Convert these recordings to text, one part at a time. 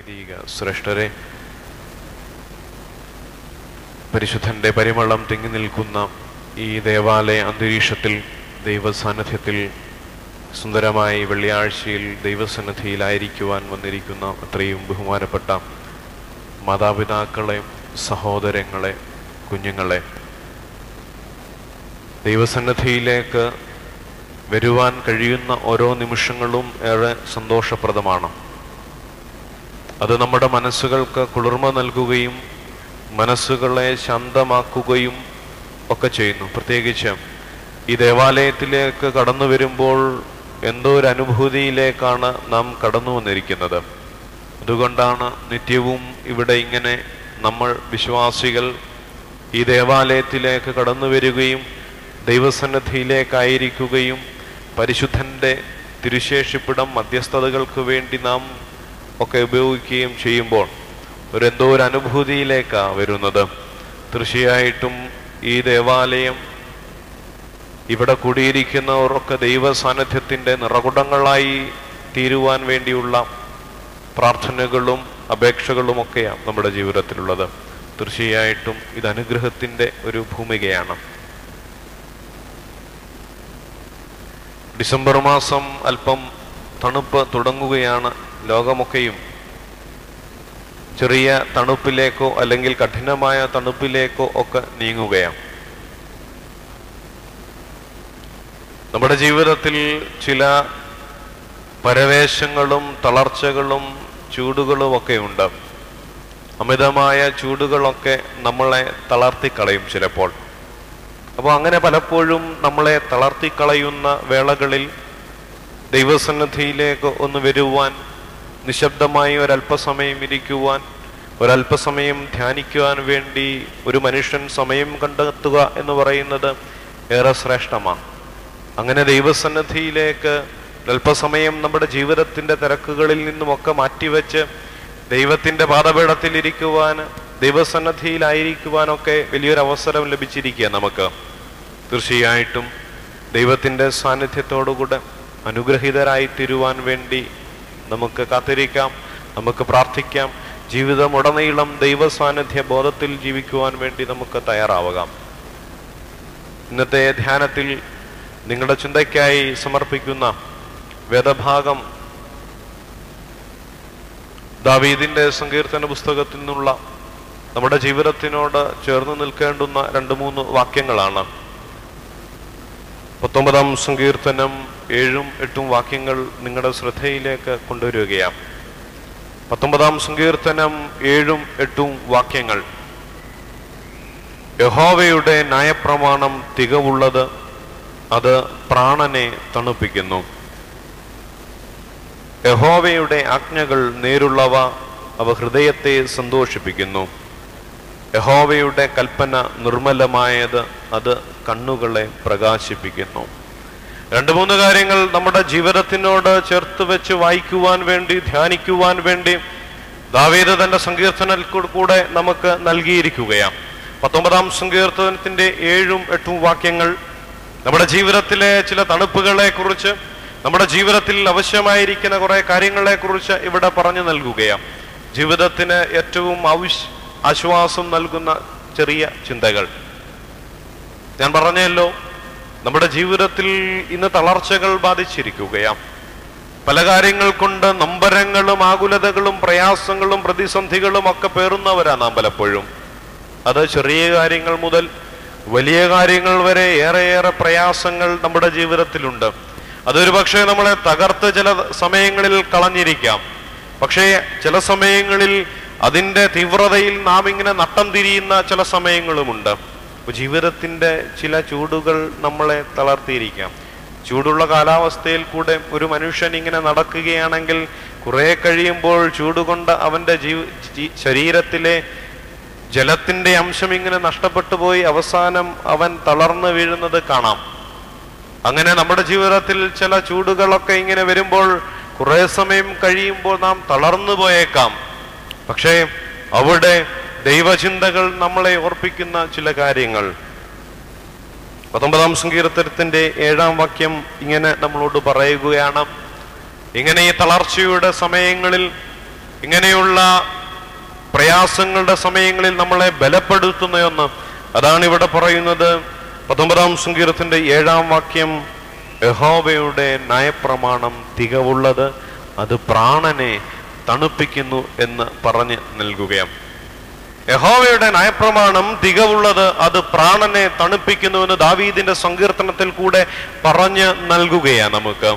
വൈദിക ശ്രേഷ്ഠരെ, പരിശുദ്ധന്റെ പരിമളം തിങ്ങി നിൽക്കുന്ന ഈ ദേവാലയ അന്തരീക്ഷത്തിൽ ദൈവസാന്നിധ്യത്തിൽ സുന്ദരമായി വെള്ളിയാഴ്ചയിൽ ദൈവസന്നിധിയിലായിരിക്കുവാൻ വന്നിരിക്കുന്ന അത്രയും ബഹുമാനപ്പെട്ട മാതാപിതാക്കളെ, സഹോദരങ്ങളെ, കുഞ്ഞുങ്ങളെ, ദൈവസന്നിധിയിലേക്ക് വരുവാൻ കഴിയുന്ന ഓരോ നിമിഷങ്ങളും ഏറെ സന്തോഷപ്രദമാണ്. അത് നമ്മുടെ മനസ്സുകൾക്ക് കുളിർമ നൽകുകയും മനസ്സുകളെ ശാന്തമാക്കുകയും ഒക്കെ ചെയ്യുന്നു. പ്രത്യേകിച്ച് ഈ ദേവാലയത്തിലേക്ക് കടന്നു വരുമ്പോൾ എന്തോ ഒരു അനുഭൂതിയിലേക്കാണ് നാം കടന്നു വന്നിരിക്കുന്നത്. അതുകൊണ്ടാണ് നിത്യവും ഇവിടെ ഇങ്ങനെ നമ്മൾ വിശ്വാസികൾ ഈ ദേവാലയത്തിലേക്ക് കടന്നു വരികയും ദൈവസന്നിധിയിലേക്കായിരിക്കുകയും പരിശുദ്ധന്റെ തിരുശേഷിപ്പിടം മധ്യസ്ഥതകൾക്ക് വേണ്ടി നാം ഒക്കെ ഉപയോഗിക്കുകയും ചെയ്യുമ്പോൾ എന്തോ ഒരു അനുഭൂതിയിലേക്കാണ് വരുന്നത്. തീർച്ചയായിട്ടും ഈ ദേവാലയം, ഇവിടെ കൂടിയിരിക്കുന്നവരൊക്കെ ദൈവ സാന്നിധ്യത്തിൻ്റെ നിറകുടങ്ങളായി തീരുവാൻ വേണ്ടിയുള്ള പ്രാർത്ഥനകളും അപേക്ഷകളുമൊക്കെയാണ് നമ്മുടെ ജീവിതത്തിലുള്ളത്. തീർച്ചയായിട്ടും ഇത് അനുഗ്രഹത്തിൻ്റെ ഒരു ഭൂമികയാണ്. ഡിസംബർ മാസം അല്പം തണുപ്പ് തുടങ്ങുകയാണ്. ലോകമൊക്കെയും ചെറിയ തണുപ്പിലേക്കോ അല്ലെങ്കിൽ കഠിനമായ തണുപ്പിലേക്കോ ഒക്കെ നീങ്ങുകയാണ്. നമ്മുടെ ജീവിതത്തിൽ ചില പരവേശങ്ങളും തളർച്ചകളും ചൂടുകളും ഒക്കെ ഉണ്ട്. അമിതമായ ചൂടുകളൊക്കെ നമ്മളെ തളർത്തിക്കളയും ചിലപ്പോൾ. അപ്പോൾ അങ്ങനെ പലപ്പോഴും നമ്മളെ തളർത്തിക്കളയുന്ന വേളകളിൽ ദൈവസന്നിധിയിലേക്ക് ഒന്ന് വരുവാൻ, നിശബ്ദമായി ഒരല്പസമയം ഇരിക്കുവാൻ, ഒരല്പസമയം ധ്യാനിക്കുവാൻ വേണ്ടി ഒരു മനുഷ്യൻ സമയം കണ്ടെത്തുക എന്ന് പറയുന്നത് ഏറെ ശ്രേഷ്ഠമാണ്. അങ്ങനെ ദൈവസന്നിധിയിലേക്ക് അല്പസമയം നമ്മുടെ ജീവിതത്തിൻ്റെ തിരക്കുകളിൽ നിന്നുമൊക്കെ മാറ്റിവെച്ച് ദൈവത്തിൻ്റെ പാദപീഠത്തിൽ ഇരിക്കുവാൻ, ദൈവസന്നിധിയിലായിരിക്കുവാനൊക്കെ വലിയൊരു അവസരം ലഭിച്ചിരിക്കുക നമുക്ക്. തീർച്ചയായിട്ടും ദൈവത്തിൻ്റെ സാന്നിധ്യത്തോടുകൂടെ അനുഗ്രഹീതരായി തീരുവാൻ വേണ്ടി നമുക്ക് കാത്തിരിക്കാം, നമുക്ക് പ്രാർത്ഥിക്കാം. ജീവിതമുടനീളം ദൈവ സാന്നിധ്യ ബോധത്തിൽ ജീവിക്കുവാൻ വേണ്ടി നമുക്ക് തയ്യാറാവാം. ഇന്നത്തെ ധ്യാനത്തിൽ നിങ്ങളുടെ ചിന്തയ്ക്കായി സമർപ്പിക്കുന്ന വേദഭാഗം ദാവീദിന്റെ സങ്കീർത്തന പുസ്തകത്തിൽ നിന്നുള്ള നമ്മുടെ ജീവിതത്തിനോട് ചേർന്ന് നിൽക്കേണ്ടുന്ന 2-3 വാക്യങ്ങളാണ്. 19-ാം സങ്കീർത്തനം 7-8 വാക്യങ്ങൾ നിങ്ങളുടെ ശ്രദ്ധയിലേക്ക് കൊണ്ടുവരികയാണ്. 19-ാം സങ്കീർത്തനം 7-8 വാക്യങ്ങൾ. യഹോവയുടെ ന്യായപ്രമാണം തികവുള്ളത്, അത് പ്രാണനെ തണുപ്പിക്കുന്നു. യഹോവയുടെ ആജ്ഞകൾ നേരുള്ളവ, അവ ഹൃദയത്തെ സന്തോഷിപ്പിക്കുന്നു. യഹോവയുടെ കൽപ്പന നിർമ്മലമായത്, അത് കണ്ണുകളെ പ്രകാശിപ്പിക്കുന്നു. 2-3 കാര്യങ്ങൾ നമ്മുടെ ജീവിതത്തിനോട് ചേർത്ത് വെച്ച് വായിക്കുവാൻ വേണ്ടി, ധ്യാനിക്കുവാൻ വേണ്ടി ദാവീദ് തന്റെ സങ്കീർത്തനത്തിൽ കൂടെ നമുക്ക് നൽകിയിരിക്കുകയാണ്. 19-ാം സങ്കീർത്തനത്തിന്റെ 7-8 വാക്യങ്ങൾ നമ്മുടെ ജീവിതത്തിലെ ചില തണുപ്പുകളെ കുറിച്ച്, നമ്മുടെ ജീവിതത്തിൽ ആവശ്യമായിരിക്കുന്ന കുറെ കാര്യങ്ങളെ കുറിച്ച് ഇവിടെ പറഞ്ഞു നൽകുകയാണ്. ജീവിതത്തിന് ഏറ്റവും ആശ്വാസം നൽകുന്ന ചെറിയ ചിന്തകൾ. ഞാൻ പറഞ്ഞല്ലോ, നമ്മുടെ ജീവിതത്തിൽ ഇന്ന് തളർച്ചകൾ ബാധിച്ചിരിക്കുകയാണ്. പല കാര്യങ്ങൾ കൊണ്ട് നൊമ്പരങ്ങളും ആകുലതകളും പ്രയാസങ്ങളും പ്രതിസന്ധികളും ഒക്കെ പേറുന്നവരാണ് നാം പലപ്പോഴും. അത് ചെറിയ കാര്യങ്ങൾ മുതൽ വലിയ കാര്യങ്ങൾ വരെ ഏറെയേറെ പ്രയാസങ്ങൾ നമ്മുടെ ജീവിതത്തിലുണ്ട്. അതൊരു പക്ഷേ നമ്മളെ തകർത്ത് ചില സമയങ്ങളിൽ കളഞ്ഞിരിക്കാം. പക്ഷേ ചില സമയങ്ങളിൽ അതിൻ്റെ തീവ്രതയിൽ നാം ഇങ്ങനെ നട്ടം തിരിയുന്ന ചില സമയങ്ങളുമുണ്ട്. ജീവിതത്തിൻ്റെ ചില ചൂടുകൾ നമ്മളെ തളർത്തിയിരിക്കാം. ചൂടുള്ള കാലാവസ്ഥയിൽ കൂടെ ഒരു മനുഷ്യൻ ഇങ്ങനെ നടക്കുകയാണെങ്കിൽ കുറെ കഴിയുമ്പോൾ ചൂടുകൊണ്ട് അവൻ്റെ ശരീരത്തിലെ ജലത്തിൻ്റെ അംശം ഇങ്ങനെ നഷ്ടപ്പെട്ടു പോയി അവസാനം അവൻ തളർന്നു വീഴുന്നത് കാണാം. അങ്ങനെ നമ്മുടെ ജീവിതത്തിൽ ചില ചൂടുകളൊക്കെ ഇങ്ങനെ വരുമ്പോൾ കുറെ സമയം കഴിയുമ്പോൾ നാം തളർന്നു പോയേക്കാം. പക്ഷേ അവിടെ ദൈവചിന്തകൾ നമ്മളെ ഓർപ്പിക്കുന്ന ചില കാര്യങ്ങൾ. 19-ാം സങ്കീർത്തനത്തിന്റെ 7-ാം വാക്യം ഇങ്ങനെ നമ്മളോട് പറയുകയാണ്. ഇങ്ങനെ ഈ തളർച്ചയുടെ സമയങ്ങളിൽ ഇങ്ങനെയുള്ള പ്രയാസങ്ങളുടെ സമയങ്ങളിൽ നമ്മളെ ബലപ്പെടുത്തുന്ന ഒന്ന്. അതാണ് ഇവിടെ പറയുന്നത്. 19-ാം സങ്കീർത്തനത്തിന്റെ 7-ാം വാക്യം, യഹോവയുടെ ന്യായപ്രമാണം തികവുള്ളത്, അത് പ്രാണനെ തണുപ്പിക്കുന്നു എന്ന് പറഞ്ഞ് നൽകുകയാണ്. യഹോവയുടെ ന്യായപ്രമാണം തികവുള്ളത്, അത് പ്രാണനെ തണുപ്പിക്കുന്നുവെന്ന് ദാവീദിന്റെ സങ്കീർത്തനത്തിൽ കൂടെ പറഞ്ഞ് നൽകുകയാണ് നമുക്ക്.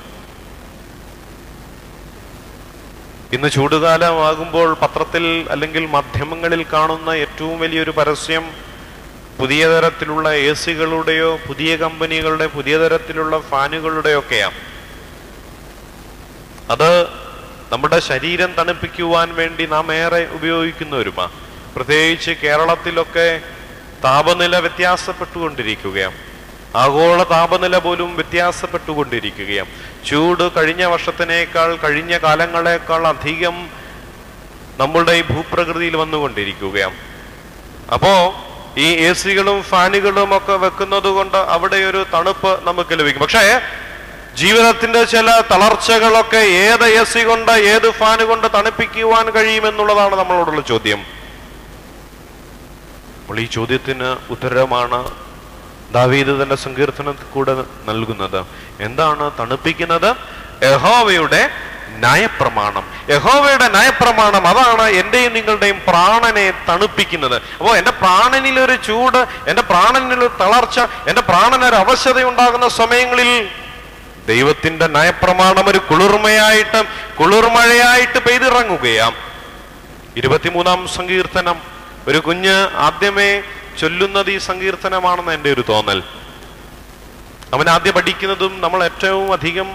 ഇന്ന് ചൂടുകാലമാകുമ്പോൾ പത്രത്തിൽ അല്ലെങ്കിൽ മാധ്യമങ്ങളിൽ കാണുന്ന ഏറ്റവും വലിയൊരു പരസ്യം പുതിയ തരത്തിലുള്ള AC-കളുടെയോ പുതിയ കമ്പനികളുടെ പുതിയ തരത്തിലുള്ള ഫാനുകളുടെയോ ഒക്കെയാണ്. അത് നമ്മുടെ ശരീരം തണുപ്പിക്കുവാൻ വേണ്ടി നാം ഏറെ ഉപയോഗിക്കുന്നവരുമാ. പ്രത്യേകിച്ച് കേരളത്തിലൊക്കെ താപനില വ്യത്യാസപ്പെട്ടുകൊണ്ടിരിക്കുകയാണ്. ആഗോള താപനില പോലും വ്യത്യാസപ്പെട്ടുകൊണ്ടിരിക്കുകയാണ്. ചൂട് കഴിഞ്ഞ വർഷത്തിനേക്കാൾ, കഴിഞ്ഞ കാലങ്ങളെക്കാൾ അധികം നമ്മളുടെ ഈ ഭൂപ്രകൃതിയിൽ വന്നുകൊണ്ടിരിക്കുകയാണ്. അപ്പോ ഈ AC-കളും ഫാനുകളും ഒക്കെ വെക്കുന്നത് കൊണ്ട് അവിടെ ഒരു തണുപ്പ് നമുക്ക് ലഭിക്കും. പക്ഷേ ജീവിതത്തിന്റെ ചില തളർച്ചകളൊക്കെ ഏത് AC കൊണ്ട്, ഏത് ഫാന് കൊണ്ട് തണുപ്പിക്കുവാൻ കഴിയുമെന്നുള്ളതാണ് നമ്മളോടുള്ള ചോദ്യം. അപ്പോൾ ഈ ചോദ്യത്തിന് ഉത്തരമാണ് ദാവീദ് തന്റെ സങ്കീർത്തനത്തിൽ കൂടെ നൽകുന്നത്. എന്താണ് തണുപ്പിക്കുന്നത്? യഹോവയുടെ ന്യായപ്രമാണം. യഹോവയുടെ ന്യായപ്രമാണം, അതാണ് എന്റെയും നിങ്ങളുടെയും പ്രാണനെ തണുപ്പിക്കുന്നത്. അപ്പോൾ എന്റെ പ്രാണനിലൊരു ചൂട്, എന്റെ പ്രാണനിലൊരു തളർച്ച, എന്റെ പ്രാണനൊരു അവശത ഉണ്ടാകുന്ന സമയങ്ങളിൽ ദൈവത്തിന്റെ ന്യായപ്രമാണം ഒരു കുളിർമയായിട്ട്, കുളിർമഴയായിട്ട് പെയ്തിറങ്ങുകയാണ്. 23-ാം സങ്കീർത്തനം ഒരു കുഞ്ഞ് ആദ്യമേ ചൊല്ലുന്നത് ഈ സങ്കീർത്തനമാണെന്ന് എൻ്റെ ഒരു തോന്നൽ. അവൻ ആദ്യം പഠിക്കുന്നതും നമ്മൾ ഏറ്റവും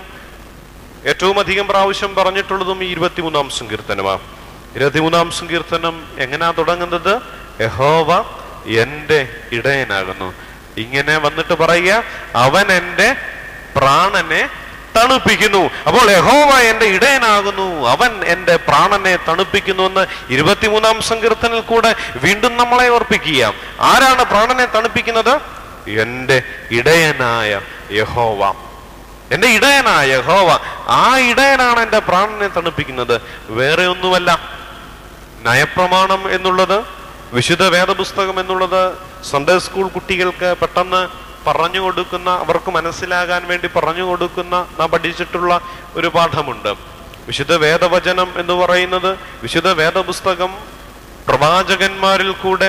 അധികം പ്രാവശ്യം പറഞ്ഞിട്ടുള്ളതും ഈ 23-ാം സങ്കീർത്തനമാണ്. 23-ാം സങ്കീർത്തനം എങ്ങനെയാ തുടങ്ങുന്നത്? യഹോവ എൻ്റെ ഇടയനാകുന്നു. ഇങ്ങനെ വന്നിട്ട് പറയുക, അവൻ എൻ്റെ പ്രാണനെ തണുപ്പിക്കുന്നു. അപ്പോൾ യഹോവ എൻ്റെ ഇടയനാകുന്നു, അവൻ എൻ്റെ പ്രാണനെ തണുപ്പിക്കുന്നു എന്ന് 23-ാം സങ്കീർത്തനിൽ കൂടെ വീണ്ടും നമ്മളെ ഓർപ്പിക്കുക. ആരാണ് പ്രാണനെ തണുപ്പിക്കുന്നത്? എൻ്റെ ഇടയനായ യഹോവ. എൻ്റെ ഇടയനായ യഹോവ, ആ ഇടയനാണ് എൻ്റെ പ്രാണനെ തണുപ്പിക്കുന്നത്, വേറെ ഒന്നുമല്ല. ന്യായപ്രമാണം എന്നുള്ളത്, വിശുദ്ധ വേദപുസ്തകം എന്നുള്ളത് സൺഡേ സ്കൂൾ കുട്ടികൾക്ക് പെട്ടെന്ന് പറഞ്ഞു കൊടുക്കുന്ന, അവർക്ക് മനസ്സിലാകാൻ വേണ്ടി പറഞ്ഞു കൊടുക്കുന്ന നാം പഠിച്ചിട്ടുള്ള ഒരു പാഠമുണ്ട്. വിശുദ്ധ വേദവചനം എന്ന് പറയുന്നത്, വിശുദ്ധ വേദപുസ്തകം പ്രവാചകന്മാരിൽ കൂടെ,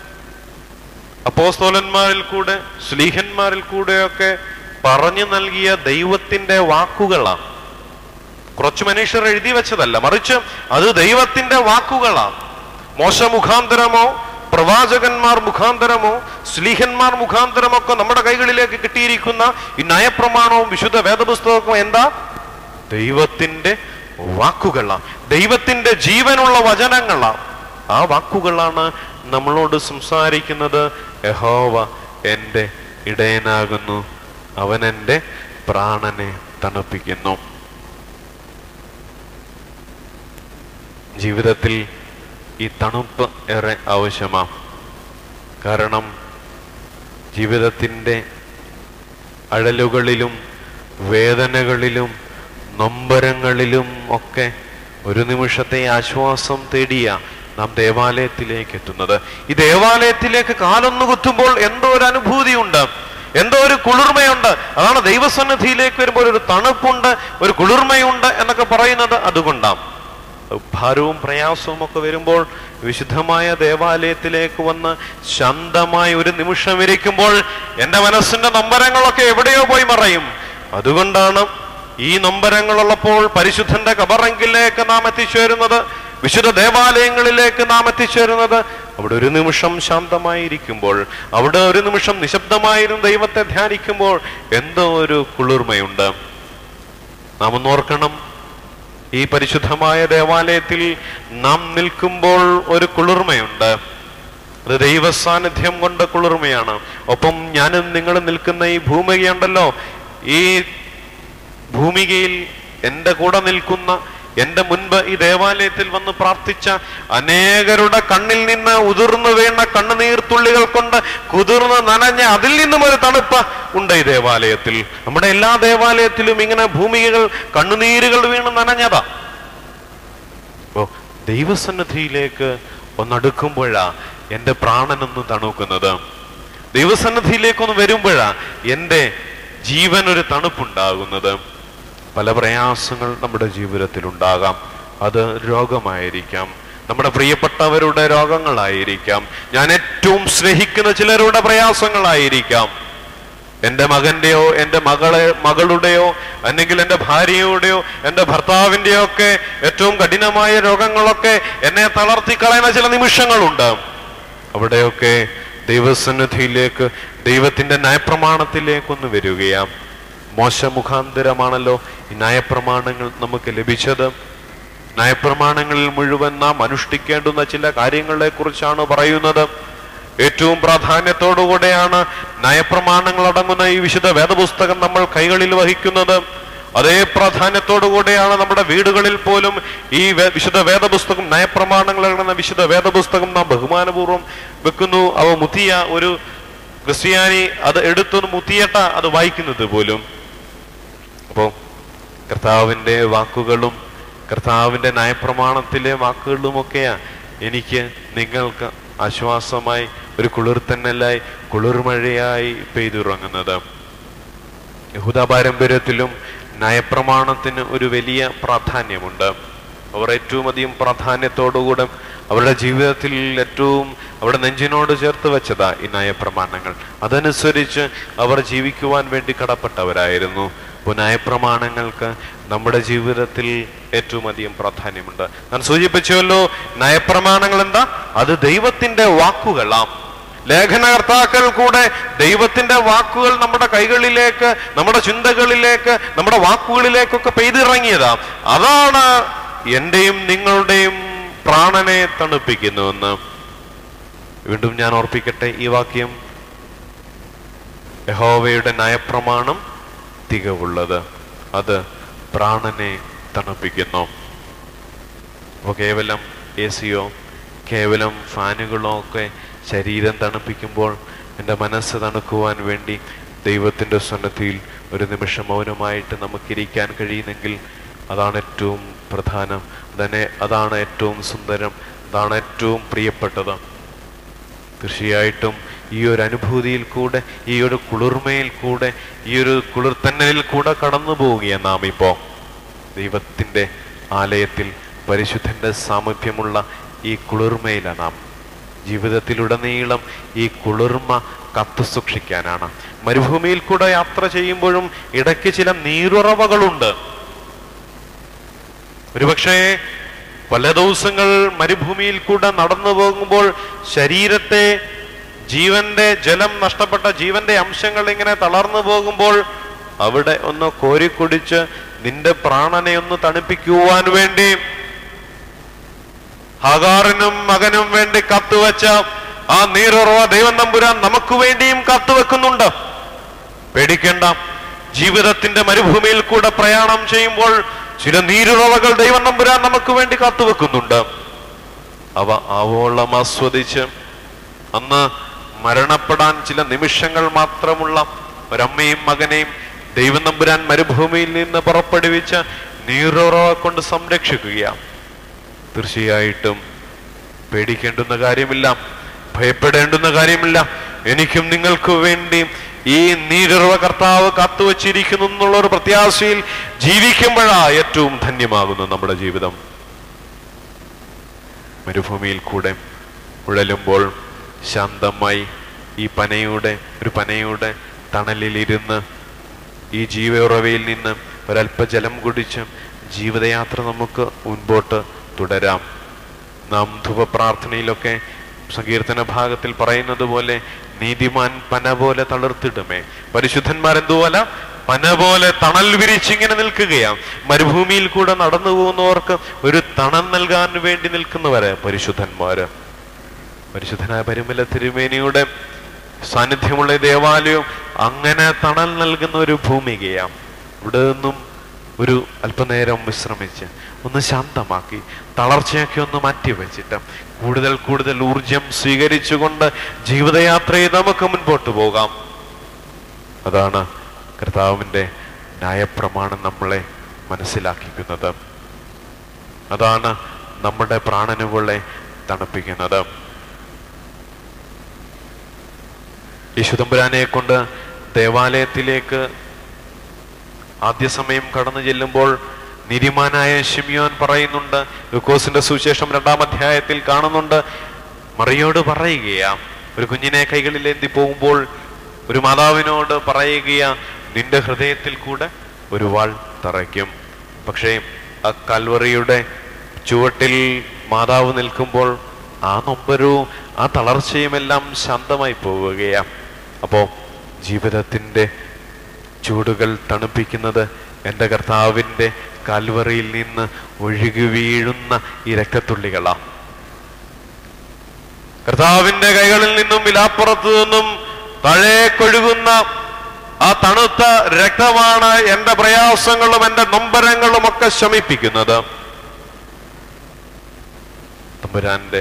അപ്പോസ്തലന്മാരിൽ കൂടെ, ശ്ലീഹന്മാരിൽ കൂടെയൊക്കെ പറഞ്ഞു നൽകിയ ദൈവത്തിന്റെ വാക്കുകളാണ്. കുറച്ച് മനുഷ്യർ എഴുതി വെച്ചതല്ല, മറിച്ച് അത് ദൈവത്തിന്റെ വാക്കുകളാണ്. മോശ മുഖാന്തരമോ പ്രവാചകന്മാർ മുഖാന്തരമോ ശ്ലീഹന്മാർ മുഖാന്തരമൊക്കെ നമ്മുടെ കൈകളിലേക്ക് കിട്ടിയിരിക്കുന്ന ഈ ന്യായപ്രമാണവും വിശുദ്ധ വേദപുസ്തകവും എന്താ? ദൈവത്തിന്റെ വാക്കുകളാണ്, ദൈവത്തിന്റെ ജീവനുള്ള വചനങ്ങളാണ്. ആ വാക്കുകളാണ് നമ്മളോട് സംസാരിക്കുന്നത്. യഹോവ എൻ്റെ ഇടയനാകുന്നു, അവൻ എൻ്റെ പ്രാണനെ തണുപ്പിക്കുന്നു. ജീവിതത്തിൽ ഈ തണുപ്പ് ഏറെ ആവശ്യമാണ്. കാരണം ജീവിതത്തിൻ്റെ അഴലുകളിലും വേദനകളിലും നൊമ്പരങ്ങളിലും ഒക്കെ ഒരു നിമിഷത്തെ ആശ്വാസം തേടിയ നാം ദേവാലയത്തിലേക്ക് എത്തുന്നത്. ഈ ദേവാലയത്തിലേക്ക് കാലൊന്നു കുത്തുമ്പോൾ എന്തോ ഒരു അനുഭൂതിയുണ്ട്, എന്തോ ഒരു കുളിർമയുണ്ട്. അതാണ് ദൈവസന്നിധിയിലേക്ക് വരുമ്പോൾ ഒരു തണുപ്പുണ്ട്, ഒരു കുളിർമയുണ്ട് എന്നൊക്കെ പറയുന്നത് അതുകൊണ്ടാണ്. ഭാരവും പ്രയാസവും ഒക്കെ വരുമ്പോൾ വിശുദ്ധമായ ദേവാലയത്തിലേക്ക് വന്ന് ശാന്തമായി ഒരു നിമിഷം ഇരിക്കുമ്പോൾ എൻ്റെ മനസ്സിന്റെ നൊമ്പരങ്ങളൊക്കെ എവിടെയോ പോയി മറയും. അതുകൊണ്ടാണ് ഈ നൊമ്പരങ്ങളുള്ളപ്പോൾ പരിശുദ്ധന്റെ കബറങ്കിലേക്ക് നാം എത്തിച്ചേരുന്നത്, വിശുദ്ധ ദേവാലയങ്ങളിലേക്ക് നാം എത്തിച്ചേരുന്നത്. അവിടെ ഒരു നിമിഷം ശാന്തമായിരിക്കുമ്പോൾ, അവിടെ ഒരു നിമിഷം നിശബ്ദമായിരുന്നു ദൈവത്തെ ധ്യാനിക്കുമ്പോൾ എന്തോ ഒരു കുളിർമയുണ്ട്. നാം ഒന്നോർക്കണം, ഈ പരിശുദ്ധമായ ദേവാലയത്തിൽ നാം നിൽക്കുമ്പോൾ ഒരു കുളിർമയുണ്ട്. അത് ദൈവ സാന്നിധ്യം കൊണ്ട് കുളിർമയാണ്. ഒപ്പം ഞാനും നിങ്ങളും നിൽക്കുന്ന ഈ ഭൂമികയുണ്ടല്ലോ, ഈ ഭൂമികയിൽ എൻ്റെ കൂടെ നിൽക്കുന്ന, എൻ്റെ മുൻപ് ഈ ദേവാലയത്തിൽ വന്ന് പ്രാർത്ഥിച്ച അനേകരുടെ കണ്ണിൽ നിന്ന് ഉതിർന്നു വീണ കണ്ണുനീർത്തുള്ളികൾ കൊണ്ട് കുതിർന്ന് നനഞ്ഞ അതിൽ നിന്നും ഒരു തണുപ്പ് ഉണ്ട് ഈ ദേവാലയത്തിൽ. നമ്മുടെ എല്ലാ ദേവാലയത്തിലും ഇങ്ങനെ ഭൂമികകൾ കണ്ണുനീരുകൾ വീണ് നനഞ്ഞതാ. ഓ, ദൈവസന്നിധിയിലേക്ക് ഒന്നടുക്കുമ്പോഴാ എൻ്റെ പ്രാണനൊന്ന് തണുക്കുന്നത്. ദൈവസന്നിധിയിലേക്കൊന്ന് വരുമ്പോഴാ എൻ്റെ ജീവൻ ഒരു തണുപ്പുണ്ടാകുന്നത്. പല പ്രയാസങ്ങൾ നമ്മുടെ ജീവിതത്തിൽ ഉണ്ടാകാം. അത് രോഗമായിരിക്കാം, നമ്മുടെ പ്രിയപ്പെട്ടവരുടെ രോഗങ്ങളായിരിക്കാം, ഞാൻ ഏറ്റവും സ്നേഹിക്കുന്ന ചിലരുടെ പ്രയാസങ്ങളായിരിക്കാം, എൻ്റെ മകൻ്റെയോ എൻ്റെ മകളുടെയോ അല്ലെങ്കിൽ എൻ്റെ ഭാര്യയുടെയോ എൻ്റെ ഭർത്താവിൻ്റെയോ ഒക്കെ ഏറ്റവും കഠിനമായ രോഗങ്ങളൊക്കെ എന്നെ തളർത്തിക്കളയുന്ന ചില നിമിഷങ്ങളുണ്ട്. അവിടെയൊക്കെ ദൈവസന്നിധിയിലേക്ക്, ദൈവത്തിൻ്റെ ന്യായപ്രമാണത്തിലേക്കൊന്ന് വരികയാം. മോശ മുഖാന്തരമാണല്ലോ ഈ ന്യായപ്രമാണങ്ങൾ നമുക്ക് ലഭിച്ചത്. ന്യായപ്രമാണങ്ങളിൽ മുഴുവൻ നാം അനുഷ്ഠിക്കേണ്ടുന്ന ചില കാര്യങ്ങളെ കുറിച്ചാണ് പറയുന്നത്. ഏറ്റവും പ്രാധാന്യത്തോടുകൂടെയാണ് ന്യായപ്രമാണങ്ങൾ അടങ്ങുന്ന ഈ വിശുദ്ധ വേദപുസ്തകം നമ്മൾ കൈകളിൽ വഹിക്കുന്നത്. അതേ പ്രാധാന്യത്തോടുകൂടെയാണ് നമ്മുടെ വീടുകളിൽ പോലും ഈ വിശുദ്ധ വേദപുസ്തകം, ന്യായപ്രമാണങ്ങൾ അടങ്ങുന്ന വിശുദ്ധ വേദപുസ്തകം നാം ബഹുമാനപൂർവ്വം വെക്കുന്നു. അവ മുത്തിയ ഒരു ക്രിസ്ത്യാനി അത് എടുത്തു മുത്തിയട്ട അത് വായിക്കുന്നത് പോലും. അപ്പോൾ കർത്താവിൻ്റെ വാക്കുകളും കർത്താവിൻ്റെ ന്യായപ്രമാണത്തിലെ വാക്കുകളുമൊക്കെയാ എനിക്ക് നിങ്ങൾക്ക് ആശ്വാസമായി, ഒരു കുളിർത്തന്നലായി, കുളിർമഴയായി പെയ്തുറങ്ങുന്നത്. യഹൂദ പാരമ്പര്യത്തിലും ന്യായപ്രമാണത്തിന് ഒരു വലിയ പ്രാധാന്യമുണ്ട്. അവർ ഏറ്റവും അധികം പ്രാധാന്യത്തോടുകൂടെ അവരുടെ ജീവിതത്തിൽ ഏറ്റവും അവിടെ നെഞ്ചിനോട് ചേർത്ത് വെച്ചതാ ഈ ന്യായപ്രമാണങ്ങൾ. അതനുസരിച്ച് അവർ ജീവിക്കുവാൻ വേണ്ടി കടപ്പെട്ടവരായിരുന്നു. അപ്പോൾ ന്യായപ്രമാണങ്ങൾക്ക് നമ്മുടെ ജീവിതത്തിൽ ഏറ്റവും അധികം പ്രാധാന്യമുണ്ട്. ഞാൻ സൂചിപ്പിച്ചുവല്ലോ, ന്യായപ്രമാണങ്ങൾ എന്താ? അത് ദൈവത്തിന്റെ വാക്കുകളാം. ലേഖനകർത്താക്കൾ കൂടെ ദൈവത്തിന്റെ വാക്കുകൾ നമ്മുടെ കൈകളിലേക്ക്, നമ്മുടെ ചിന്തകളിലേക്ക്, നമ്മുടെ വാക്കുകളിലേക്കൊക്കെ പെയ്തിറങ്ങിയതാ. അതാണ് എന്റെയും നിങ്ങളുടെയും പ്രാണനെ തണുപ്പിക്കുന്നുവെന്ന്. വീണ്ടും ഞാൻ ഓർപ്പിക്കട്ടെ ഈ വാക്യം, യഹോവയുടെ ന്യായപ്രമാണം തികവുള്ളത്, അത് പ്രാണനെ തണുപ്പിക്കുന്നു. അപ്പോൾ കേവലം AC-യോ കേവലം ഫാനുകളോ ഒക്കെ ശരീരം തണുപ്പിക്കുമ്പോൾ എൻ്റെ മനസ്സ് തണുക്കുവാൻ വേണ്ടി ദൈവത്തിൻ്റെ സന്നിധിയിൽ ഒരു നിമിഷം മൗനമായിട്ട് നമുക്കിരിക്കാൻ കഴിയുന്നെങ്കിൽ അതാണ് ഏറ്റവും പ്രധാനം, അതാണ് ഏറ്റവും സുന്ദരം, അതാണ് ഏറ്റവും പ്രിയപ്പെട്ടത്. തീർച്ചയായിട്ടും ഈ ഒരു അനുഭൂതിയിൽ കൂടെ, ഈ ഒരു കുളിർമയിൽ കൂടെ, ഈ ഒരു കുളിർത്തന്നലിൽ കൂടെ കടന്നു പോവുകയാണ് നാം ഇപ്പോൾ. ദൈവത്തിൻ്റെ ആലയത്തിൽ പരിശുദ്ധൻ്റെ സാമീപ്യമുള്ള ഈ കുളിർമയിലാണ് നാം. ജീവിതത്തിലുടനീളം ഈ കുളിർമ കത്തു സൂക്ഷിക്കാനാണ്. മരുഭൂമിയിൽ കൂടെ യാത്ര ചെയ്യുമ്പോഴും ഇടയ്ക്ക് ചില നീരുറവകളുണ്ട്. ഒരുപക്ഷെ പല ദിവസങ്ങൾ മരുഭൂമിയിൽ കൂടെ നടന്നു പോകുമ്പോൾ ശരീരത്തെ, ജീവന്റെ ജലം നഷ്ടപ്പെട്ട ജീവന്റെ അംശങ്ങൾ ഇങ്ങനെ തളർന്നു പോകുമ്പോൾ അവിടെ ഒന്ന് കോരിക്കുടിച്ച് നിന്റെ പ്രാണനെ ഒന്ന് തണുപ്പിക്കുവാൻ വേണ്ടി ഹാഗാറിനും മകനും വേണ്ടി കത്തുവച്ച ആ നീരുറവ ദൈവം തമ്പുരാൻ നമുക്ക് വേണ്ടിയും കാത്തുവെക്കുന്നുണ്ട്. പേടിക്കേണ്ട. ജീവിതത്തിന്റെ മരുഭൂമിയിൽ കൂടെ പ്രയാണം ചെയ്യുമ്പോൾ ചില നീരുറവകൾ ദൈവം തമ്പുരാൻ നമുക്ക് വേണ്ടി കാത്തുവെക്കുന്നുണ്ട്. അവ ആവോളം ആസ്വദിച്ച് അന്ന് മരണപ്പെടാൻ ചില നിമിഷങ്ങൾ മാത്രമുള്ള ഒരമ്മയും മകനെയും ദൈവം തമ്പുരാൻ മരുഭൂമിയിൽ നിന്ന് പുറപ്പെടുവിച്ച നീരുറവ കൊണ്ട് സംരക്ഷിക്കുകയാണ്. തീർച്ചയായിട്ടും പേടിക്കേണ്ടുന്ന കാര്യമില്ല, ഭയപ്പെടേണ്ടുന്ന കാര്യമില്ല. എനിക്കും നിങ്ങൾക്ക് വേണ്ടി ഈ നീരുറവ കർത്താവ് കാത്തുവച്ചിരിക്കുന്നു എന്നുള്ള ഒരു പ്രത്യാശയിൽ ജീവിക്കുമ്പോഴാ ഏറ്റവും ധന്യമാകുന്നു നമ്മുടെ ജീവിതം. മരുഭൂമിയിൽ കൂടെ ഉഴലുമ്പോൾ ശാന്തമായി ഈ പനയുടെ തണലിലിരുന്ന് ഈ ജീവയുറവയിൽ നിന്ന് ഒരല്പ ജലം കുടിച്ച് ജീവിതയാത്ര നമുക്ക് മുൻപോട്ട് തുടരാം. നാം ധൂപപ്രാർത്ഥനയിലൊക്കെ സങ്കീർത്തന ഭാഗത്തിൽ പറയുന്നത് പോലെ നീതിമാൻ പന പോലെ തളർത്തിടുമേ. പരിശുദ്ധന്മാരെന്തുപോലെ പന പോലെ തണൽ വിരിച്ചിങ്ങനെ നിൽക്കുകയാണ്. മരുഭൂമിയിൽ കൂടെ നടന്നു പോകുന്നവർക്ക് ഒരു തണൽ നൽകാൻ വേണ്ടി നിൽക്കുന്നവരെ പരിശുദ്ധന്മാര്. പരിശുദ്ധനായ പരിമല തിരുമേനിയുടെ സാന്നിധ്യമുള്ള ദേവാലയം അങ്ങനെ തണൽ നൽകുന്ന ഒരു ഭൂമികയാണ്. ഇവിടെ നിന്നും ഒരു അല്പനേരം വിശ്രമിച്ച് ഒന്ന് ശാന്തമാക്കി തളർച്ചയൊക്കെ ഒന്ന് മാറ്റി വെച്ചിട്ട് കൂടുതൽ ഊർജം സ്വീകരിച്ചുകൊണ്ട് ജീവിതയാത്രയെ നമുക്ക് മുൻപോട്ട് പോകാം. അതാണ് കർത്താവിൻ്റെ ന്യായപ്രമാണം നമ്മളെ മനസ്സിലാക്കിക്കുന്നത്. അതാണ് നമ്മുടെ പ്രാണനുകളെ തണുപ്പിക്കുന്നത്. യേശുതമ്പുരാനെ കൊണ്ട് ദേവാലയത്തിലേക്ക് ആദ്യ സമയം കടന്നു ചെല്ലുമ്പോൾ നീതിമാനായ ശിമ്യോൻ പറയുന്നുണ്ട്, ലൂക്കോസിന്റെ സുവിശേഷം 2-ാം അധ്യായത്തിൽ കാണുന്നുണ്ട്, മറിയോട് പറയുകയാ, ഒരു കുഞ്ഞിനെ കൈകളിലേന്തി പോകുമ്പോൾ ഒരു മാതാവിനോട് പറയുകയാ, നിന്റെ ഹൃദയത്തിൽ കൂടെ ഒരു വാൾ തറയ്ക്കും. പക്ഷേ ആ കൽവറിയുടെ ചുവട്ടിൽ മാതാവ് നിൽക്കുമ്പോൾ ആ നൊമ്പരവും ആ തളർച്ചയുമെല്ലാം ശാന്തമായി പോവുകയാ. അപ്പോ ജീവിതത്തിൻ്റെ ചൂടുകൾ തണുപ്പിക്കുന്നത് എൻ്റെ കർത്താവിൻ്റെ കാൽവറിയിൽ നിന്ന് ഒഴുകി വീഴുന്ന ഈ രക്തത്തുള്ളികളാ. കർത്താവിൻ്റെ കൈകളിൽ നിന്നും വിലാപ്പുറത്തു നിന്നും താഴേക്കൊഴുകുന്ന ആ തണുത്ത രക്തമാണ് എൻ്റെ പ്രയാസങ്ങളും എൻ്റെ നൊമ്പരങ്ങളും ഒക്കെ ശമിപ്പിക്കുന്നത്. തമ്പുരാന്റെ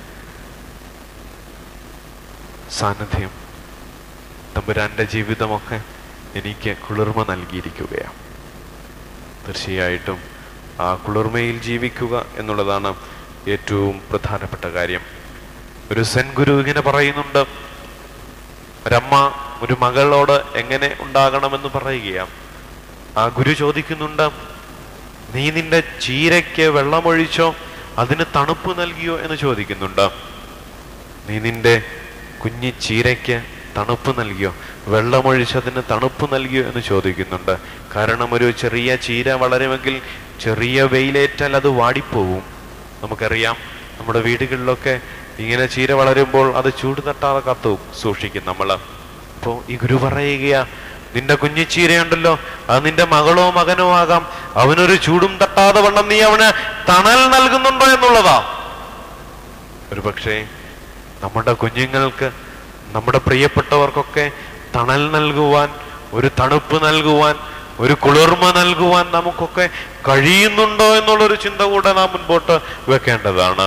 സാന്നിധ്യം, തമ്പുരാന്റെ ജീവിതമൊക്കെ എനിക്ക് കുളിർമ നൽകിയിരിക്കുകയാണ്. തീർച്ചയായിട്ടും ആ കുളിർമയിൽ ജീവിക്കുക എന്നുള്ളതാണ് ഏറ്റവും പ്രധാനപ്പെട്ട കാര്യം. ഒരു സെൻ ഗുരു ഇങ്ങനെ പറയുന്നുണ്ട്, ഒരമ്മ ഒരു മകളോട് എങ്ങനെ ഉണ്ടാകണമെന്ന് പറയുകയാണ്. ആ ഗുരു ചോദിക്കുന്നുണ്ട്, നീ നിന്റെ ചീരയ്ക്ക് വെള്ളമൊഴിച്ചോ, അതിന് തണുപ്പ് നൽകിയോ എന്ന് ചോദിക്കുന്നുണ്ട്. നീ നിന്റെ കുഞ്ഞി ചീരയ്ക്ക് തണുപ്പ് നൽകിയോ, വെള്ളമൊഴിച്ചതിന് തണുപ്പ് നൽകിയോ എന്ന് ചോദിക്കുന്നുണ്ട്. കാരണം ഒരു ചെറിയ ചീര വളരുമെങ്കിൽ ചെറിയ വെയിലേറ്റാൽ അത് വാടിപ്പോവും. നമുക്കറിയാം, നമ്മുടെ വീടുകളിലൊക്കെ ഇങ്ങനെ ചീര വളരുമ്പോൾ അത് ചൂട് തട്ടാതെ കാത്തു സൂക്ഷിക്കും നമ്മൾ. അപ്പോൾ ഈ ഗുരു പറയുകയാ, നിന്റെ കുഞ്ഞി ചീരയുണ്ടല്ലോ, അത് നിന്റെ മകളോ മകനോ ആകാം, അവനൊരു ചൂടും തട്ടാതെ വണ്ണം നീ അവന് തണൽ നൽകുന്നുണ്ടോ എന്നുള്ളതാ. ഒരു പക്ഷേ നമ്മുടെ കുഞ്ഞുങ്ങൾക്ക്, നമ്മുടെ പ്രിയപ്പെട്ടവർക്കൊക്കെ തണൽ നൽകുവാൻ, ഒരു തണുപ്പ് നൽകുവാൻ, ഒരു കുളിർമ നൽകുവാൻ നമുക്കൊക്കെ കഴിയുന്നുണ്ടോ എന്നുള്ളൊരു ചിന്ത കൂടെ നാം മുൻപോട്ട് വെക്കേണ്ടതാണ്.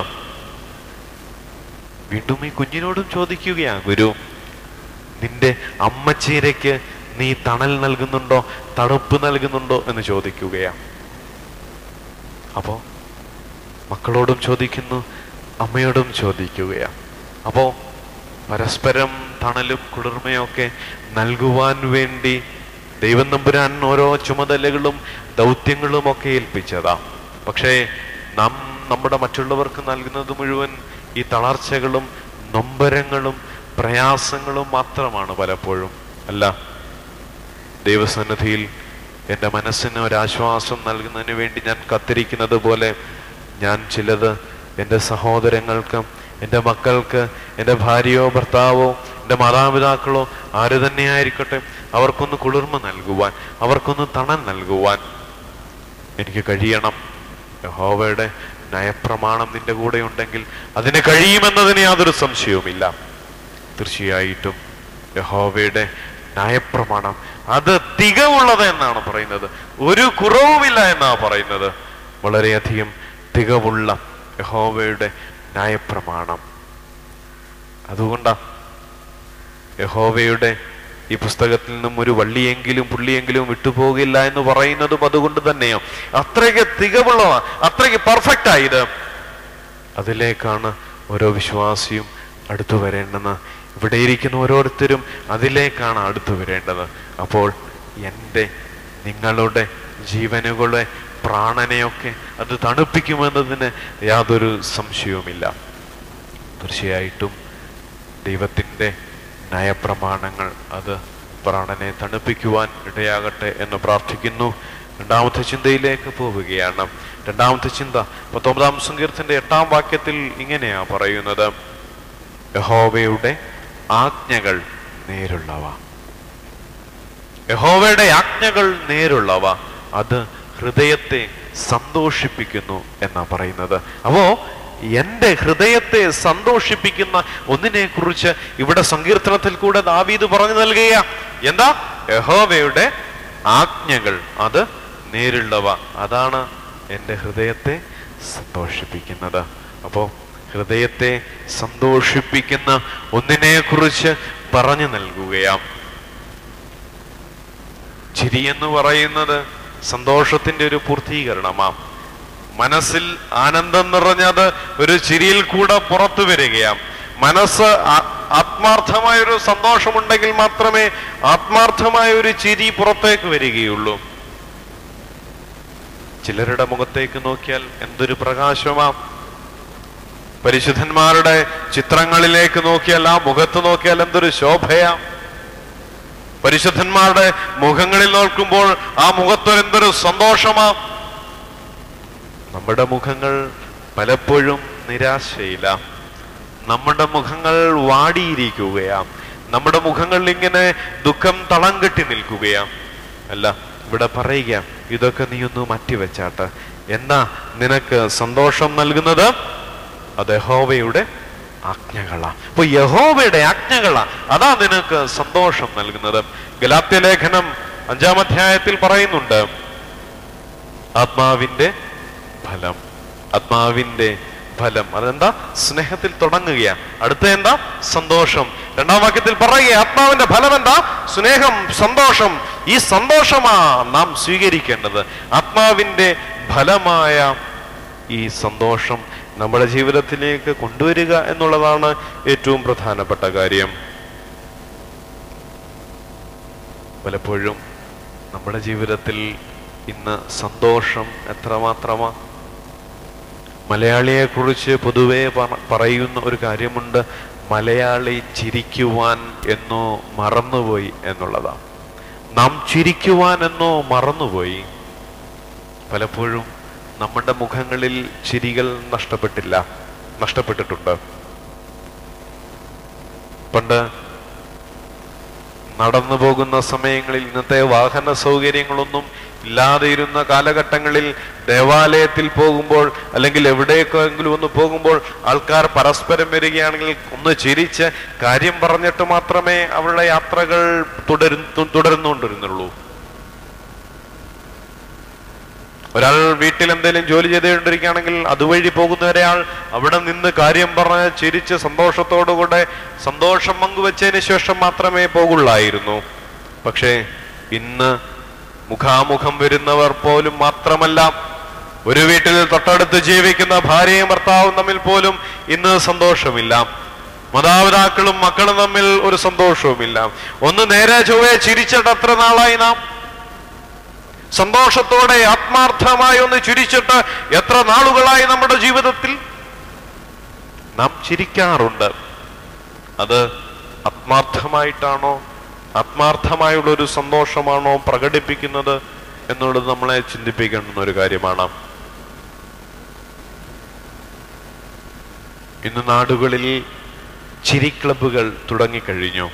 വീണ്ടും ഈ കുഞ്ഞിനോടും ചോദിക്കുകയാ ഗുരു, നിന്റെ അമ്മച്ചീരയ്ക്ക് നീ തണൽ നൽകുന്നുണ്ടോ, തണുപ്പ് നൽകുന്നുണ്ടോ എന്ന് ചോദിക്കുകയാ. അപ്പോ മക്കളോടും ചോദിക്കുന്നു, അമ്മയോടും ചോദിക്കുകയാ. അപ്പോ പരസ്പരം തണലും കുളിർമയൊക്കെ നൽകുവാൻ വേണ്ടി ദൈവം തമ്പുരാൻ ഓരോ ചുമതലകളും ദൗത്യങ്ങളും ഒക്കെ ഏൽപ്പിച്ചതാ. പക്ഷേ നാം നമ്മുടെ മറ്റുള്ളവർക്ക് നൽകുന്നത് മുഴുവൻ ഈ തളർച്ചകളും നൊമ്പരങ്ങളും പ്രയാസങ്ങളും മാത്രമാണ് പലപ്പോഴും. അല്ല, ദൈവസന്നിധിയിൽ എൻ്റെ മനസ്സിന് ഒരാശ്വാസം നൽകുന്നതിന് വേണ്ടി ഞാൻ കത്തിരിക്കുന്നത് പോലെ ഞാൻ ചിലത് എൻ്റെ സഹോദരങ്ങൾക്ക്, എൻ്റെ മക്കൾക്ക്, എൻ്റെ ഭാര്യയോ ഭർത്താവോ എൻ്റെ മാതാപിതാക്കളോ ആര് തന്നെയായിരിക്കട്ടെ, അവർക്കൊന്ന് കുളിർമ നൽകുവാൻ, അവർക്കൊന്ന് തണൽ നൽകുവാൻ എനിക്ക് കഴിയണം. യഹോവയുടെ നയപ്രമാണം നിന്റെ കൂടെ ഉണ്ടെങ്കിൽ അതിന് കഴിയുമെന്നതിന് യാതൊരു സംശയവുമില്ല. തീർച്ചയായിട്ടും യഹോവയുടെ ന്യായപ്രമാണം അത് തികവുള്ളത് എന്നാണ് പറയുന്നത്, ഒരു കുറവുമില്ല എന്നാണ് പറയുന്നത്. വളരെയധികം തികവുള്ള യഹോവയുടെ ന്യായപ്രമാണം. അതുകൊണ്ടാ യഹോവയുടെ ഈ പുസ്തകത്തിൽ നിന്നും ഒരു വള്ളിയെങ്കിലും പുള്ളിയെങ്കിലും വിട്ടുപോകില്ല എന്ന് പറയുന്നതും അതുകൊണ്ട് തന്നെയോ. അത്രയ്ക്ക് തികവുള്ളതാണ്, അത്രയ്ക്ക് പെർഫെക്റ്റ് ആയത്. അതിലേക്കാണ് ഓരോ വിശ്വാസിയും അടുത്തു വരേണ്ടത്. ഇവിടെ ഇരിക്കുന്ന ഓരോരുത്തരും അതിലേക്കാണ് അടുത്തു വരേണ്ടത്. അപ്പോൾ എൻ്റെ നിങ്ങളുടെ ജീവനുകളെ, പ്രാണനെയൊക്കെ അത് തണുപ്പിക്കുമെന്നതിന് യാതൊരു സംശയവുമില്ല. തീർച്ചയായിട്ടും ദൈവത്തിൻ്റെ നയപ്രമാണങ്ങൾ അത് പ്രാണനെ തണുപ്പിക്കുവാൻ ഇടയാകട്ടെ എന്ന് പ്രാർത്ഥിക്കുന്നു. രണ്ടാമത്തെ ചിന്തയിലേക്ക് പോവുകയാണ്. രണ്ടാമത്തെ ചിന്ത 19-ാം സങ്കീർത്തനത്തിന്റെ 8-ാം വാക്യത്തിൽ ഇങ്ങനെയാ പറയുന്നത്, യഹോവയുടെ ആജ്ഞകൾ നേരുള്ളവ. യഹോവയുടെ ആജ്ഞകൾ നേരുള്ളവ, അത് ഹൃദയത്തെ സന്തോഷിപ്പിക്കുന്നു എന്നാ പറയുന്നത്. അപ്പോ എൻ്റെ ഹൃദയത്തെ സന്തോഷിപ്പിക്കുന്ന ഒന്നിനെ കുറിച്ച് ഇവിടെ സങ്കീർത്തനത്തിൽ കൂടെ ദാവീദ് പറഞ്ഞു നൽകുക. എന്താ? യഹോവയുടെ ആജ്ഞകൾ അത് നേരുള്ളവ, അതാണ് എൻ്റെ ഹൃദയത്തെ സന്തോഷിപ്പിക്കുന്നത്. അപ്പോ ഹൃദയത്തെ സന്തോഷിപ്പിക്കുന്ന ഒന്നിനെ കുറിച്ച് പറഞ്ഞു നൽകുകയാം. ചിരി എന്ന് പറയുന്നത് സന്തോഷത്തിന്റെ ഒരു പൂർത്തീകരണമാ. മനസ്സിൽ ആനന്ദം നിറഞ്ഞത് ഒരു ചിരിയിൽ കൂടെ പുറത്തു വരികയാണ്. മനസ്സ് ആത്മാർത്ഥമായൊരു സന്തോഷമുണ്ടെങ്കിൽ മാത്രമേ ആത്മാർത്ഥമായ ഒരു ചിരി പുറത്തേക്ക് വരികയുള്ളൂ. ചിലരുടെ മുഖത്തേക്ക് നോക്കിയാൽ എന്തൊരു പ്രകാശമാ. പരിശുദ്ധന്മാരുടെ ചിത്രങ്ങളിലേക്ക് നോക്കിയാൽ, ആ മുഖത്ത് നോക്കിയാൽ എന്തൊരു ശോഭയാ. പരിശുദ്ധന്മാരുടെ മുഖങ്ങളിൽ നോക്കുമ്പോൾ ആ മുഖത്തൊരു എന്തൊരു സന്തോഷമാ. നമ്മുടെ മുഖങ്ങൾ പലപ്പോഴും നിരാശയില്ല. നമ്മുടെ മുഖങ്ങൾ വാടിയിരിക്കുകയാണ്. നമ്മുടെ മുഖങ്ങളിൽ ഇങ്ങനെ ദുഃഖം തളം കെട്ടി നിൽക്കുകയാണ്. അല്ല, ഇവിടെ പറയുക, ഇതൊക്കെ നീ ഒന്ന് മാറ്റിവെച്ചാട്ട്. എന്താ നിനക്ക് സന്തോഷം നൽകുന്നത്? അത് യഹോവയുടെ ആജ്ഞകളാ. അപ്പൊ യഹോവയുടെ ആജ്ഞകളാ, അതാ നിനക്ക് സന്തോഷം നൽകുന്നത്. ഗലാത്യ ലേഖനം 5-ാം അധ്യായത്തിൽ പറയുന്നുണ്ട്, ആത്മാവിന്റെ ഫലം. ആത്മാവിന്റെ ഫലം അതെന്താ? സ്നേഹത്തിൽ തുടങ്ങുകയാണ്. അടുത്ത എന്താ? സന്തോഷം. 2-ാം വാക്യത്തിൽ പറയുക, ആത്മാവിന്റെ ഫലം എന്താ? സ്നേഹം, സന്തോഷം. ഈ സന്തോഷമാ നാം സ്വീകരിക്കേണ്ടത്. ആത്മാവിന്റെ ഫലമായ ഈ സന്തോഷം നമ്മുടെ ജീവിതത്തിലേക്ക് കൊണ്ടുവരിക എന്നുള്ളതാണ് ഏറ്റവും പ്രധാനപ്പെട്ട കാര്യം. പലപ്പോഴും നമ്മുടെ ജീവിതത്തിൽ ഇന്ന് സന്തോഷം എത്രമാത്രമാ. മലയാളിയെ കുറിച്ച് പൊതുവെ പറയുന്ന ഒരു കാര്യമുണ്ട്, മലയാളി ചിരിക്കുവാൻ എന്നോ മറന്നുപോയി എന്നുള്ളതാണ്. നാം ചിരിക്കുവാൻ എന്നോ മറന്നുപോയി. പലപ്പോഴും നമ്മുടെ മുഖങ്ങളിൽ ചിരികൾ നഷ്ടപ്പെട്ടിട്ടുണ്ട്. പണ്ട് നടന്നു പോകുന്ന സമയങ്ങളിൽ, ഇന്നത്തെ വാഹന സൗകര്യങ്ങളൊന്നും ഇല്ലാതെ ഇരുന്ന കാലഘട്ടങ്ങളിൽ ദേവാലയത്തിൽ പോകുമ്പോൾ അല്ലെങ്കിൽ എവിടേക്കെങ്കിലും ഒന്ന് പോകുമ്പോൾ ആൾക്കാർ പരസ്പരം വരികയാണെങ്കിൽ ഒന്ന് ചിരിച്ച് കാര്യം പറഞ്ഞിട്ട് മാത്രമേ അവരുടെ യാത്രകൾ തുടരുന്നുകൊണ്ടിരുന്നുള്ളൂ. ഒരാൾ വീട്ടിൽ എന്തെങ്കിലും ജോലി ചെയ്തുകൊണ്ടിരിക്കുകയാണെങ്കിൽ അതുവഴി പോകുന്ന ഒരാൾ അവിടെ നിന്ന് കാര്യം പറഞ്ഞ് ചിരിച്ച് സന്തോഷത്തോടുകൂടെ സന്തോഷം പങ്കുവച്ചതിന് ശേഷം മാത്രമേ പോകുള്ളായിരുന്നു. പക്ഷേ ഇന്ന് മുഖാമുഖം വരുന്നവർ പോലും മാത്രമല്ല, ഒരു വീട്ടിൽ തൊട്ടടുത്ത് ജീവിക്കുന്ന ഭാര്യയും ഭർത്താവും തമ്മിൽ പോലും ഇന്ന് സന്തോഷമില്ല. മാതാപിതാക്കളും മക്കളും തമ്മിൽ ഒരു സന്തോഷവുമില്ല. ഒന്ന് നേരെ ചൊവ്വേ ചിരിച്ചിട്ട് എത്ര നാളായി നാം? സന്തോഷത്തോടെ ആത്മാർത്ഥമായി ഒന്ന് ചിരിച്ചിട്ട് എത്ര നാളുകളായി നമ്മുടെ ജീവിതത്തിൽ നാം ചിരിക്കാറുണ്ട്? അത് ആത്മാർത്ഥമായിട്ടാണോ, ആത്മാർത്ഥമായുള്ള ഒരു സന്തോഷമാണോ പ്രകടിപ്പിക്കുന്നത് എന്നുള്ളത് നമ്മളെ ചിന്തിപ്പിക്കേണ്ടുന്ന ഒരു കാര്യമാണ്. ഇന്ന് നാടുകളിൽ ചിരി ക്ലബ്ബുകൾ തുടങ്ങിക്കഴിഞ്ഞു.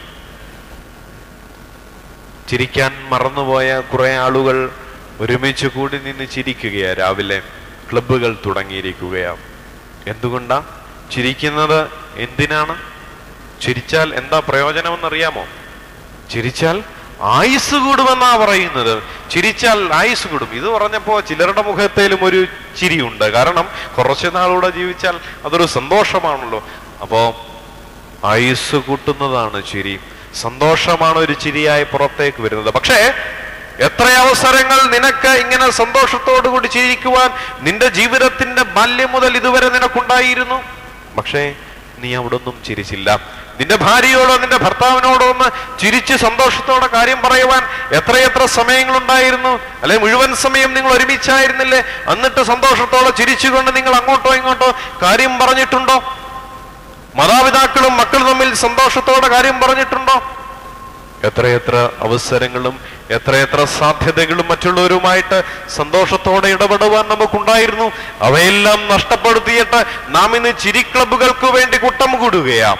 ചിരിക്കാൻ മറന്നുപോയ കുറെ ആളുകൾ ഒരുമിച്ച് കൂടി നിന്ന് ചിരിക്കുകയാണ്. രാവിലെ ക്ലബ്ബുകൾ തുടങ്ങിയിരിക്കുകയാണ്. എന്തുകൊണ്ടാ ചിരിക്കുന്നത്? എന്തിനാണ് ചിരിച്ചാൽ എന്താ പ്രയോജനമെന്നറിയാമോ? ചിരിച്ചാൽ ആയുസ് കൂടുമെന്നാ പറയുന്നത്. ചിരിച്ചാൽ ആയുസ് കൂടും. ഇത് പറഞ്ഞപ്പോ ചിലരുടെ മുഖത്തേലും ഒരു ചിരിയുണ്ട്. കാരണം കുറച്ചു നാളൂടെ ജീവിച്ചാൽ അതൊരു സന്തോഷമാണല്ലോ. അപ്പോ ആയുസ് കൂട്ടുന്നതാണ് ചിരി. സന്തോഷമാണ് ഒരു ചിരിയായി പുറത്തേക്ക് വരുന്നത്. പക്ഷേ എത്ര അവസരങ്ങൾ നിനക്ക് ഇങ്ങനെ സന്തോഷത്തോടു കൂടി ചിരിക്കുവാൻ നിന്റെ ജീവിതത്തിന്റെ ബാല്യം മുതൽ ഇതുവരെ നിനക്കുണ്ടായിരുന്നു. പക്ഷേ നീ അവിടെ ഒന്നും ചിരിച്ചില്ല. നിന്റെ ഭാര്യയോടോ നിന്റെ ഭർത്താവിനോടോ ഒന്ന് ചിരിച്ച് സന്തോഷത്തോടെ കാര്യം പറയുവാൻ എത്രയെത്ര സമയങ്ങളുണ്ടായിരുന്നു. അല്ലെ, മുഴുവൻ സമയം നിങ്ങൾ ഒരുമിച്ചായിരുന്നില്ലേ? എന്നിട്ട് സന്തോഷത്തോടെ ചിരിച്ചുകൊണ്ട് നിങ്ങൾ അങ്ങോട്ടോ ഇങ്ങോട്ടോ കാര്യം പറഞ്ഞിട്ടുണ്ടോ? മാതാപിതാക്കളും മക്കളും തമ്മിൽ സന്തോഷത്തോടെ കാര്യം പറഞ്ഞിട്ടുണ്ടോ? എത്രയെത്ര അവസരങ്ങളും എത്രയെത്ര സാധ്യതകളും മറ്റുള്ളവരുമായിട്ട് സന്തോഷത്തോടെ ഇടപെടുവാൻ നമുക്കുണ്ടായിരുന്നു. അവയെല്ലാം നഷ്ടപ്പെടുത്തിയിട്ട് നാം ഇന്ന് ചിരി ക്ലബ്ബുകൾക്ക് വേണ്ടി കൂട്ടം കൂടുകയാ.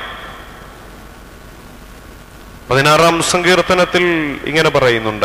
16-ാം സങ്കീർത്തനത്തിൽ ഇങ്ങനെ പറയുന്നുണ്ട്,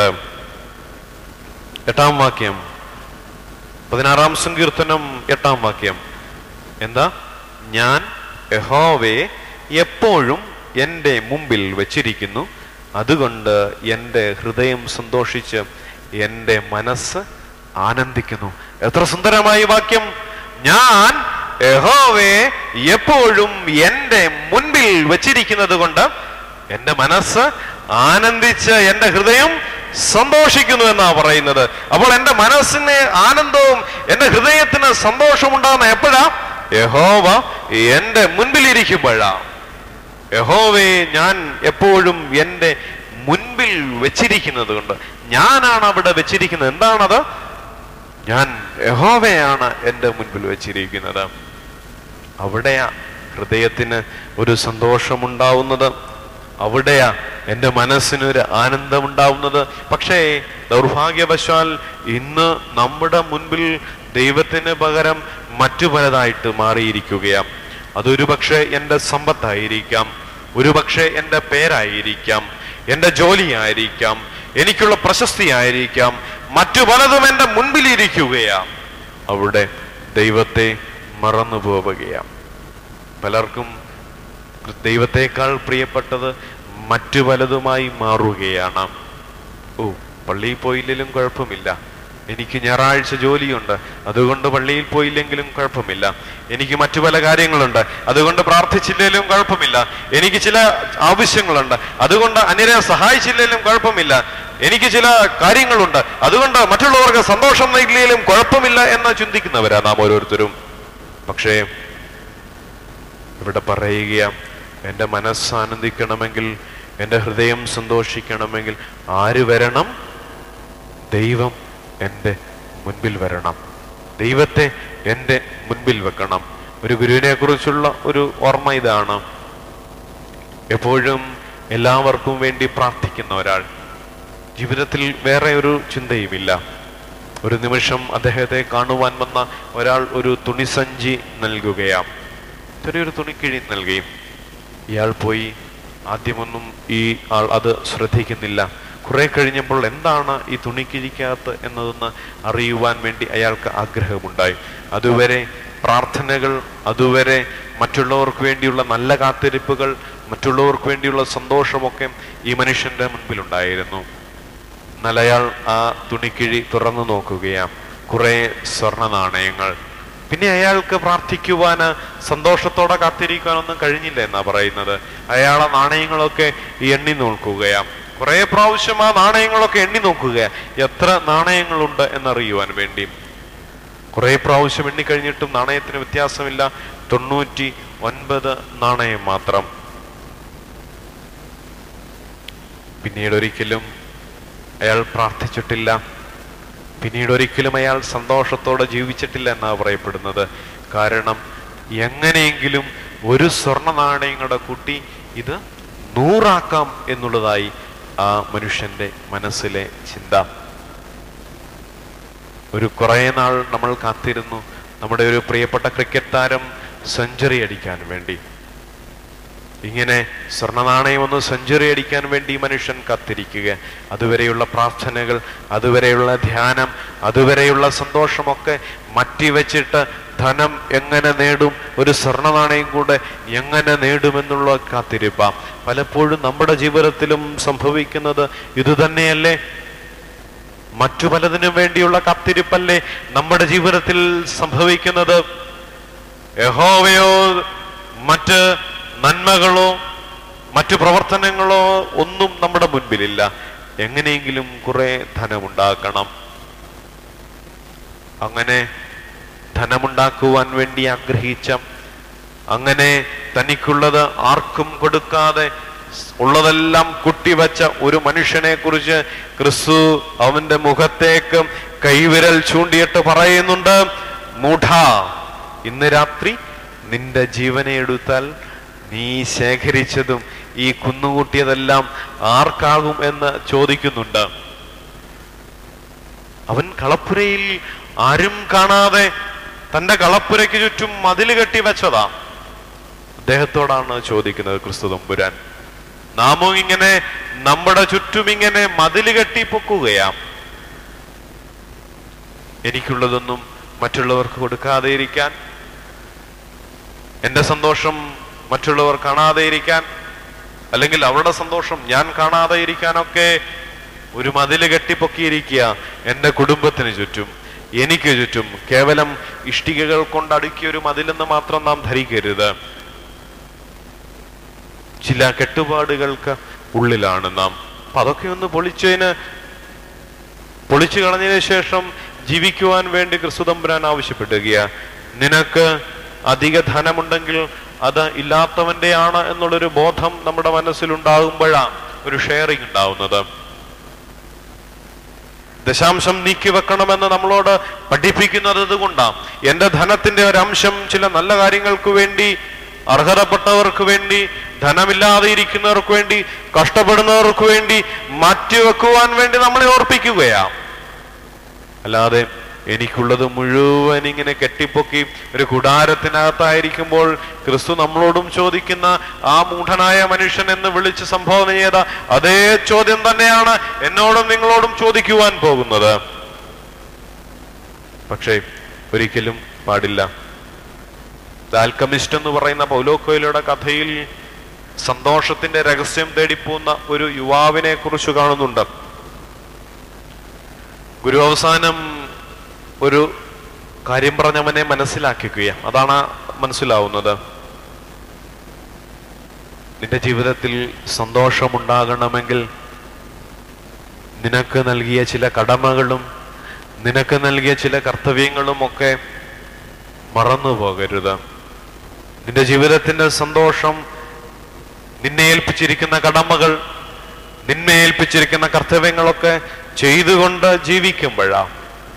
8-ാം വാക്യം. 16-ാം സങ്കീർത്തനം 8-ാം വാക്യം എന്താ? ഞാൻ യഹോവയെ എപ്പോഴും എൻ്റെ മുമ്പിൽ വച്ചിരിക്കുന്നു, അതുകൊണ്ട് എൻ്റെ ഹൃദയം സന്തോഷിച്ച് എൻ്റെ മനസ്സ് ആനന്ദിക്കുന്നു. എത്ര സുന്ദരമായ വാക്യം! ഞാൻ യഹോവയെ എപ്പോഴും എൻ്റെ മുൻപിൽ വച്ചിരിക്കുന്നത് കൊണ്ട് എൻ്റെ മനസ്സ് ആനന്ദിച്ച് എൻ്റെ ഹൃദയം സന്തോഷിക്കുന്നു എന്നാ പറയുന്നത്. അപ്പോൾ എൻ്റെ മനസ്സിന് ആനന്ദവും എൻ്റെ ഹൃദയത്തിന് സന്തോഷം ഉണ്ടാകുന്ന എപ്പോഴാ? യഹോവ എൻ്റെ മുൻപിലിരിക്കുമ്പോഴാ. യഹോവയെ ഞാൻ എപ്പോഴും എൻ്റെ മുൻപിൽ വെച്ചിരിക്കുന്നത് കൊണ്ട്, ഞാനാണ് അവിടെ വെച്ചിരിക്കുന്നത്. എന്താണത്? ഞാൻ യഹോവയാണ് എൻ്റെ മുൻപിൽ വെച്ചിരിക്കുന്നത്. അവിടെയാ ഹൃദയത്തിന് ഒരു സന്തോഷമുണ്ടാവുന്നത്, അവിടെയാ എൻ്റെ മനസ്സിനൊരു ആനന്ദമുണ്ടാവുന്നത്. പക്ഷേ ദൗർഭാഗ്യവശാൽ ഇന്ന് നമ്മുടെ മുൻപിൽ ദൈവത്തിന് പകരം മറ്റു പലതായിട്ട് മാറിയിരിക്കുകയാണ്. അതൊരു പക്ഷേ എൻ്റെ സമ്പത്തായിരിക്കാം, ഒരു പക്ഷേ എൻ്റെ പേരായിരിക്കാം, എൻ്റെ ജോലിയായിരിക്കാം, എനിക്കുള്ള പ്രശസ്തിയായിരിക്കാം, മറ്റു പലതും എൻ്റെ മുൻപിലിരിക്കുകയാണ്. അവിടെ ദൈവത്തെ മറന്നു പോവുകയാണ്. പലർക്കും ദൈവത്തെക്കാൾ പ്രിയപ്പെട്ടത് മറ്റു പലതുമായി മാറുകയാണ്. പള്ളിയിൽ പോയില്ലെങ്കിലും കുഴപ്പമില്ല, എനിക്ക് ഞായറാഴ്ച ജോലിയുണ്ട്, അതുകൊണ്ട് പള്ളിയിൽ പോയില്ലെങ്കിലും കുഴപ്പമില്ല. എനിക്ക് മറ്റു പല കാര്യങ്ങളുണ്ട്, അതുകൊണ്ട് പ്രാർത്ഥിച്ചില്ലെങ്കിലും കുഴപ്പമില്ല. എനിക്ക് ചില ആവശ്യങ്ങളുണ്ട്, അതുകൊണ്ട് അന്യരെ സഹായിച്ചില്ലെങ്കിലും കുഴപ്പമില്ല. എനിക്ക് ചില കാര്യങ്ങളുണ്ട്, അതുകൊണ്ട് മറ്റുള്ളവർക്ക് സന്തോഷം നൽകിയാലും കുഴപ്പമില്ല എന്ന് ചിന്തിക്കുന്നവരാ നാം ഓരോരുത്തരും. പക്ഷേ ഇവിടെ പറയുക, എൻ്റെ മനസ്സാനന്ദിക്കണമെങ്കിൽ, എൻ്റെ ഹൃദയം സന്തോഷിക്കണമെങ്കിൽ ആര് വരണം? ദൈവം എൻ്റെ മുൻപിൽ വരണം, ദൈവത്തെ എൻ്റെ മുൻപിൽ വെക്കണം. ഒരു ഗുരുവിനെ കുറിച്ചുള്ള ഒരു ഓർമ്മ ഇതാണ്: എപ്പോഴും എല്ലാവർക്കും വേണ്ടി പ്രാർത്ഥിക്കുന്ന ഒരാൾ, ജീവിതത്തിൽ വേറെ ഒരു ചിന്തയുമില്ല. ഒരു നിമിഷം അദ്ദേഹത്തെ കാണുവാൻ വന്ന ഒരാൾ ഒരു തുണിസഞ്ചി നൽകുകയാണ്, ചെറിയൊരു തുണിക്കിഴി നൽകി. ഇയാൾ പോയി, ആദ്യമൊന്നും ഈ ആൾ അത് ശ്രദ്ധിക്കുന്നില്ല. കുറെ കഴിഞ്ഞപ്പോൾ എന്താണ് ഈ തുണിക്കിഴിക്കകത്ത് എന്നതൊന്ന് അറിയുവാൻ വേണ്ടി അയാൾക്ക് ആഗ്രഹമുണ്ടായി. അതുവരെ പ്രാർത്ഥനകൾ, അതുവരെ മറ്റുള്ളവർക്ക് വേണ്ടിയുള്ള നല്ല കാത്തിരിപ്പുകൾ, മറ്റുള്ളവർക്ക് വേണ്ടിയുള്ള സന്തോഷമൊക്കെ ഈ മനുഷ്യന്റെ മുൻപിലുണ്ടായിരുന്നു. എന്നാൽ അയാൾ ആ തുണിക്കിഴി തുറന്നു നോക്കുകയാണ്, കുറെ സ്വർണ്ണ നാണയങ്ങൾ. പിന്നെ അയാൾക്ക് പ്രാർത്ഥിക്കുവാന്, സന്തോഷത്തോടെ കാത്തിരിക്കാനൊന്നും കഴിഞ്ഞില്ല എന്നാ പറയുന്നത്. അയാൾ ആ നാണയങ്ങളൊക്കെ എണ്ണി നോക്കുകയാണ്. കുറെ പ്രാവശ്യം ആ നാണയങ്ങളൊക്കെ എണ്ണി നോക്കുകയാണ്, എത്ര നാണയങ്ങളുണ്ട് എന്നറിയുവാൻ വേണ്ടി. കുറെ പ്രാവശ്യം എണ്ണിക്കഴിഞ്ഞിട്ടും നാണയത്തിന് വ്യത്യാസമില്ല, 99 നാണയം മാത്രം. പിന്നീട് ഒരിക്കലും അയാൾ പ്രാർത്ഥിച്ചിട്ടില്ല, പിന്നീട് ഒരിക്കലും അയാൾ സന്തോഷത്തോടെ ജീവിച്ചിട്ടില്ല എന്നാണ് പറയപ്പെടുന്നത്. കാരണം എങ്ങനെയെങ്കിലും ഒരു സ്വർണ്ണ നാണയങ്ങളുടെ കൂട്ടി ഇത് 100 എന്നുള്ളതായി ആ മനുഷ്യന്റെ മനസ്സിലെ ചിന്ത. ഒരു കുറേ നാൾ നമ്മൾ കാത്തിരുന്നു നമ്മുടെ ഒരു പ്രിയപ്പെട്ട ക്രിക്കറ്റ് താരം സെഞ്ചുറി അടിക്കാൻ വേണ്ടി. ഇങ്ങനെ സ്വർണ്ണ നാണയം ഒന്ന് സെഞ്ചുറി അടിക്കാൻ വേണ്ടി മനുഷ്യൻ കാത്തിരിക്കുക. അതുവരെയുള്ള പ്രാർത്ഥനകൾ, അതുവരെയുള്ള ധ്യാനം, അതുവരെയുള്ള സന്തോഷമൊക്കെ മാറ്റിവെച്ചിട്ട് ധനം എങ്ങനെ നേടും, ഒരു സ്വർണ്ണ നാണയം കൂടെ എങ്ങനെ നേടുമെന്നുള്ള കാത്തിരിപ്പാം. പലപ്പോഴും നമ്മുടെ ജീവിതത്തിലും സംഭവിക്കുന്നത് ഇതുതന്നെയല്ലേ? മറ്റു പലതിനും വേണ്ടിയുള്ള കാത്തിരിപ്പല്ലേ നമ്മുടെ ജീവിതത്തിൽ സംഭവിക്കുന്നത്? യഹോവയോ മറ്റ് നന്മകളോ മറ്റു പ്രവർത്തനങ്ങളോ ഒന്നും നമ്മുടെ മുൻപിലില്ല. എങ്ങനെയെങ്കിലും കുറെ ധനമുണ്ടാക്കണം. അങ്ങനെ ധനമുണ്ടാക്കുവാൻ വേണ്ടി ആഗ്രഹിച്ച, അങ്ങനെ തനിക്കുള്ളത് ആർക്കും കൊടുക്കാതെ ഉള്ളതെല്ലാം കുട്ടിവച്ച ഒരു മനുഷ്യനെ കുറിച്ച് ക്രിസ്തു അവന്റെ മുഖത്തേക്ക് കൈവിരൽ ചൂണ്ടിയിട്ട് പറയുന്നുണ്ട്: മൂഢ, ഇന്ന് രാത്രി നിന്റെ ജീവനെ എടുത്താൽ നീ ശേഖരിച്ചതും ഈ കുന്നുകൂട്ടിയതെല്ലാം ആർക്കാകും എന്ന് ചോദിക്കുന്നുണ്ട്. അവൻ കളപ്പുരയിൽ ആരും കാണാതെ തന്റെ കളപ്പുരയ്ക്ക് ചുറ്റും മതിൽ കെട്ടി വെച്ചതാ. അദ്ദേഹത്തോടാണ് ചോദിക്കുന്നത് ക്രിസ്തു തമ്പുരാൻ. നാമും ഇങ്ങനെ നമ്മുടെ ചുറ്റും ഇങ്ങനെ മതിൽ കെട്ടി പൊക്കുകയാ. എനിക്കുള്ളതൊന്നും മറ്റുള്ളവർക്ക് കൊടുക്കാതെ ഇരിക്കാൻ, എന്റെ സന്തോഷം മറ്റുള്ളവർ കാണാതെ ഇരിക്കാൻ, അല്ലെങ്കിൽ അവരുടെ സന്തോഷം ഞാൻ കാണാതെ ഇരിക്കാനൊക്കെ ഒരു മതില് കെട്ടിപ്പൊക്കിയിരിക്കുക. എൻ്റെ കുടുംബത്തിന് ചുറ്റും, എനിക്ക് ചുറ്റും കേവലം ഇഷ്ടികകൾ കൊണ്ട് അടുക്കിയ ഒരു മതിലെന്ന് മാത്രം നാം ധരിക്കരുത്. ചില കെട്ടുപാടുകൾക്ക് ഉള്ളിലാണ് നാം. അപ്പൊ അതൊക്കെ ഒന്ന് പൊളിച്ചതിന് പൊളിച്ചു കളഞ്ഞതിന് ശേഷം ജീവിക്കുവാൻ വേണ്ടി ക്രിസ്തുതമ്പുരാൻ ആവശ്യപ്പെടുകയാ. നിനക്ക് അധിക ധനമുണ്ടെങ്കിൽ അത് ഇല്ലാത്തവന്റെ ആണ് എന്നുള്ളൊരു ബോധം നമ്മുടെ മനസ്സിലുണ്ടാകുമ്പോഴാണ് ഒരു ഷെയറിങ് ഉണ്ടാവുന്നത്. ദശാംശം നീക്കി വെക്കണമെന്ന് നമ്മളോട് പഠിപ്പിക്കുന്നത് അതുകൊണ്ടാണ്. എൻ്റെ ധനത്തിന്റെ ഒരംശം ചില നല്ല കാര്യങ്ങൾക്ക് വേണ്ടി, അർഹതപ്പെട്ടവർക്ക് വേണ്ടി, ധനമില്ലാതെ ഇരിക്കുന്നവർക്ക് വേണ്ടി, കഷ്ടപ്പെടുന്നവർക്ക് വേണ്ടി മാറ്റിവെക്കുവാൻ വേണ്ടി നമ്മളെ ഓർപ്പിക്കുകയാണ്. അല്ലാതെ എനിക്കുള്ളത് മുഴുവൻ ഇങ്ങനെ കെട്ടിപ്പൊക്കി ഒരു കൂടാരത്തിനകത്തായിരിക്കുമ്പോൾ ക്രിസ്തു നമ്മളോടും ചോദിക്കുന്ന ആ മൂഢനായ മനുഷ്യൻ എന്ന് വിളിച്ച് സംബോധന ചെയ്ത അതേ ചോദ്യം തന്നെയാണ് എന്നോടും നിങ്ങളോടും ചോദിക്കുവാൻ പോകുന്നത്. പക്ഷേ ഒരിക്കലും പാടില്ല. ആൽക്കമിസ്റ്റ് എന്ന് പറയുന്ന പൗലോ കൊയ്ലോയുടെ കഥയിൽ സന്തോഷത്തിന്റെ രഹസ്യം തേടിപ്പോകുന്ന ഒരു യുവാവിനെ കുറിച്ച് കാണുന്നുണ്ട്. ഗുരു അവസാനം ഒരു കാര്യം പറഞ്ഞവനെ മനസ്സിലാക്കിക്കുകയാണ്. അതാണ് മനസ്സിലാവുന്നത്. നിന്റെ ജീവിതത്തിൽ സന്തോഷമുണ്ടാകണമെങ്കിൽ നിനക്ക് നൽകിയ ചില കടമകളും നിനക്ക് നൽകിയ ചില കർത്തവ്യങ്ങളും ഒക്കെ മറന്നു പോകരുത്. നിന്റെ ജീവിതത്തിന്റെ സന്തോഷം നിന്നെ ഏൽപ്പിച്ചിരിക്കുന്ന കടമകൾ, നിന്നെ ഏൽപ്പിച്ചിരിക്കുന്ന കർത്തവ്യങ്ങളൊക്കെ ചെയ്തുകൊണ്ട് ജീവിക്കുമ്പോഴാണ്.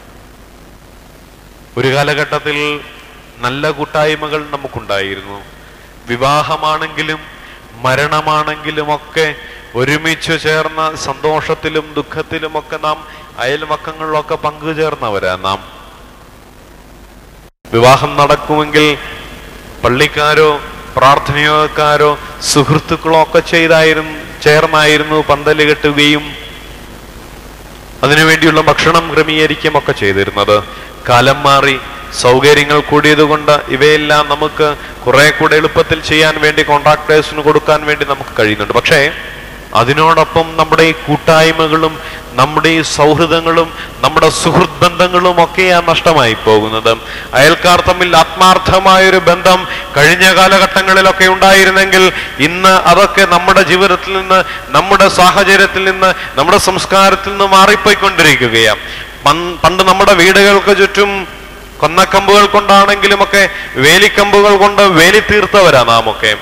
ഒരു കാലഘട്ടത്തിൽ നല്ല കൂട്ടായ്മകൾ നമുക്കുണ്ടായിരുന്നു. വിവാഹമാണെങ്കിലും മരണമാണെങ്കിലും ഒക്കെ ഒരുമിച്ച് ചേർന്ന സന്തോഷത്തിലും ദുഃഖത്തിലുമൊക്കെ നാം അയൽവക്കങ്ങളിലൊക്കെ പങ്കുചേർന്നവരാ നാം. വിവാഹം നടക്കുമെങ്കിൽ പള്ളിക്കാരോ പ്രാർത്ഥനയോക്കാരോ സുഹൃത്തുക്കളോ ഒക്കെ ചേർന്നായിരുന്നു പന്തല് കെട്ടുകയും അതിനുവേണ്ടിയുള്ള ഭക്ഷണം ക്രമീകരിക്കുകയും ഒക്കെ ചെയ്തിരുന്നത്. കാലം മാറി, സൗകര്യങ്ങൾ കൂടിയതുകൊണ്ട് ഇവയെല്ലാം നമുക്ക് കുറെ കൂടെ എളുപ്പത്തിൽ ചെയ്യാൻ വേണ്ടി കോൺട്രാക്ടേഴ്സിന് കൊടുക്കാൻ വേണ്ടി നമുക്ക് കഴിയുന്നുണ്ട്. പക്ഷേ അതിനോടൊപ്പം നമ്മുടെ ഈ കൂട്ടായ്മകളും നമ്മുടെ ഈ സൗഹൃദങ്ങളും നമ്മുടെ സുഹൃത്ത് ബന്ധങ്ങളും ഒക്കെയാണ് നഷ്ടമായി പോകുന്നത്. അയൽക്കാർ തമ്മിൽ ആത്മാർത്ഥമായൊരു ബന്ധം കഴിഞ്ഞ കാലഘട്ടങ്ങളിലൊക്കെ ഉണ്ടായിരുന്നെങ്കിൽ ഇന്ന് അതൊക്കെ നമ്മുടെ ജീവിതത്തിൽ നിന്ന്, നമ്മുടെ സാഹചര്യത്തിൽ നിന്ന്, നമ്മുടെ സംസ്കാരത്തിൽ നിന്ന് മാറിപ്പോയിക്കൊണ്ടിരിക്കുകയാണ്. പണ്ട് നമ്മുടെ വീടുകൾക്ക് ചുറ്റും കൊന്നക്കമ്പുകൾ കൊണ്ടാണെങ്കിലും ഒക്കെ വേലിക്കമ്പുകൾ കൊണ്ട് വേലി തീർത്തവരാ നാം ഒക്കെ.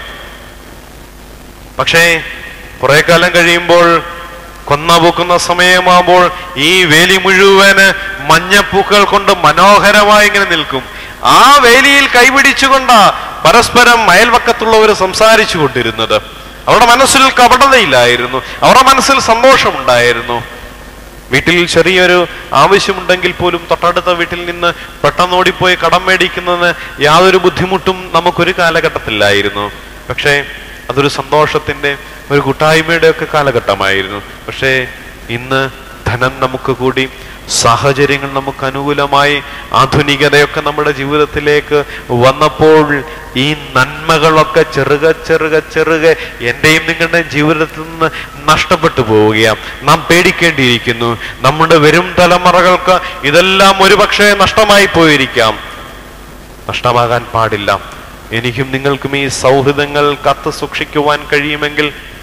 പക്ഷേ കുറെ കാലം കഴിയുമ്പോൾ, കൊന്ന പൂക്കുന്ന സമയമാകുമ്പോൾ ഈ വേലി മുഴുവന് മഞ്ഞപ്പൂക്കൾ കൊണ്ട് മനോഹരമായി ഇങ്ങനെ നിൽക്കും. ആ വേലിയിൽ കൈപിടിച്ചുകൊണ്ടാ പരസ്പരം അയൽവക്കത്തുള്ളവർ സംസാരിച്ചു കൊണ്ടിരുന്നത്. അവരുടെ മനസ്സിൽ കപടതയില്ലായിരുന്നു, അവരുടെ മനസ്സിൽ സന്തോഷമുണ്ടായിരുന്നു. വീട്ടിൽ ചെറിയൊരു ആവശ്യമുണ്ടെങ്കിൽ പോലും തൊട്ടടുത്ത വീട്ടിൽ നിന്ന് പെട്ടെന്നോടിപ്പോയി കടം മേടിക്കുന്നതിന് യാതൊരു ബുദ്ധിമുട്ടും നമുക്കൊരു കാലഘട്ടത്തിലായിരുന്നു. പക്ഷേ അതൊരു സന്തോഷത്തിന്റെ, ഒരു കൂട്ടായ്മയുടെ ഒക്കെ കാലഘട്ടമായിരുന്നു. പക്ഷേ ഇന്ന് ധനം നമുക്ക് കൂടി, സാഹചര്യങ്ങൾ നമുക്ക് അനുകൂലമായി, ആധുനികതയൊക്കെ നമ്മുടെ ജീവിതത്തിലേക്ക് വന്നപ്പോൾ ഈ നന്മകളൊക്കെ ചെറുകെ എന്റെയും നിങ്ങളുടെയും ജീവിതത്തിൽ നിന്ന് നഷ്ടപ്പെട്ടു പോവുകയാണ്. നാം പേടിക്കേണ്ടിയിരിക്കുന്നു. നമ്മുടെ വരും തലമുറകൾക്ക് ഇതെല്ലാം ഒരുപക്ഷെ നഷ്ടമായി പോയിരിക്കാം. നഷ്ടമാകാൻ പാടില്ല. എനിക്കും നിങ്ങൾക്കും ഈ സൗഹൃദങ്ങൾ കാത്തു സൂക്ഷിക്കുവാൻ കഴിയുമെങ്കിൽ,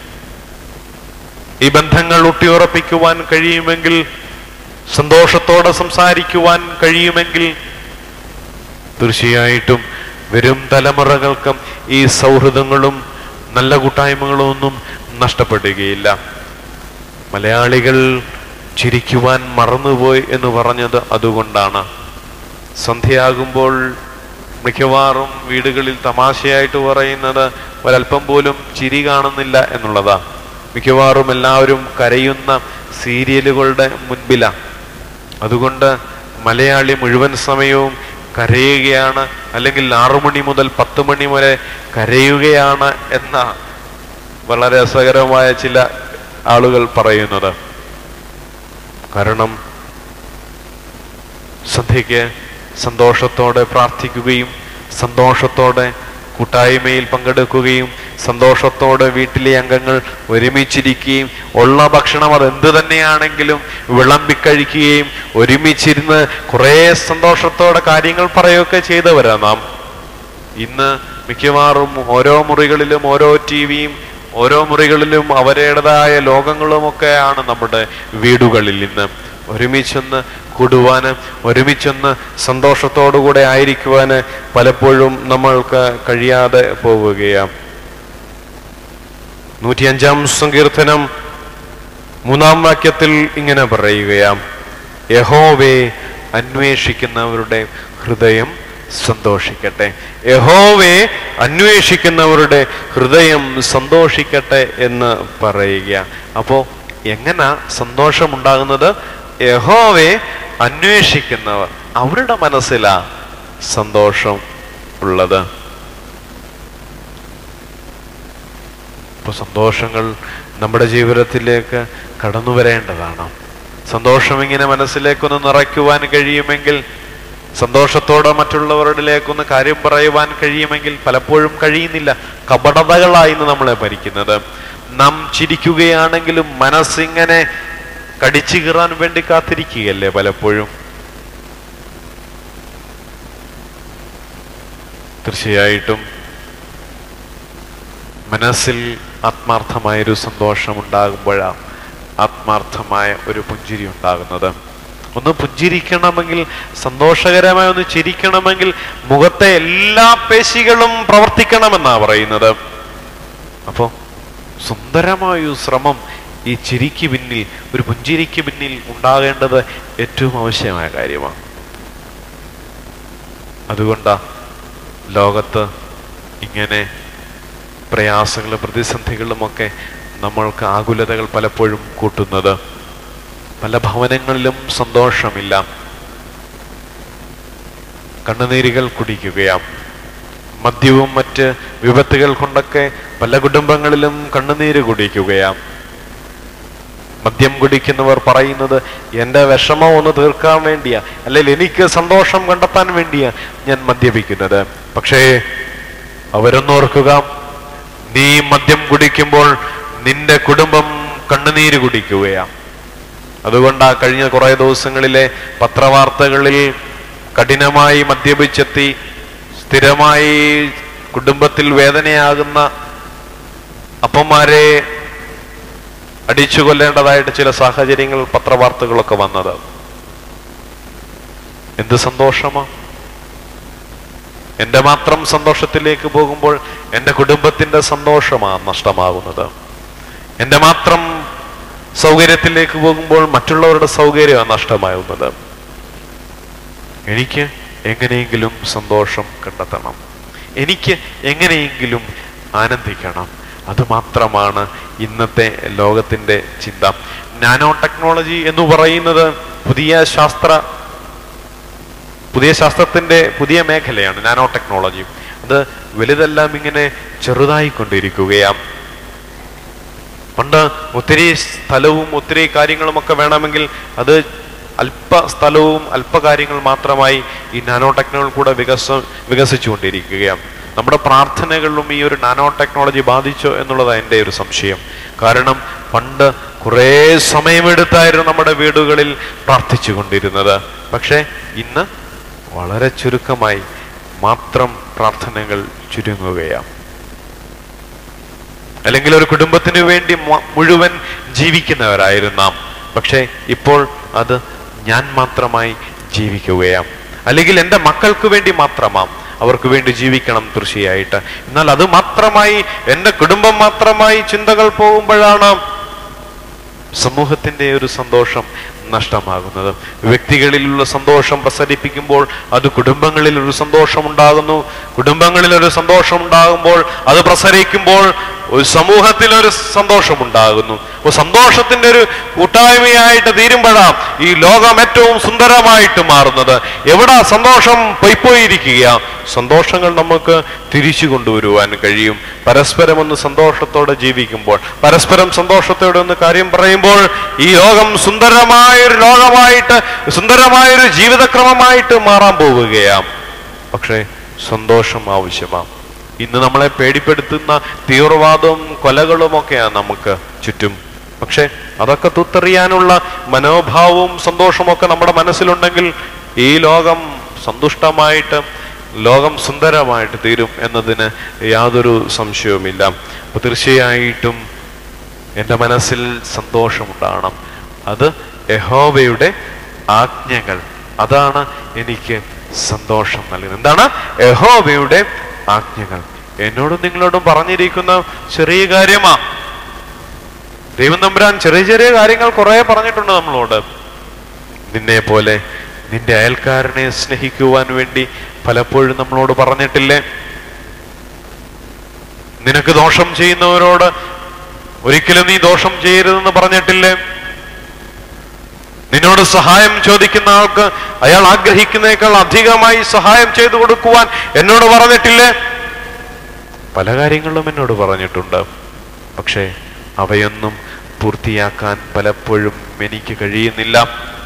ഈ ബന്ധങ്ങൾ ഊട്ടിയുറപ്പിക്കുവാൻ കഴിയുമെങ്കിൽ, സന്തോഷത്തോടെ സംസാരിക്കുവാൻ കഴിയുമെങ്കിൽ തീർച്ചയായിട്ടും വരും തലമുറകൾക്കും ഈ സൗഹൃദങ്ങളും നല്ല കൂട്ടായ്മകളും ഒന്നും നഷ്ടപ്പെടുകയില്ല. മലയാളികൾ ചിരിക്കുവാൻ മറന്നുപോയി എന്ന് പറഞ്ഞത് അതുകൊണ്ടാണ്. സന്ധ്യയാകുമ്പോൾ മിക്കവാറും വീടുകളിൽ തമാശയായിട്ട് പറയുന്നത് ഒരല്പം പോലും ചിരി കാണുന്നില്ല എന്നുള്ളതാ. മിക്കവാറും എല്ലാവരും കരയുന്ന സീരിയലുകളുടെ മുൻപിലാണ്. അതുകൊണ്ട് മലയാളി മുഴുവൻ സമയവും കരയുകയാണ്, അല്ലെങ്കിൽ 6 മണി മുതൽ 10 മണി വരെ കരയുകയാണ് എന്ന വളരെ രസകരമായ ചില ആളുകൾ പറയുന്നത്. കാരണം സന്ധ്യയ്ക്ക് സന്തോഷത്തോടെ പ്രാർത്ഥിക്കുകയും സന്തോഷത്തോടെ കൂട്ടായ്മയിൽ പങ്കെടുക്കുകയും സന്തോഷത്തോടെ വീട്ടിലെ അംഗങ്ങൾ ഒരുമിച്ചിരിക്കുകയും ഉള്ള ഭക്ഷണം അതെന്ത് തന്നെയാണെങ്കിലും വിളമ്പിക്കഴിക്കുകയും ഒരുമിച്ചിരുന്ന് കുറേ സന്തോഷത്തോടെ കാര്യങ്ങൾ പറയുകയൊക്കെ ചെയ്തവരാ നാം. ഇന്ന് മിക്കവാറും ഓരോ മുറികളിലും ഓരോ ടിവിയും, ഓരോ മുറികളിലും അവരുടേതായ ലോകങ്ങളുമൊക്കെയാണ് നമ്മുടെ വീടുകളിൽ. ഇന്ന് ഒരുമിച്ചൊന്ന് കൂടുവാന്, ഒരുമിച്ചൊന്ന് സന്തോഷത്തോടുകൂടെ ആയിരിക്കുവാന് പലപ്പോഴും നമ്മൾക്ക് കഴിയാതെ പോവുകയാണ്. 105-ാം സങ്കീർത്തനം 3-ാം വാക്യത്തിൽ ഇങ്ങനെ പറയുകയാം: യഹോവയെ അന്വേഷിക്കുന്നവരുടെ ഹൃദയം സന്തോഷിക്കട്ടെ. യഹോവയെ അന്വേഷിക്കുന്നവരുടെ ഹൃദയം സന്തോഷിക്കട്ടെ എന്ന് പറയുക. അപ്പോ എങ്ങനെ സന്തോഷമുണ്ടാകുന്നത്? യഹോവയെ അന്വേഷിക്കുന്നവർ, അവരുടെ മനസ്സിലാ സന്തോഷം ഉള്ളത്. ഇപ്പൊ സന്തോഷങ്ങൾ നമ്മുടെ ജീവിതത്തിലേക്ക് കടന്നു വരേണ്ടതാണ്. സന്തോഷം ഇങ്ങനെ മനസ്സിലേക്കൊന്ന് നിറയ്ക്കുവാൻ കഴിയുമെങ്കിൽ, സന്തോഷത്തോടെ മറ്റുള്ളവരിലേക്കൊന്ന് കാര്യം പറയുവാൻ കഴിയുമെങ്കിൽ, പലപ്പോഴും കഴിയുന്നില്ല. കപടതകളായിന്ന് നമ്മളെ ഭരിക്കുന്നത്. നാം ചിരിക്കുകയാണെങ്കിലും മനസ്സിങ്ങനെ കടിച്ചു കീറാൻ വേണ്ടി കാത്തിരിക്കുകയല്ലേ പലപ്പോഴും. തീർച്ചയായിട്ടും മനസ്സിൽ ആത്മാർത്ഥമായൊരു സന്തോഷം ഉണ്ടാകുമ്പോഴാണ് ആത്മാർത്ഥമായ ഒരു പുഞ്ചിരി ഉണ്ടാകുന്നത്. ഒന്ന് പുഞ്ചിരിക്കണമെങ്കിൽ, സന്തോഷകരമായി ഒന്ന് ചിരിക്കണമെങ്കിൽ മുഖത്തെ എല്ലാ പേശികളും പ്രവർത്തിക്കണമെന്നാ പറയുന്നത്. അപ്പോ സുന്ദരമായൊരു ശ്രമം ഈ ചിരിക്ക് പിന്നിൽ, ഒരു പുഞ്ചിരിക്ക് പിന്നിൽ ഉണ്ടാകേണ്ടത് ഏറ്റവും ആവശ്യമായ കാര്യമാണ്. അതുകൊണ്ടാ ലോകത്ത് ഇങ്ങനെ പ്രയാസങ്ങളും പ്രതിസന്ധികളുമൊക്കെ നമ്മൾക്ക് ആകുലതകൾ പലപ്പോഴും കൂട്ടുന്നത്. പല ഭവനങ്ങളിലും സന്തോഷമില്ല, കണ്ണുനീരുകൾ കുടിക്കുകയാം. മദ്യവും മറ്റ് വിപത്തുകൾ കൊണ്ടൊക്കെ പല കുടുംബങ്ങളിലും കണ്ണുനീര് കുടിക്കുകയാം. മദ്യം കുടിക്കുന്നവർ പറയുന്നത് എൻ്റെ വിഷമം ഒന്ന് തീർക്കാൻ വേണ്ടിയാ, അല്ലെങ്കിൽ എനിക്ക് സന്തോഷം കണ്ടെത്താൻ വേണ്ടിയാ ഞാൻ മദ്യപിക്കുന്നത്. പക്ഷേ അവരൊന്നോർക്കുക, നീ മദ്യം കുടിക്കുമ്പോൾ നിന്റെ കുടുംബം കണ്ണുനീര് കുടിക്കുകയാണ്. അതുകൊണ്ടാ കഴിഞ്ഞ കുറെ ദിവസങ്ങളിലെ പത്രവാർത്തകളിൽ കഠിനമായി മദ്യപിച്ചെത്തി സ്ഥിരമായി കുടുംബത്തിൽ വേദനയാകുന്ന അപ്പന്മാരെ അടിച്ചു കൊല്ലേണ്ടതായിട്ട് ചില സാഹചര്യങ്ങൾ, പത്രവാർത്തകളൊക്കെ വന്നത്. എന്ത് സന്തോഷമാ! എൻ്റെ മാത്രം സന്തോഷത്തിലേക്ക് പോകുമ്പോൾ എൻ്റെ കുടുംബത്തിന്റെ സന്തോഷമാണ് നഷ്ടമാകുന്നത്. എൻ്റെ മാത്രം സൗകര്യത്തിലേക്ക് പോകുമ്പോൾ മറ്റുള്ളവരുടെ സൗകര്യമാണ് നഷ്ടമാകുന്നത്. എനിക്ക് എങ്ങനെയെങ്കിലും സന്തോഷം കണ്ടെത്തണം, എനിക്ക് എങ്ങനെയെങ്കിലും ആനന്ദിക്കണം. അതുമാത്രമാണ് ഇന്നത്തെ ലോകത്തിന്റെ ചിന്ത. നാനോ ടെക്നോളജി എന്ന് പറയുന്നത് പുതിയ ശാസ്ത്രത്തിന്റെ പുതിയ മേഖലയാണ്. നാനോ ടെക്നോളജി അത് വലുതെല്ലാം ഇങ്ങനെ ചെറുതായിക്കൊണ്ടിരിക്കുകയാണ്. പണ്ട് ഒത്തിരി സ്ഥലവും ഒത്തിരി കാര്യങ്ങളുമൊക്കെ വേണമെങ്കിൽ അത് അല്പ സ്ഥലവും അല്പകാര്യങ്ങൾ മാത്രമായി ഈ നാനോ ടെക്നോളജി കൂടെ വികസിച്ചുകൊണ്ടിരിക്കുകയാണ്. നമ്മുടെ പ്രാർത്ഥനകളിലും ഈ ഒരു നാനോ ടെക്നോളജി ബാധിച്ചോ എന്നുള്ളതാണ് എൻ്റെ ഒരു സംശയം. കാരണം പണ്ട് കുറേ സമയമെടുത്തായിരുന്നു നമ്മുടെ വീടുകളിൽ പ്രാർത്ഥിച്ചു കൊണ്ടിരുന്നത്. പക്ഷെ ഇന്ന് വളരെ ചുരുക്കമായി മാത്രം പ്രാർത്ഥനകൾ ചുരുങ്ങുകയാണ്. അല്ലെങ്കിൽ ഒരു കുടുംബത്തിന് വേണ്ടി മുഴുവൻ ജീവിക്കുന്നവരായിരുന്നു നാം. പക്ഷെ ഇപ്പോൾ അത് ഞാൻ മാത്രമായി ജീവിക്കുകയാണ്. അല്ലെങ്കിൽ എൻ്റെ മക്കൾക്ക് വേണ്ടി മാത്രമാം, അവർക്ക് വേണ്ടി ജീവിക്കണം തീർച്ചയായിട്ട്. എന്നാൽ അത് മാത്രമായി, എൻ്റെ കുടുംബം മാത്രമായി ചിന്തകൾ പോകുമ്പോഴാണ് സമൂഹത്തിന്റെ ഒരു സന്തോഷം നഷ്ടമാകുന്നത്. വ്യക്തികളിലുള്ള സന്തോഷം പ്രസരിപ്പിക്കുമ്പോൾ അത് കുടുംബങ്ങളിൽ ഒരു സന്തോഷം ഉണ്ടാകുന്നു. കുടുംബങ്ങളിൽ ഒരു സന്തോഷം ഉണ്ടാകുമ്പോൾ അത് പ്രസരിക്കുമ്പോൾ ഒരു സമൂഹത്തിൽ ഒരു സന്തോഷം ഉണ്ടാകുന്നു. സന്തോഷത്തിന്റെ ഒരു കൂട്ടായ്മയായിട്ട് തീരുമ്പോഴാണ് ഈ ലോകം ഏറ്റവും സുന്ദരമായിട്ട് മാറുന്നത്. എവിടെ സന്തോഷം പൊയ്പോയിരിക്കുക, സന്തോഷങ്ങൾ നമുക്ക് തിരിച്ചു കൊണ്ടുവരുവാൻ കഴിയും. പരസ്പരം ഒന്ന് സന്തോഷത്തോടെ ജീവിക്കുമ്പോൾ, പരസ്പരം സന്തോഷത്തോടെ ഒന്ന് കാര്യം പറയുമ്പോൾ ഈ ലോകം സുന്ദരമായൊരു ലോകമായിട്ട്, സുന്ദരമായൊരു ജീവിതക്രമമായിട്ട് മാറാൻ പോവുകയാണ്. പക്ഷേ സന്തോഷം ആവശ്യമാണ്. ഇന്ന് നമ്മളെ പേടിപ്പെടുത്തുന്ന തീവ്രവാദവും കൊലകളുമൊക്കെയാണ് നമുക്ക് ചുറ്റും. പക്ഷെ അതൊക്കെ തുത്തെറിയാനുള്ള മനോഭാവവും സന്തോഷമൊക്കെ നമ്മുടെ മനസ്സിലുണ്ടെങ്കിൽ ഈ ലോകം സന്തുഷ്ടമായിട്ട്, ലോകം സുന്ദരമായിട്ട് തീരും എന്നതിന് യാതൊരു സംശയവുമില്ല. അപ്പൊ തീർച്ചയായിട്ടും എൻ്റെ മനസ്സിൽ സന്തോഷമുണ്ടാകണം. അത് യഹോവയുടെ ആജ്ഞകൾ. അതാണ് എനിക്ക് സന്തോഷം നൽകുന്നത്. എന്താണ്? യഹോവയുടെ ആജ്ഞകൾ. എന്നോടും നിങ്ങളോടും പറഞ്ഞിരിക്കുന്ന ചെറിയ കാര്യമാ. ദൈവം തമ്പുരാൻ ചെറിയ ചെറിയ കാര്യങ്ങൾ കുറെ പറഞ്ഞിട്ടുണ്ട് നമ്മളോട്. നിന്നെ പോലെ നിന്റെ അയൽക്കാരനെ സ്നേഹിക്കുവാൻ വേണ്ടി പലപ്പോഴും നമ്മളോട് പറഞ്ഞിട്ടില്ലേ? നിനക്ക് ദോഷം ചെയ്യുന്നവരോട് ഒരിക്കലും നീ ദോഷം ചെയ്യരുതെന്ന് പറഞ്ഞിട്ടില്ലേ? നിന്നോട് സഹായം ചോദിക്കുന്ന ആൾക്ക് അയാൾ ആഗ്രഹിക്കുന്നേക്കാൾ അധികമായി സഹായം ചെയ്തു കൊടുക്കുവാൻ എന്നോട് പറഞ്ഞിട്ടില്ലേ? പല കാര്യങ്ങളും എന്നോട് പറഞ്ഞിട്ടുണ്ട്. പക്ഷേ അവയൊന്നും പൂർത്തിയാക്കാൻ പലപ്പോഴും എനിക്ക് കഴിയുന്നില്ല.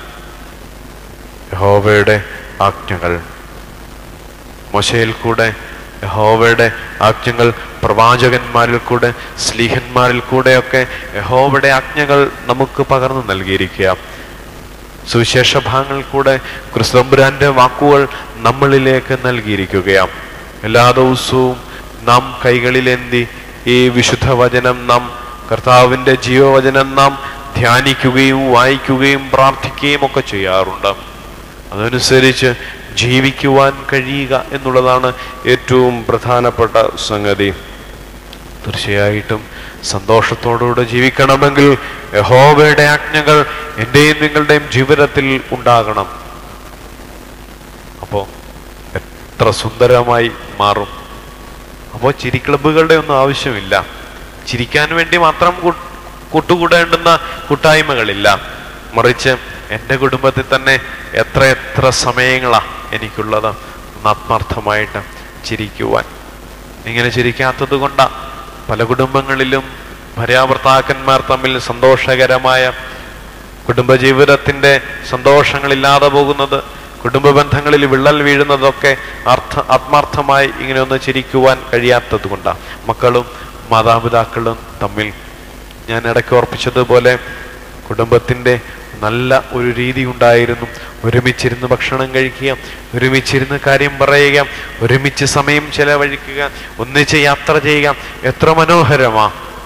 യഹോവയുടെ ആജ്ഞകൾ മോശയിൽ കൂടെ, യഹോവയുടെ ആജ്ഞകൾ പ്രവാചകന്മാരിൽ കൂടെ, സ്ലീഹന്മാരിൽ കൂടെയൊക്കെ യഹോവയുടെ ആജ്ഞകൾ നമുക്ക് പകർന്നു നൽകിയിരിക്കുക. സുവിശേഷ ഭാഗങ്ങളിൽ കൂടെ ക്രിസ്തുതമ്പുരാന്റെ വാക്കുകൾ നമ്മളിലേക്ക് നൽകിയിരിക്കുകയാണ്. എല്ലാ ദിവസവും നാം കൈകളിലേന്തി ഈ വിശുദ്ധ വചനം, നാം കർത്താവിൻ്റെ ജീവവചനം നാം ധ്യാനിക്കുകയും വായിക്കുകയും പ്രാർത്ഥിക്കുകയും ഒക്കെ ചെയ്യാറുണ്ട്. അതനുസരിച്ച് ജീവിക്കുവാൻ കഴിയുക എന്നുള്ളതാണ് ഏറ്റവും പ്രധാനപ്പെട്ട സംഗതി. തീർച്ചയായിട്ടും സന്തോഷത്തോടുകൂടെ ജീവിക്കണമെങ്കിൽ യഹോവയുടെ ആജ്ഞകൾ എൻ്റെയും നിങ്ങളുടെയും ജീവിതത്തിൽ ഉണ്ടാകണം. അപ്പോൾ എത്ര സുന്ദരമായി മാറും. അപ്പോൾ ചിരി ക്ലബ്ബുകളുടെ ഒന്നും ആവശ്യമില്ല. ചിരിക്കാൻ വേണ്ടി മാത്രം കൂട്ടുകൂടേണ്ടുന്ന കൂട്ടായ്മകളില്ല. മറിച്ച് എൻ്റെ കുടുംബത്തിൽ തന്നെ എത്ര സമയങ്ങളാ എനിക്കുള്ളത് ആത്മാർത്ഥമായിട്ട് ചിരിക്കുവാൻ. ഇങ്ങനെ ചിരിക്കാത്തത് കൊണ്ടാ പല കുടുംബങ്ങളിലും ഭാര്യാഭർത്താക്കന്മാർ തമ്മിൽ സന്തോഷകരമായ കുടുംബജീവിതത്തിൻ്റെ സന്തോഷങ്ങളില്ലാതെ പോകുന്നത്, കുടുംബ ബന്ധങ്ങളിൽ വിള്ളൽ വീഴുന്നതൊക്കെ ആത്മാർത്ഥമായി ഇങ്ങനെ ഒന്ന് ചിരിക്കുവാൻ കഴിയാത്തത് കൊണ്ടാണ്. മക്കളും മാതാപിതാക്കളും തമ്മിൽ ഞാൻ ഇടയ്ക്ക് ഓർപ്പിച്ചതുപോലെ കുടുംബത്തിൻ്റെ നല്ല ഒരു രീതി ഉണ്ടായിരുന്നു. ഒരുമിച്ചിരുന്ന് ഭക്ഷണം കഴിക്കുക, ഒരുമിച്ചിരുന്ന് കാര്യം പറയുക, ഒരുമിച്ച് സമയം ചെലവഴിക്കുക, ഒന്നിച്ച് യാത്ര ചെയ്യുക. എത്ര മനോഹരമാ!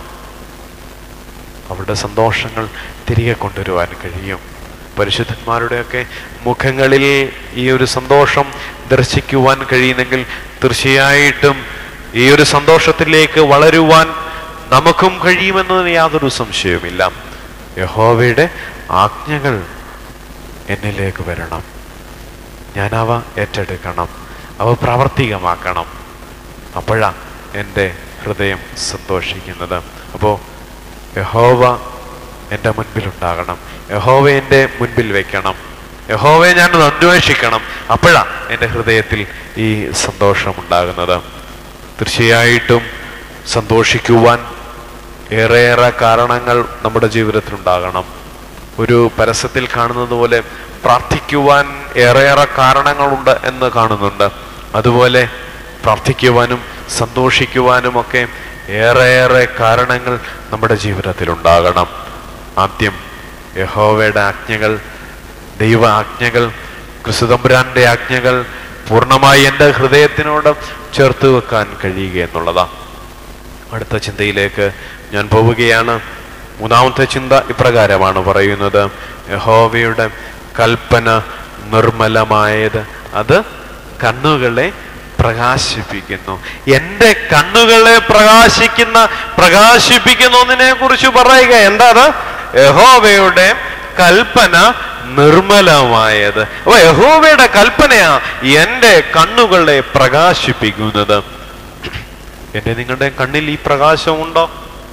അവരുടെ സന്തോഷങ്ങൾ തിരികെ കൊണ്ടുവരുവാൻ കഴിയും. പരിശുദ്ധന്മാരുടെയൊക്കെ മുഖങ്ങളിൽ ഈ ഒരു സന്തോഷം ദർശിക്കുവാൻ കഴിയുന്നെങ്കിൽ തീർച്ചയായിട്ടും ഈ ഒരു സന്തോഷത്തിലേക്ക് വളരുവാൻ നമുക്കും കഴിയുമെന്നതിന് യാതൊരു സംശയവുമില്ല. യഹോവയുടെ ആജ്ഞകൾ എന്നിലേക്ക് വരണം. ഞാൻ അവ ഏറ്റെടുക്കണം, അവ പ്രാവർത്തികമാക്കണം. അപ്പോഴാണ് എൻ്റെ ഹൃദയം സന്തോഷിക്കുന്നത്. അപ്പോൾ യഹോവ എൻ്റെ മുൻപിലുണ്ടാകണം, യഹോവ എൻ്റെ മുൻപിൽ വെക്കണം, യഹോവയെ ഞാനൊന്ന് അന്വേഷിക്കണം. അപ്പോഴാണ് എൻ്റെ ഹൃദയത്തിൽ ഈ സന്തോഷമുണ്ടാകുന്നത്. തീർച്ചയായിട്ടും സന്തോഷിക്കുവാൻ ഏറെയേറെ കാരണങ്ങൾ നമ്മുടെ ജീവിതത്തിലുണ്ടാകണം. ഒരു പരസ്യത്തിൽ കാണുന്നത് പോലെ പ്രാർത്ഥിക്കുവാൻ ഏറെയേറെ കാരണങ്ങളുണ്ട് എന്ന് കാണുന്നുണ്ട്. അതുപോലെ പ്രാർത്ഥിക്കുവാനും സന്തോഷിക്കുവാനുമൊക്കെ ഏറെയേറെ കാരണങ്ങൾ നമ്മുടെ ജീവിതത്തിലുണ്ടാകണം. ആദ്യം യഹോവയുടെ ആജ്ഞകൾ, ദൈവ ആജ്ഞകൾ, ക്രിസ്തുതമ്പുരാന്റെ ആജ്ഞകൾ പൂർണ്ണമായി എൻ്റെ ഹൃദയത്തിനോട് ചേർത്ത് വെക്കാൻ കഴിയുക എന്നുള്ളതാണ്. അടുത്ത ചിന്തയിലേക്ക് ഞാൻ പോവുകയാണ്. മൂന്നാമത്തെ ചിന്ത ഇപ്രകാരമാണ് പറയുന്നത്: യഹോവയുടെ കൽപ്പന നിർമ്മലമായത്, അത് കണ്ണുകളെ പ്രകാശിപ്പിക്കുന്നു. എൻ്റെ കണ്ണുകളെ പ്രകാശിപ്പിക്കുന്നതിനെ കുറിച്ച് പറയുക. എന്താ അത്? യഹോവയുടെ കൽപ്പന നിർമ്മലമായത്. അപ്പൊ യഹോവയുടെ കൽപ്പനയാ എൻ്റെ കണ്ണുകളെ പ്രകാശിപ്പിക്കുന്നത്. എൻ്റെ നിങ്ങളുടെ കണ്ണിൽ ഈ പ്രകാശമുണ്ടോ?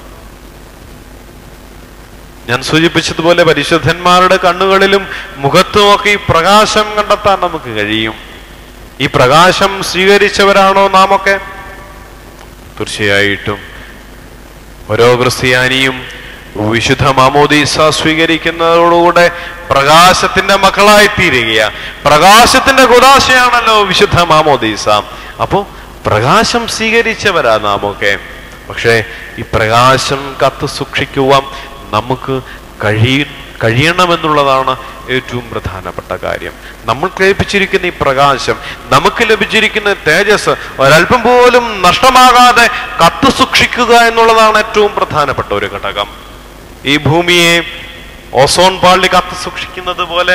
ഞാൻ സൂചിപ്പിച്ചതുപോലെ പരിശുദ്ധന്മാരുടെ കണ്ണുകളിലും മുഖത്തുമൊക്കെ ഈ പ്രകാശം കണ്ടെത്താൻ നമുക്ക് കഴിയും. ഈ പ്രകാശം സ്വീകരിച്ചവരാണോ നാം ഒക്കെ? തീർച്ചയായിട്ടും ഓരോ ക്രിസ്ത്യാനിയും വിശുദ്ധ മാമോദീസ സ്വീകരിക്കുന്നതോടുകൂടെ പ്രകാശത്തിന്റെ മക്കളായി തീരുകയാ. പ്രകാശത്തിന്റെ കുദാശയാണല്ലോ വിശുദ്ധ മാമോദീസ. അപ്പോ പ്രകാശം സ്വീകരിച്ചവരാ നാം ഒക്കെ. പക്ഷേ ഈ പ്രകാശം കാത്തു സൂക്ഷിക്കുവാൻ നമുക്ക് കഴിയണമെന്നുള്ളതാണ് ഏറ്റവും പ്രധാനപ്പെട്ട കാര്യം. നമ്മൾക്ക് ലഭിച്ചിരിക്കുന്ന ഈ പ്രകാശം, നമുക്ക് ലഭിച്ചിരിക്കുന്ന തേജസ് ഒരല്പം പോലും നഷ്ടമാകാതെ കാത്തു സൂക്ഷിക്കുക എന്നുള്ളതാണ് ഏറ്റവും പ്രധാനപ്പെട്ട ഒരു ഘടകം. ഈ ഭൂമിയെ ഓസോൺ പാളി കാത്തു സൂക്ഷിക്കുന്നത് പോലെ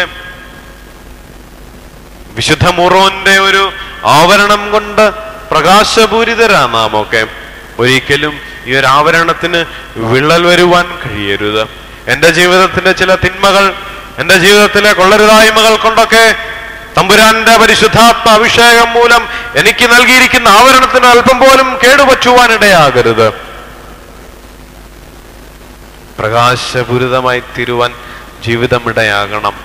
വിശുദ്ധ മൂറോന്റെ ഒരു ആവരണം കൊണ്ട് പ്രകാശപൂരിതരാ നാം ഒക്കെ. ഒരിക്കലും ഈ ഒരു ആവരണത്തിന് വിള്ളൽ വരുവാൻ കഴിയരുത്. എൻ്റെ ജീവിതത്തിന്റെ ചില തിന്മകൾ, എൻ്റെ ജീവിതത്തിലെ കൊള്ളരുതായ്മകൾ കൊണ്ടൊക്കെ തമ്പുരാന്റെ പരിശുദ്ധാത്മ അഭിഷേകം മൂലം എനിക്ക് നൽകിയിരിക്കുന്ന ആവരണത്തിന് അല്പം പോലും കേടുപറ്റുവാനിടയാകരുത്. പ്രകാശപൂരിതമായി തീരുവാൻ ജീവിതം ഇടയാകണം.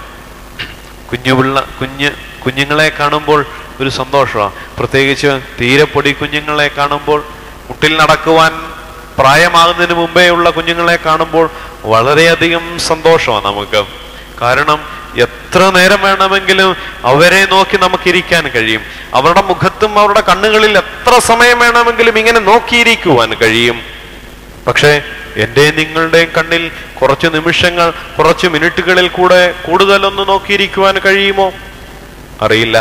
കുഞ്ഞുങ്ങളെ കാണുമ്പോൾ ഒരു സന്തോഷമാണ്. പ്രത്യേകിച്ച് തീരെ പൊടി കുഞ്ഞുങ്ങളെ കാണുമ്പോൾ, മുട്ടിൽ നടക്കുവാൻ പ്രായമാകുന്നതിന് മുമ്പേ ഉള്ള കുഞ്ഞുങ്ങളെ കാണുമ്പോൾ വളരെയധികം സന്തോഷമാണ് നമുക്ക്. കാരണം എത്ര നേരം വേണമെങ്കിലും അവരെ നോക്കി നമുക്കിരിക്കാൻ കഴിയും. അവരുടെ മുഖത്തും അവരുടെ കണ്ണുകളിൽ എത്ര സമയം വേണമെങ്കിലും ഇങ്ങനെ നോക്കിയിരിക്കുവാൻ കഴിയും. പക്ഷേ എൻ്റെ നിങ്ങളുടെയും കണ്ണിൽ കുറച്ച് നിമിഷങ്ങൾ, കുറച്ച് മിനിറ്റുകളിൽ കൂടെ കൂടുതലൊന്ന് നോക്കിയിരിക്കുവാൻ കഴിയുമോ? അറിയില്ല.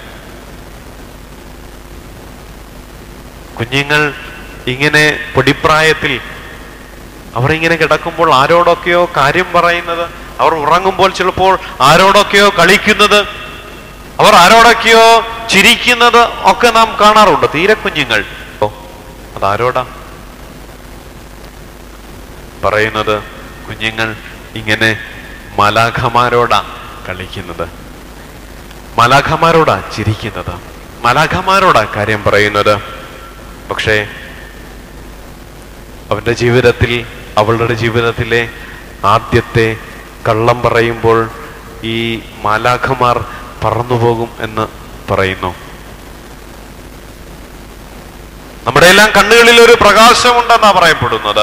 കുഞ്ഞുങ്ങൾ ഇങ്ങനെ പൊടിപ്രായത്തിൽ അവർ ഇങ്ങനെ കിടക്കുമ്പോൾ ആരോടൊക്കെയോ കാര്യം പറയുന്നത്, അവർ ഉറങ്ങുമ്പോൾ ചിലപ്പോൾ ആരോടൊക്കെയോ കളിക്കുന്നത്, അവർ ആരോടൊക്കെയോ ചിരിക്കുന്നത് ഒക്കെ നാം കാണാറുണ്ട്. തീരെ കുഞ്ഞുങ്ങൾ. അതാരോടാ പറയുന്നത്? കുഞ്ഞുങ്ങൾ ഇങ്ങനെ മാലാഖമാരോടാ കളിക്കുന്നത്, മാലാഖമാരോടാ ചിരിക്കുന്നത്, മാലാഖമാരോടാ കാര്യം പറയുന്നത്. പക്ഷേ അവന്റെ ജീവിതത്തിൽ, അവളുടെ ജീവിതത്തിലെ ആദ്യത്തെ കള്ളം പറയുമ്പോൾ ഈ മാലാഖമാർ പറന്നുപോകും എന്ന് പറയുന്നു. നമ്മുടെ എല്ലാം കണ്ണുകളിൽ ഒരു പ്രകാശമുണ്ടെന്നാ പറയപ്പെടുന്നത്.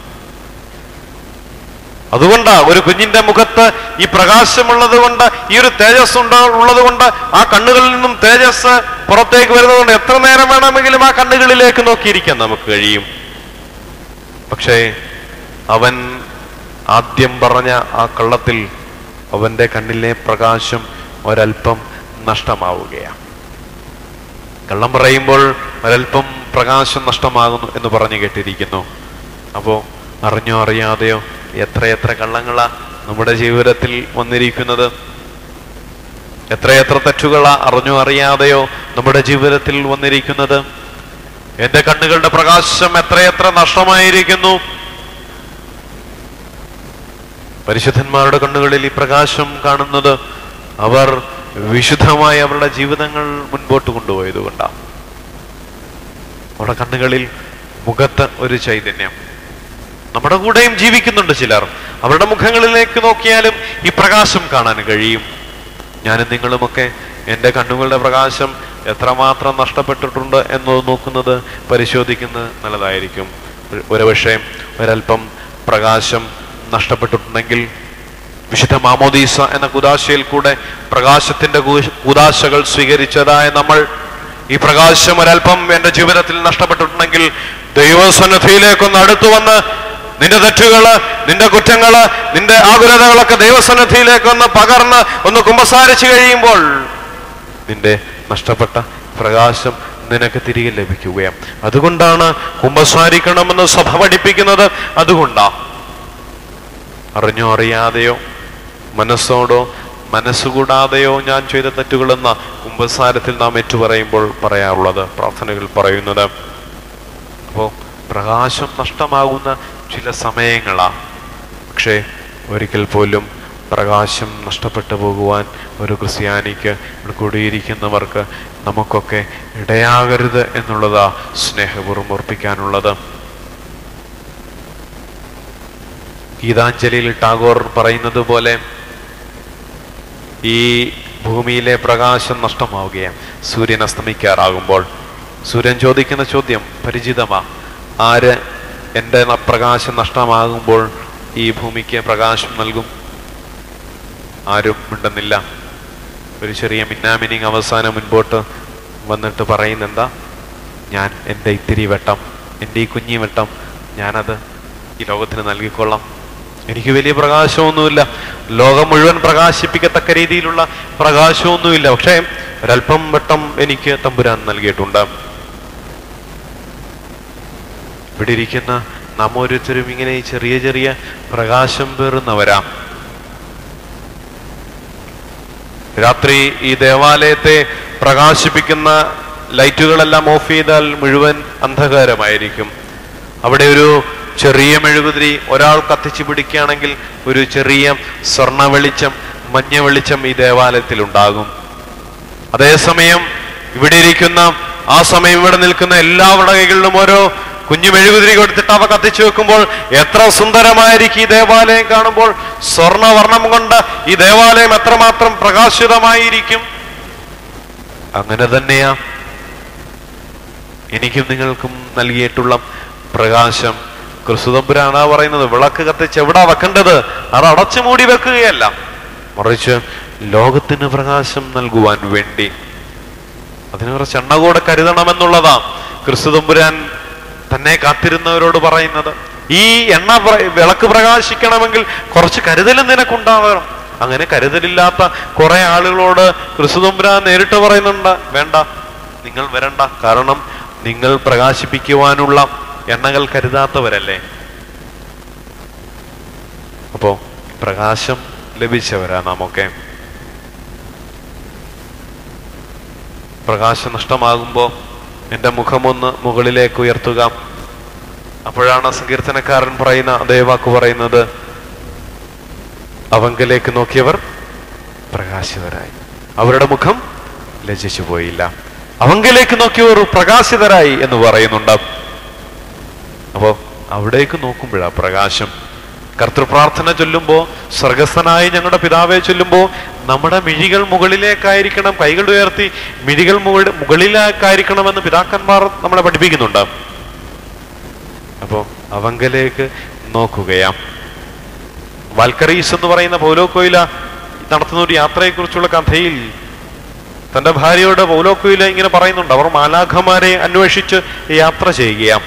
അതുകൊണ്ടാ ഒരു കുഞ്ഞിന്റെ മുഖത്ത് ഈ പ്രകാശമുള്ളത് കൊണ്ട്, ഈ ഒരു തേജസ് ഉള്ളത് കൊണ്ട്, ആ കണ്ണുകളിൽ നിന്നും തേജസ് പുറത്തേക്ക് വരുന്നത് കൊണ്ട് എത്ര നേരം വേണമെങ്കിലും ആ കണ്ണുകളിലേക്ക് നോക്കിയിരിക്കാൻ നമുക്ക് കഴിയും. പക്ഷേ അവൻ ആദ്യം പറഞ്ഞ ആ കള്ളത്തിൽ അവന്റെ കണ്ണിലെ പ്രകാശം ഒരൽപ്പം നഷ്ടമാവുകയാണ്. കള്ളം പറയുമ്പോൾ ഒരൽപ്പം പ്രകാശം നഷ്ടമാകുന്നു എന്ന് പറഞ്ഞു കേട്ടിരിക്കുന്നു. അപ്പോ അറിഞ്ഞോ അറിയാതെയോ എത്രയെത്ര കള്ളങ്ങളാ നമ്മുടെ ജീവിതത്തിൽ വന്നിരിക്കുന്നത്, എത്രയെത്ര തെറ്റുകളാ അറിഞ്ഞോ അറിയാതെയോ നമ്മുടെ ജീവിതത്തിൽ വന്നിരിക്കുന്നത്. എന്റെ കണ്ണുകളുടെ പ്രകാശം എത്രയെത്ര നഷ്ടമായിരിക്കുന്നു. പരിശുദ്ധന്മാരുടെ കണ്ണുകളിൽ ഈ പ്രകാശം കാണുന്നത് അവർ വിശുദ്ധമായി അവരുടെ ജീവിതങ്ങൾ മുൻപോട്ട് കൊണ്ടുപോയത് കൊണ്ടാണ്. അവരുടെ കണ്ണുകളിൽ, മുഖത്ത് ഒരു ചൈതന്യം. നമ്മുടെ കൂടെയും ജീവിക്കുന്നുണ്ട് ചിലർ. അവരുടെ മുഖങ്ങളിലേക്ക് നോക്കിയാലും ഈ പ്രകാശം കാണാൻ കഴിയും. ഞാനും നിങ്ങളുമൊക്കെ എൻ്റെ കണ്ണുകളുടെ പ്രകാശം എത്രമാത്രം നഷ്ടപ്പെട്ടിട്ടുണ്ട് എന്നത് നോക്കുന്നത്, പരിശോധിക്കുന്നത് നല്ലതായിരിക്കും. ഒരുപക്ഷെ ഒരൽപ്പം പ്രകാശം നഷ്ടപ്പെട്ടിട്ടുണ്ടെങ്കിൽ വിശുദ്ധ മാമോദീസ എന്ന കുദാശയിൽ കൂടെ പ്രകാശത്തിന്റെ കുദാശകൾ സ്വീകരിച്ചതായ നമ്മൾ, ഈ പ്രകാശം ഒരൽപ്പം എൻ്റെ ജീവിതത്തിൽ നഷ്ടപ്പെട്ടിട്ടുണ്ടെങ്കിൽ ദൈവസന്നിധിയിലേക്കൊന്ന് അടുത്തു വന്ന് നിന്റെ തെറ്റുകള്, നിന്റെ കുറ്റങ്ങള്, നിന്റെ ആകുലതകളൊക്കെ ദൈവസന്നിധിയിലേക്കൊന്ന് പകർന്ന് ഒന്ന് കുമ്പസാരിച്ചു കഴിയുമ്പോൾ നിന്റെ നഷ്ടപ്പെട്ട പ്രകാശം നിനക്ക് തിരികെ ലഭിക്കുകയാണ്. അതുകൊണ്ടാണ് കുമ്പസാരിക്കണമെന്ന് സഭ പഠിപ്പിക്കുന്നത്. അതുകൊണ്ടാ അറിഞ്ഞോ അറിയാതെയോ, മനസ്സോടോ മനസ്സുകൂടാതെയോ ഞാൻ ചെയ്ത തെറ്റുകളെന്ന കുമ്പസാരത്തിൽ നാം ഏറ്റുപറയുമ്പോൾ പറയാറുള്ളത്, പ്രാർത്ഥനകൾ പറയുന്നത്. അപ്പോൾ പ്രകാശം നഷ്ടമാകുന്ന ചില സമയങ്ങളാ. പക്ഷേ ഒരിക്കൽ പോലും പ്രകാശം നഷ്ടപ്പെട്ടു പോകുവാൻ ഒരു ക്രിസ്ത്യാനിക്ക്, കൂടിയിരിക്കുന്നവർക്ക്, നമുക്കൊക്കെ ഇടയാകരുത് എന്നുള്ളതാ സ്നേഹപൂർവ്വം ഓർപ്പിക്കാനുള്ളത്. ഗീതാഞ്ജലിയിൽ ടാഗോർ പറയുന്നത് പോലെ ഈ ഭൂമിയിലെ പ്രകാശം നഷ്ടമാവുകയാണ് സൂര്യൻ അസ്തമിക്കാറാകുമ്പോൾ. സൂര്യൻ ചോദിക്കുന്ന ചോദ്യം പരിചിതമാ, ആര് എൻ്റെ പ്രകാശം നഷ്ടമാകുമ്പോൾ ഈ ഭൂമിക്ക് പ്രകാശം നൽകും? ആരും മിണ്ടുന്നില്ല. ഒരു ചെറിയ മിന്നാമിനിങ് അവസാനം മുൻപോട്ട് വന്നിട്ട് പറയുന്നെന്താ, ഞാൻ എൻ്റെ ഇത്തിരി വെട്ടം, എൻ്റെ ഈ കുഞ്ഞി വെട്ടം ഞാനത് ഈ ലോകത്തിന് നൽകിക്കൊള്ളാം. എനിക്ക് വലിയ പ്രകാശമൊന്നുമില്ല, ലോകം മുഴുവൻ പ്രകാശിപ്പിക്കത്തക്ക രീതിയിലുള്ള പ്രകാശമൊന്നുമില്ല, പക്ഷേ ഒരൽപ്പം വെട്ടം എനിക്ക് തമ്പുരാൻ നൽകിയിട്ടുണ്ട്. ഇവിടെ ഇരിക്കുന്ന നാം ഓരോരുത്തരും ഇങ്ങനെ ചെറിയ ചെറിയ പ്രകാശം പേറുന്നവരാ. രാത്രി ഈ ദേവാലയത്തെ പ്രകാശിപ്പിക്കുന്ന ലൈറ്റുകളെല്ലാം ഓഫ് ചെയ്താൽ മുഴുവൻ അന്ധകാരമായിരിക്കും. അവിടെ ഒരു ചെറിയ മെഴുകുതിരി ഒരാൾ കത്തിച്ചു പിടിക്കുകയാണെങ്കിൽ ഒരു ചെറിയ സ്വർണ്ണ വെളിച്ചം, മഞ്ഞ വെളിച്ചം ഈ ദേവാലയത്തിൽ ഉണ്ടാകും. അതേസമയം ഇവിടെ ഇരിക്കുന്ന, ആ സമയം ഇവിടെ നിൽക്കുന്ന എല്ലാവരുടെ കൈകളിലും ഓരോ കുഞ്ഞു മെഴുകുതിരി കൊടുത്തിട്ട് അവ കത്തിച്ചു വെക്കുമ്പോൾ എത്ര സുന്ദരമായിരിക്കും ഈ ദേവാലയം കാണുമ്പോൾ. സ്വർണ്ണവർണ്ണം കൊണ്ട് ഈ ദേവാലയം എത്രമാത്രം പ്രകാശിതമായിരിക്കും. അങ്ങനെ തന്നെയാ എനിക്കും നിങ്ങൾക്കും നൽകിയിട്ടുള്ള പ്രകാശം. ക്രിസ്തുതമ്പുരാനാ പറയുന്നത്, വിളക്ക് കത്തിച്ച് എവിടാ വെക്കേണ്ടത്? അത് അടച്ചു മൂടി വെക്കുകയല്ല, മറിച്ച് ലോകത്തിന് പ്രകാശം നൽകുവാൻ വേണ്ടി അതിന് കുറച്ച് എണ്ണ കൂടെ കരുതണമെന്നുള്ളതാ ക്രിസ്തുതമ്പുരാൻ തന്നെ കാത്തിരുന്നവരോട് പറയുന്നത്. ഈ വിളക്ക് പ്രകാശിക്കണമെങ്കിൽ കുറച്ച് കരുതലും നിനക്കുണ്ടാവണം. അങ്ങനെ കരുതലില്ലാത്ത കുറെ ആളുകളോട് ക്രിസ്തുതമ്പുരാൻ നേരിട്ട് പറയുന്നുണ്ട്, വേണ്ട, നിങ്ങൾ വരണ്ട, കാരണം നിങ്ങൾ പ്രകാശിപ്പിക്കുവാനുള്ള എണ്ണകൾ കരുതാത്തവരല്ലേ. അപ്പോ പ്രകാശം ലഭിച്ചവരാ നാമൊക്കെ. പ്രകാശം നഷ്ടമാകുമ്പോ എൻ്റെ മുഖമൊന്ന് മുകളിലേക്ക് ഉയർത്തുക. അപ്പോഴാണ് സങ്കീർത്തനക്കാരൻ പറയുന്ന അതേ വാക്ക് പറയുന്നത്, അവങ്കലേക്ക് നോക്കിയവർ പ്രകാശിതരായി, അവരുടെ മുഖം ലജ്ജിച്ചു പോയില്ല. അവങ്കലേക്ക് നോക്കിയവർ പ്രകാശിതരായി എന്ന് പറയുന്നുണ്ട്. അപ്പോ അവിടേക്ക് നോക്കുമ്പോഴാ പ്രകാശം. കർത്തൃപ്രാർത്ഥന ചൊല്ലുമ്പോ, സ്വർഗസ്ഥനായ ഞങ്ങളുടെ പിതാവെ ചൊല്ലുമ്പോ നമ്മുടെ മിഴികൾ മുകളിലേക്കായിരിക്കണം, കൈകൾ ഉയർത്തി മിഴികൾ മുകളിലേക്കായിരിക്കണമെന്ന് പിതാക്കന്മാർ നമ്മളെ പഠിപ്പിക്കുന്നുണ്ട്. അപ്പോ അവങ്കലേക്ക് നോക്കുകയാ. വാൽക്കറീസ് എന്ന് പറയുന്ന പൗലോ കൊയ്ല നടത്തുന്ന ഒരു യാത്രയെക്കുറിച്ചുള്ള കഥയിൽ തന്റെ ഭാര്യയോട് പൗലോ കൊയ്ല ഇങ്ങനെ പറയുന്നുണ്ട്, അവർ മാലാഖമാരെ അന്വേഷിച്ച് യാത്ര ചെയ്യുകയാ.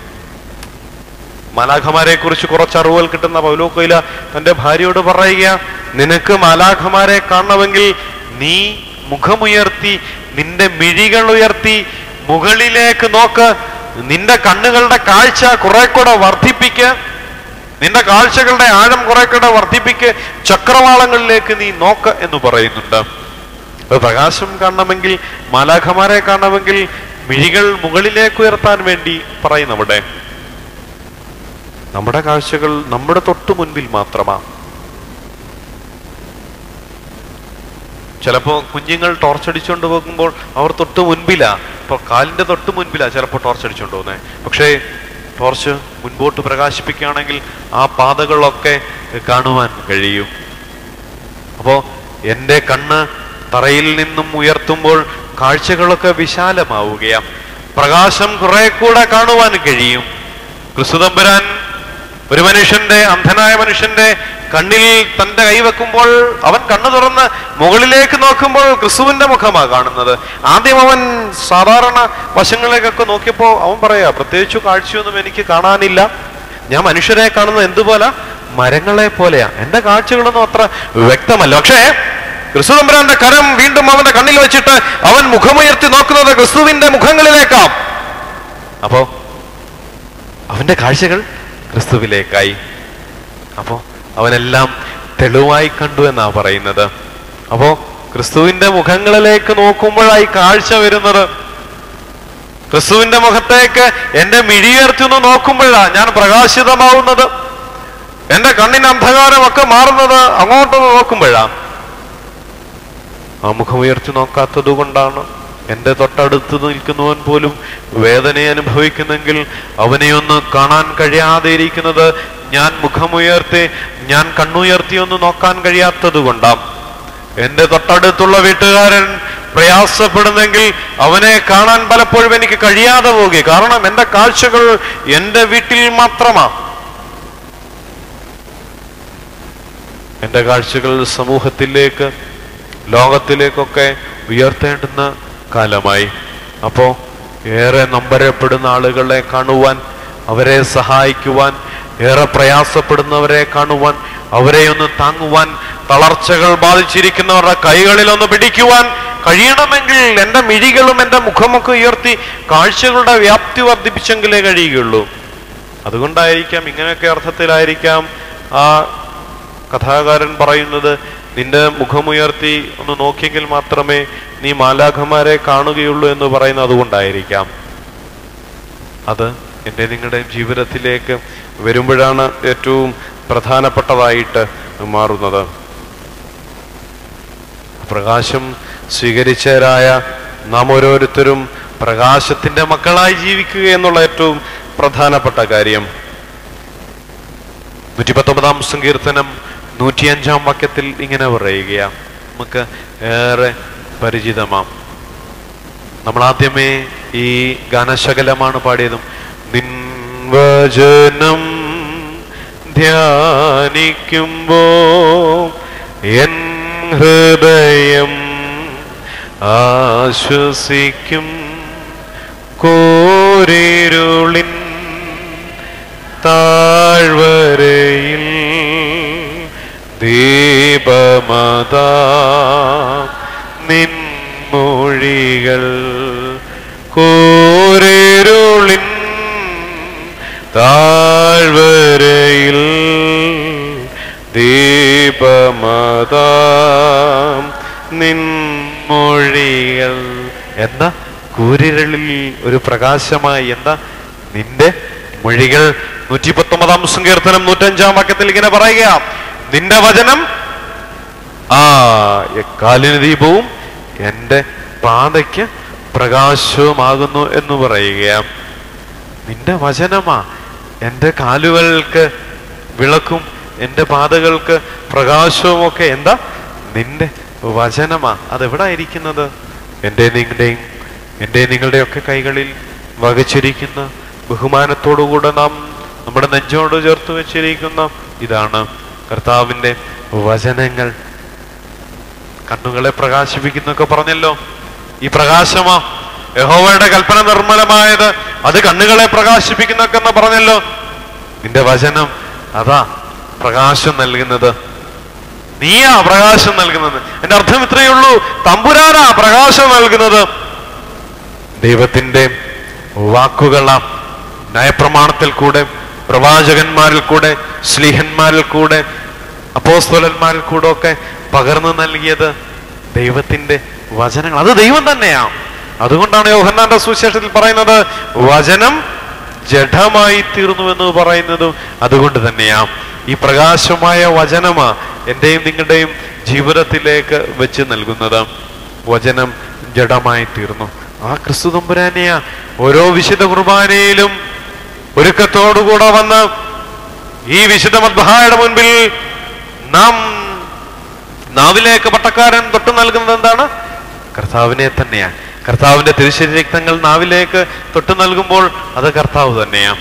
മാലാഖമാരെ കുറിച്ച് കുറച്ച് അറിവുകൾ കിട്ടുന്ന പൗലോ കൊയ്ല തന്റെ ഭാര്യയോട് പറയുക, നിനക്ക് മാലാഖമാരെ കാണണമെങ്കിൽ നീ മുഖമുയർത്തി, നിന്റെ മിഴികൾ ഉയർത്തി മുകളിലേക്ക് നോക്ക്, നിന്റെ കണ്ണുകളുടെ കാഴ്ച കുറെ കൂടെ വർദ്ധിപ്പിക്ക്, നിന്റെ കാഴ്ചകളുടെ ആഴം കുറെ കൂടെ വർദ്ധിപ്പിക്ക്, ചക്രവാളങ്ങളിലേക്ക് നീ നോക്ക് എന്ന് പറയുന്നുണ്ട്. പ്രകാശം കാണണമെങ്കിൽ, മാലാഖമാരെ കാണണമെങ്കിൽ മിഴികൾ മുകളിലേക്ക് ഉയർത്താൻ വേണ്ടി പറയുന്നവിടെ. നമ്മുടെ കാഴ്ചകൾ നമ്മുടെ തൊട്ടു മുൻപിൽ മാത്രമാണ്. ചിലപ്പോ കുഞ്ഞുങ്ങൾ ടോർച്ചടിച്ചുകൊണ്ട് പോകുമ്പോൾ അവർ തൊട്ട് മുൻപിലാ, ഇപ്പൊ കാലിന്റെ തൊട്ട് മുൻപിലാ ചിലപ്പോൾ ടോർച്ചടിച്ചുകൊണ്ട് പോകുന്നത്. പക്ഷേ ടോർച്ച് മുൻപോട്ട് പ്രകാശിപ്പിക്കുകയാണെങ്കിൽ ആ പാതകളൊക്കെ കാണുവാൻ കഴിയും. അപ്പോ എൻ്റെ കണ്ണ് തറയിൽ നിന്നും ഉയർത്തുമ്പോൾ കാഴ്ചകളൊക്കെ വിശാലമാവുകയാണ്, പ്രകാശം കുറെ കൂടെ കാണുവാൻ കഴിയും. ക്രിസ്തുതമ്പുരാൻ ഒരു മനുഷ്യന്റെ, അന്ധനായ മനുഷ്യന്റെ കണ്ണിൽ തന്റെ കൈവെക്കുമ്പോൾ അവൻ കണ്ണു തുറന്ന് മുകളിലേക്ക് നോക്കുമ്പോൾ ക്രിസ്തുവിന്റെ മുഖമാണ് കാണുന്നത്. ആദ്യം അവൻ സാധാരണ വശങ്ങളിലേക്കൊക്കെ നോക്കിയപ്പോ അവൻ പറയാ, പ്രത്യേകിച്ചു കാഴ്ചയൊന്നും എനിക്ക് കാണാനില്ല, ഞാൻ മനുഷ്യരെ കാണുന്നത് എന്തുപോലെ? മരങ്ങളെ പോലെയാ, എന്റെ കാഴ്ചകളൊന്നും അത്ര വ്യക്തമല്ല. പക്ഷേ ക്രിസ്തുതമ്പുരാന്റെ കരം വീണ്ടും അവന്റെ കണ്ണിൽ വെച്ചിട്ട് അവൻ മുഖമുയർത്തി നോക്കുന്നത് ക്രിസ്തുവിന്റെ മുഖങ്ങളിലേക്കാ. അപ്പോ അവന്റെ കാഴ്ചകൾ ക്രിസ്തുവിലേക്കായി. അപ്പോ അവനെല്ലാം തെളിവായി കണ്ടു എന്നാ പറയുന്നത്. അപ്പോ ക്രിസ്തുവിന്റെ മുഖങ്ങളിലേക്ക് നോക്കുമ്പോഴായി കാഴ്ച വരുന്നത്. ക്രിസ്തുവിന്റെ മുഖത്തേക്ക് എന്റെ മിഴിയുയർത്തി ഒന്ന് നോക്കുമ്പോഴാ ഞാൻ പ്രകാശിതമാവുന്നത്. എന്റെ കണ്ണിന് അന്ധകാരമൊക്കെ മാറുന്നത് അങ്ങോട്ടൊന്ന് നോക്കുമ്പോഴാ. ആ മുഖമുയർത്തി നോക്കാത്തത് കൊണ്ടാണ് എൻ്റെ തൊട്ടടുത്ത് നിൽക്കുന്നവൻ പോലും വേദന അനുഭവിക്കുന്നെങ്കിൽ അവനെ ഒന്ന് കാണാൻ കഴിയാതെ ഇരിക്കുന്നത് ഞാൻ മുഖമുയർത്തി, ഞാൻ കണ്ണുയർത്തി ഒന്ന് നോക്കാൻ കഴിയാത്തത് കൊണ്ടാണ്. എൻ്റെ തൊട്ടടുത്തുള്ള വീട്ടുകാരൻ പ്രയാസപ്പെടുന്നെങ്കിൽ അവനെ കാണാൻ പലപ്പോഴും എനിക്ക് കഴിയാതെ പോകുക. കാരണം എൻ്റെ കാഴ്ചകൾ എൻ്റെ വീട്ടിൽ മാത്രമാണ്. എൻ്റെ കാഴ്ചകൾ സമൂഹത്തിലേക്ക്, ലോകത്തിലേക്കൊക്കെ ഉയർത്തേണ്ടുന്ന കാലമായി. അപ്പോ ഏറെ നമ്പരപ്പെടുന്ന ആളുകളെ കാണുവാൻ, അവരെ സഹായിക്കുവാൻ, ഏറെ പ്രയാസപ്പെടുന്നവരെ കാണുവാൻ, അവരെ ഒന്ന് താങ്ങുവാൻ, തളർച്ചകൾ ബാധിച്ചിരിക്കുന്നവരുടെ കൈകളിൽ ഒന്ന് പിടിക്കുവാൻ കഴിയണമെങ്കിൽ എൻ്റെ മിഴികളും എൻ്റെ മുഖമൊക്കെ ഉയർത്തി കാഴ്ചകളുടെ വ്യാപ്തി വർദ്ധിപ്പിച്ചെങ്കിലേ കഴിയുകയുള്ളൂ. അതുകൊണ്ടായിരിക്കാം, ഇങ്ങനെയൊക്കെ അർത്ഥത്തിലായിരിക്കാം ആ കഥാകാരൻ പറയുന്നത്, നിന്റെ മുഖമുയർത്തി ഒന്ന് നോക്കിയെങ്കിൽ മാത്രമേ നീ മാലാഖമാരെ കാണുകയുള്ളൂ എന്ന് പറയുന്നത് അതുകൊണ്ടായിരിക്കാം. അത് എൻ്റെ നിങ്ങളുടെയും ജീവിതത്തിലേക്ക് വരുമ്പോഴാണ് ഏറ്റവും പ്രധാനപ്പെട്ടതായിട്ട് മാറുന്നത്. പ്രകാശം സ്വീകരിച്ചവരായ നാം ഓരോരുത്തരും പ്രകാശത്തിന്റെ മക്കളായി ജീവിക്കുക എന്നുള്ള ഏറ്റവും പ്രധാനപ്പെട്ട കാര്യം. 119-ാം സങ്കീർത്തനം 105-ാം വാക്യത്തിൽ ഇങ്ങനെ പറയുകയാണ്, നമുക്ക് ഏറെ പരിചിതമാം. നമ്മൾ ആദ്യമേ ഈ ഗാനശകലമാണ് പാടിയതും. നിൻ വചനം ധ്യാനിക്കുമ്പോ എൻ ഹൃദയം ആശ്വസിക്കും, കോരിരുളിൻ താഴ്വരയിൽ ദീപമതാ നിൻമൊഴികൾ, കോരിരുളിൻ താഴ്വരയിൽ ദീപമതാ നിൻമൊഴികൾ. എന്താ കൂരിരളിൽ ഒരു പ്രകാശമായി? എന്താ നിന്റെ മൊഴികൾ. 119-ാം സങ്കീർത്തനം 105-ാം വാക്യത്തിൽ ഇങ്ങനെ പറയുക, നിന്റെ വചനം കാലിന് ദീപവും എൻ്റെ പാതയ്ക്ക് പ്രകാശവുമാകുന്നു എന്ന് പറയുക. നിന്റെ വചനമാ എൻ്റെ കാലുകൾക്ക് വിളക്കും എൻ്റെ പാതകൾക്ക് പ്രകാശവും ഒക്കെ. എന്താ? നിന്റെ വചനമാ. അതെവിടാ ഇരിക്കുന്നത്? എൻ്റെ നിങ്ങളുടെയൊക്കെ കൈകളിൽ വഹിച്ചിരിക്കുന്ന, ബഹുമാനത്തോടുകൂടെ നാം നമ്മുടെ നെഞ്ചോട് ചേർത്ത് വെച്ചിരിക്കുന്ന ഇതാണ് കർത്താവിൻ്റെ വചനങ്ങൾ. കണ്ണുകളെ പ്രകാശിപ്പിക്കുന്നൊക്കെ പറഞ്ഞല്ലോ. ഈ പ്രകാശമാ യഹോവയുടെ കൽപ്പന നിർമ്മലമായത്, അത് കണ്ണുകളെ പ്രകാശിപ്പിക്കുന്നൊക്കെ എന്ന് പറഞ്ഞല്ലോ. നിന്റെ വചനം അതാ പ്രകാശം നൽകുന്നത്. നീയാ പ്രകാശം നൽകുന്നത്. എന്റെ അർത്ഥം ഇത്രയേ ഉള്ളൂ, തമ്പുരാനാ പ്രകാശം നൽകുന്നത്. ദൈവത്തിന്റെ വാക്കുകളാ ന്യായപ്രമാണത്തിൽ കൂടെ, പ്രവാചകന്മാരിൽ കൂടെ, ശ്ലീഹന്മാരിൽ കൂടെ, അപ്പോസ്തലന്മാരിൽ കൂടെ ഒക്കെ പകർന്നു നൽകിയത് ദൈവത്തിന്റെ വചനങ്ങൾ. അത് ദൈവം തന്നെയാണ്. അതുകൊണ്ടാണ് യോഹന്നാന്റെ സുവിശേഷത്തിൽ പറയുന്നത് വചനം ജഡമായി തീർന്നു എന്ന് പറയുന്നതും അതുകൊണ്ട് തന്നെയാണ്. ഈ പ്രകാശമായ വചനമാ എന്റെയും നിങ്ങളുടെയും ജീവിതത്തിലേക്ക് വെച്ച് നൽകുന്നത്. വചനം ജഡമായി തീർന്നു. ആ ക്രിസ്തു തമ്പുരാനെയാ ഓരോ വിശുദ്ധ കുർബാനയിലും ഒരുക്കത്തോടുകൂടെ വന്ന് ഈ വിശുദ്ധ മദ്ബഹായുടെ മുൻപിൽ നാം നാവിലേക്ക് പട്ടക്കാരൻ തൊട്ടു നൽകുന്നത് എന്താണ്? കർത്താവിനെ തന്നെയാണ്. കർത്താവിന്റെ തിരുശരീര രക്തങ്ങൾ നാവിലേക്ക് തൊട്ടു നൽകുമ്പോൾ അത് കർത്താവ് തന്നെയാണ്.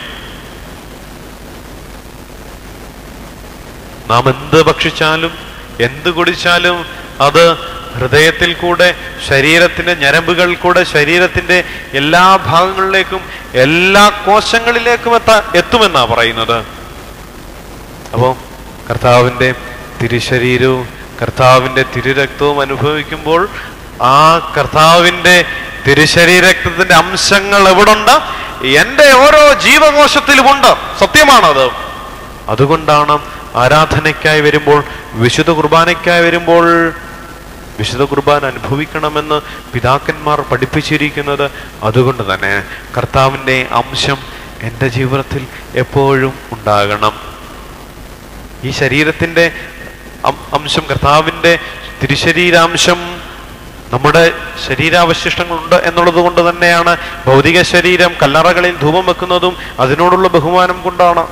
നാം എന്ത് ഭക്ഷിച്ചാലും എന്ത് കുടിച്ചാലും അത് ഹൃദയത്തിൽ കൂടെ, ശരീരത്തിന്റെ ഞരമ്പുകൾ കൂടെ, ശരീരത്തിന്റെ എല്ലാ ഭാഗങ്ങളിലേക്കും എല്ലാ കോശങ്ങളിലേക്കും എത്തുമെന്നാ പറയുന്നത്. അപ്പോ കർത്താവിന്റെ തിരുശരീരവും കർത്താവിന്റെ തിരുരക്തവും അനുഭവിക്കുമ്പോൾ ആ കർത്താവിന്റെ തിരുശരീരക്തത്തിന്റെ അംശങ്ങൾ എവിടുണ്ട്? എൻ്റെ ഓരോ ജീവകോശത്തിലുമുണ്ട്. സത്യമാണത്. അതുകൊണ്ടാണ് ആരാധനയ്ക്കായി വരുമ്പോൾ, വിശുദ്ധ കുർബാനയ്ക്കായി വരുമ്പോൾ വിശുദ്ധ കുർബാന അനുഭവിക്കണമെന്ന് പിതാക്കന്മാർ പഠിപ്പിച്ചിരിക്കുന്നത്. അതുകൊണ്ട് തന്നെ കർത്താവിൻ്റെ അംശം എൻ്റെ ജീവിതത്തിൽ എപ്പോഴും ഉണ്ടാകണം. ഈ ശരീരത്തിൻ്റെ അംശം, കർത്താവിൻ്റെ തിരുശരീരാംശം നമ്മുടെ ശരീരാവശിഷ്ടങ്ങളുണ്ട് എന്നുള്ളത് കൊണ്ട് തന്നെയാണ് ഭൗതിക ശരീരം കല്ലറകളിൽ ധൂപം വെക്കുന്നതും അതിനോടുള്ള ബഹുമാനം കൊണ്ടാണ്.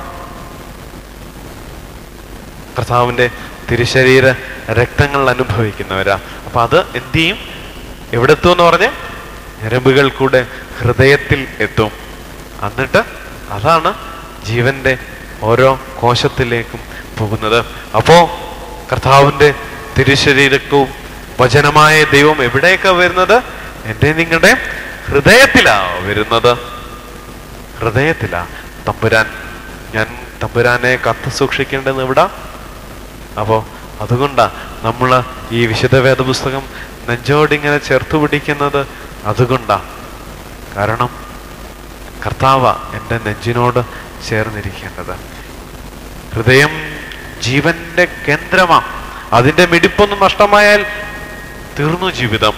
കർത്താവിൻ്റെ തിരുശരീര രക്തങ്ങൾ അനുഭവിക്കുന്നവരാ. അപ്പൊ അത് എന്ത് ചെയ്യും? എവിടെ എത്തും എന്ന് പറഞ്ഞ് ഞരമ്പുകൾ കൂടെ ഹൃദയത്തിൽ എത്തും. എന്നിട്ട് അതാണ് ജീവന്റെ ഓരോ കോശത്തിലേക്കും പോകുന്നത്. അപ്പോ കർത്താവിന്റെ തിരുശരീരവും വചനമായ ദൈവം എവിടേക്കാ വരുന്നത്? എൻ്റെ നിങ്ങളുടെ ഹൃദയത്തിലാ വരുന്നത്. ഹൃദയത്തിലാ തമ്പുരാൻ. ഞാൻ തമ്പുരാനെ കത്ത് സൂക്ഷിക്കേണ്ടത് എവിടാ? അപ്പോ അതുകൊണ്ടാ നമ്മൾ ഈ വിശുദ്ധ വേദപുസ്തകം നെഞ്ചോടിങ്ങനെ ചേർത്ത് പിടിക്കുന്നത്. അതുകൊണ്ടാ. കാരണം കർത്താവ എൻ്റെ നെഞ്ചിനോട് ചേർന്നിരിക്കേണ്ടത്. ഹൃദയം ജീവന്റെ കേന്ദ്രമാ. അതിൻ്റെ മിടിപ്പൊന്നും നഷ്ടമായാൽ തീർന്നു ജീവിതം.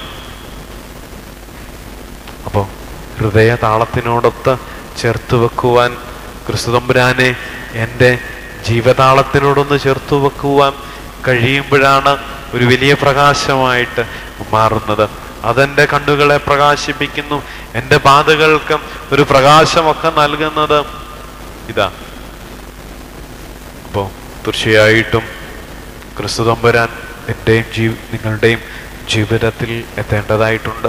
അപ്പോൾ ഹൃദയ താളത്തിനോടൊത്ത് ചേർത്ത് വെക്കുവാൻ ക്രിസ്തുതമ്പുരാനെ എൻ്റെ ജീവതാളത്തിനോടൊന്ന് ചേർത്ത് വെക്കുവാൻ കഴിയുമ്പോഴാണ് ഒരു വലിയ പ്രകാശമായിട്ട് മാറുന്നത്. അതെൻ്റെ കണ്ണുകളെ പ്രകാശിപ്പിക്കുന്നു, എൻ്റെ പാതകൾക്കും ഒരു പ്രകാശമൊക്കെ നൽകുന്നത് ഇതാ. അപ്പോൾ തീർച്ചയായിട്ടും ക്രിസ്തുതമ്പുരാൻ എൻ്റെയും നിങ്ങളുടെയും ജീവിതത്തിൽ എത്തേണ്ടതായിട്ടുണ്ട്.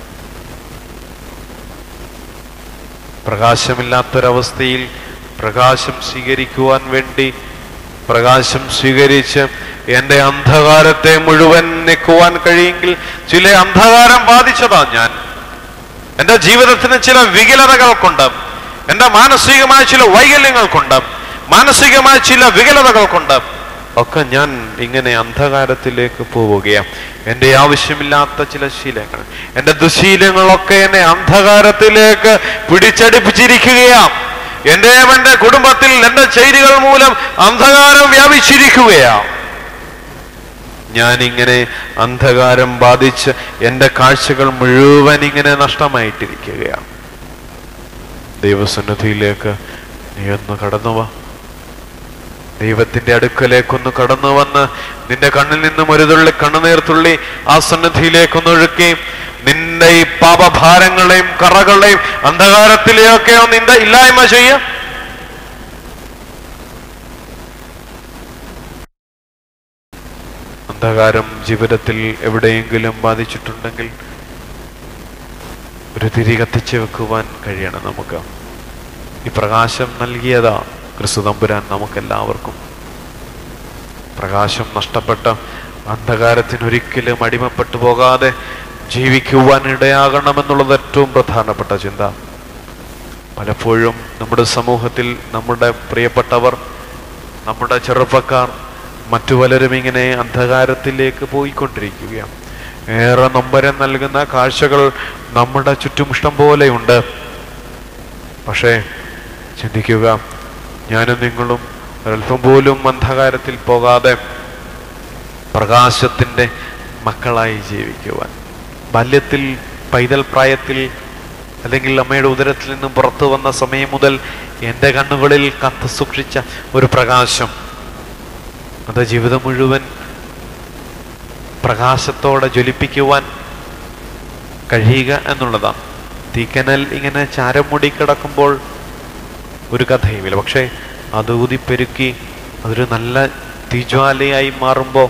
പ്രകാശമില്ലാത്തൊരവസ്ഥയിൽ പ്രകാശം സ്വീകരിക്കുവാൻ വേണ്ടി പ്രകാശം സ്വീകരിച്ച് എൻ്റെ അന്ധകാരത്തെ മുഴുവൻ നീക്കുവാൻ കഴിയെങ്കിൽ, ചില അന്ധകാരം ബാധിച്ചതാ ഞാൻ, എൻ്റെ ജീവിതത്തിന് ചില വികലതകൾ കൊണ്ട്, എൻ്റെ മാനസികമായ ചില വൈകല്യങ്ങൾ കൊണ്ട്, മാനസികമായ ചില വികലതകൾ കൊണ്ട് ഒക്കെ ഞാൻ ഇങ്ങനെ അന്ധകാരത്തിലേക്ക് പോവുകയാണ്. എൻ്റെ ആവശ്യമില്ലാത്ത ചില ശീലങ്ങൾ, എൻ്റെ ദുശീലങ്ങളൊക്കെ എന്നെ അന്ധകാരത്തിലേക്ക് പിടിച്ചടിപ്പിച്ചിരിക്കുകയാണ്. എൻ്റെ കുടുംബത്തിൽ എൻ്റെ ചെയ്തികൾ മൂലം അന്ധകാരം വ്യാപിച്ചിരിക്കുകയാണ്. ഞാനിങ്ങനെ അന്ധകാരം ബാധിച്ച് എൻ്റെ കാഴ്ചകൾ മുഴുവൻ ഇങ്ങനെ നഷ്ടമായിട്ടിരിക്കുകയാണ്. ദൈവസന്നിധിയിലേക്ക് നീ ഒന്ന് കടന്നുവാ. ദൈവത്തിന്റെ അടുക്കലേക്കൊന്ന് കടന്നു വന്ന് നിന്റെ കണ്ണിൽ നിന്നും ഒരു തുള്ളി കണ്ണുനീർത്തുള്ളി ആ സന്നിധിയിലേക്കൊന്ന് ഒഴുക്കി നിന്റെ ഈ പാപഭാരങ്ങളെയും കറകളെയും അന്ധകാരത്തിലെയൊക്കെ നിന്റെ ഇല്ലായ്മ ചെയ്യ. അന്ധകാരം ജീവിതത്തിൽ എവിടെയെങ്കിലും ബാധിച്ചിട്ടുണ്ടെങ്കിൽ ഒരു തിരി കത്തിച്ച് വെക്കുവാൻ കഴിയണം നമുക്ക്. ഈ പ്രകാശം നൽകിയതാ ക്രിസ്തുതമ്പുരാൻ നമുക്കെല്ലാവർക്കും. പ്രകാശം നഷ്ടപ്പെട്ട അന്ധകാരത്തിനൊരിക്കലും അടിമപ്പെട്ടു പോകാതെ ജീവിക്കുവാൻ ഇടയാകണമെന്നുള്ളത് ഏറ്റവും പ്രധാനപ്പെട്ട ചിന്ത. പലപ്പോഴും നമ്മുടെ സമൂഹത്തിൽ നമ്മുടെ പ്രിയപ്പെട്ടവർ, നമ്മുടെ ചെറുപ്പക്കാർ, മറ്റു പലരും ഇങ്ങനെ അന്ധകാരത്തിലേക്ക് പോയിക്കൊണ്ടിരിക്കുകയാണ്. ഏറെ നൊമ്പരം നൽകുന്ന കാഴ്ചകൾ നമ്മുടെ ചുറ്റും ഇഷ്ടം പോലെയുണ്ട്. പക്ഷേ ചിന്തിക്കുക, ഞാനും നിങ്ങളും ഒരൽപ്പം പോലും അന്ധകാരത്തിൽ പോകാതെ പ്രകാശത്തിൻ്റെ മക്കളായി ജീവിക്കുവാൻ, ബാല്യത്തിൽ പൈതൽ പ്രായത്തിൽ അല്ലെങ്കിൽ അമ്മയുടെ ഉദരത്തിൽ നിന്നും പുറത്തു വന്ന സമയം മുതൽ എൻ്റെ കണ്ണുകളിൽ കത്ത് സൂക്ഷിച്ച ഒരു പ്രകാശം, അത് ജീവിതം മുഴുവൻ പ്രകാശത്തോടെ ജ്വലിപ്പിക്കുവാൻ കഴിയുക എന്നുള്ളതാണ്. തീക്കനൽ ഇങ്ങനെ ചാരം മൂടി കിടക്കുമ്പോൾ ഒരു കഥയുമില്ല. പക്ഷേ അത് ഊതിപ്പെരുക്കി അതൊരു നല്ല തീജ്വാലയായി മാറുമ്പോൾ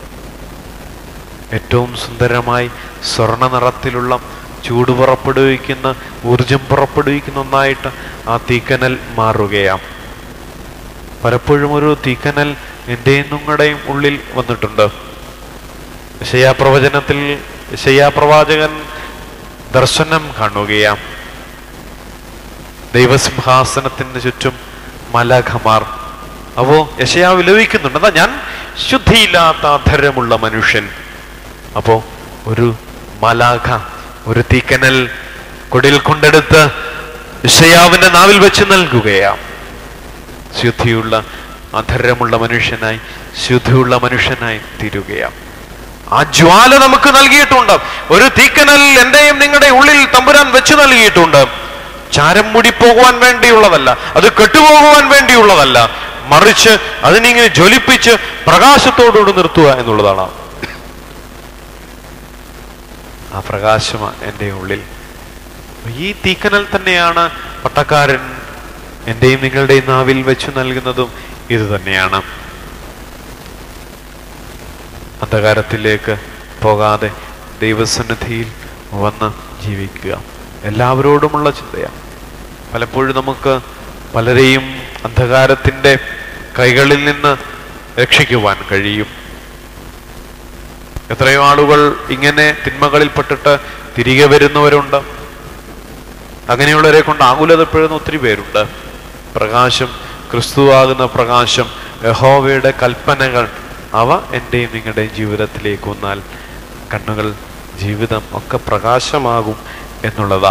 ഏറ്റവും സുന്ദരമായി സ്വർണ്ണ നിറത്തിലുള്ള ചൂട് പുറപ്പെടുവിക്കുന്ന, ഊർജം പുറപ്പെടുവിക്കുന്ന ഒന്നായിട്ട് ആ തീക്കനൽ മാറുകയാണ്. പലപ്പോഴും ഒരു തീക്കനൽ എൻ്റെയും നിങ്ങളുടെയും ഉള്ളിൽ വന്നിട്ടുണ്ട്. യെശയ്യാപ്രവചനത്തിൽ യെശയ്യാപ്രവാചകൻ ദർശനം കാണുകയാണ്. ദൈവസിംഹാസനത്തിന് ചുറ്റും മലാഖമാർ. അപ്പോ യെശയ്യാ വിലപിക്കുന്നുണ്ട്, അതാ ഞാൻ ശുദ്ധിയില്ലാത്ത അധരമുള്ള മനുഷ്യൻ. അപ്പോ ഒരു മലാഖ ഒരു തീക്കനൽ കൊടിൽ കൊണ്ടെടുത്ത് യെശയ്യാവിന്റെ നാവിൽ വെച്ച് നൽകുകയാണ്. ശുദ്ധിയുള്ള അധരമുള്ള മനുഷ്യനായി, ശുദ്ധിയുള്ള മനുഷ്യനായി തീരുകയാണ്. ആ ജ്വാല നമുക്ക് നൽകിയിട്ടുണ്ട്. ഒരു തീക്കനൽ എന്റെയും നിങ്ങളുടെ ഉള്ളിൽ തമ്പുരാൻ വെച്ച് നൽകിയിട്ടുണ്ട്. ചാരം മൂടിപ്പോകുവാൻ വേണ്ടിയുള്ളതല്ല, അത് കെട്ടുപോകുവാൻ വേണ്ടിയുള്ളതല്ല, മറിച്ച് അതിനിങ്ങനെ ജ്വലിപ്പിച്ച് പ്രകാശത്തോടുകൂടി നിർത്തുക എന്നുള്ളതാണ്. ആ പ്രകാശമാണ് എൻ്റെ ഉള്ളിൽ. ഈ തീക്കനൽ തന്നെയാണ് പട്ടക്കാരൻ എൻ്റെയും നിങ്ങളുടെയും നാവിൽ വെച്ച് നൽകുന്നതും ഇത് തന്നെയാണ്. അന്ധകാരത്തിലേക്ക് പോകാതെ ദൈവസന്നിധിയിൽ വന്ന് ജീവിക്കുക എല്ലാവരോടുമുള്ള ചിന്തയാണ്. പലപ്പോഴും നമുക്ക് പലരെയും അന്ധകാരത്തിൻ്റെ കൈകളിൽ നിന്ന് രക്ഷിക്കുവാൻ കഴിയും. എത്രയോ ആളുകൾ ഇങ്ങനെ തിന്മകളിൽപ്പെട്ടിട്ട് തിരികെ വരുന്നവരുണ്ട്. അങ്ങനെയുള്ളവരെ കൊണ്ട് ആകുലതപ്പെടുന്ന ഒത്തിരി പേരുണ്ട്. പ്രകാശം, ക്രിസ്തുവാകുന്ന പ്രകാശം, യഹോവയുടെ കൽപ്പനകൾ, അവ എൻ്റെയും നിങ്ങളുടെയും ജീവിതത്തിലേക്ക് വന്നാൽ കണ്ണുകൾ, ജീവിതം ഒക്കെ പ്രകാശമാകും എന്നുള്ളതാ.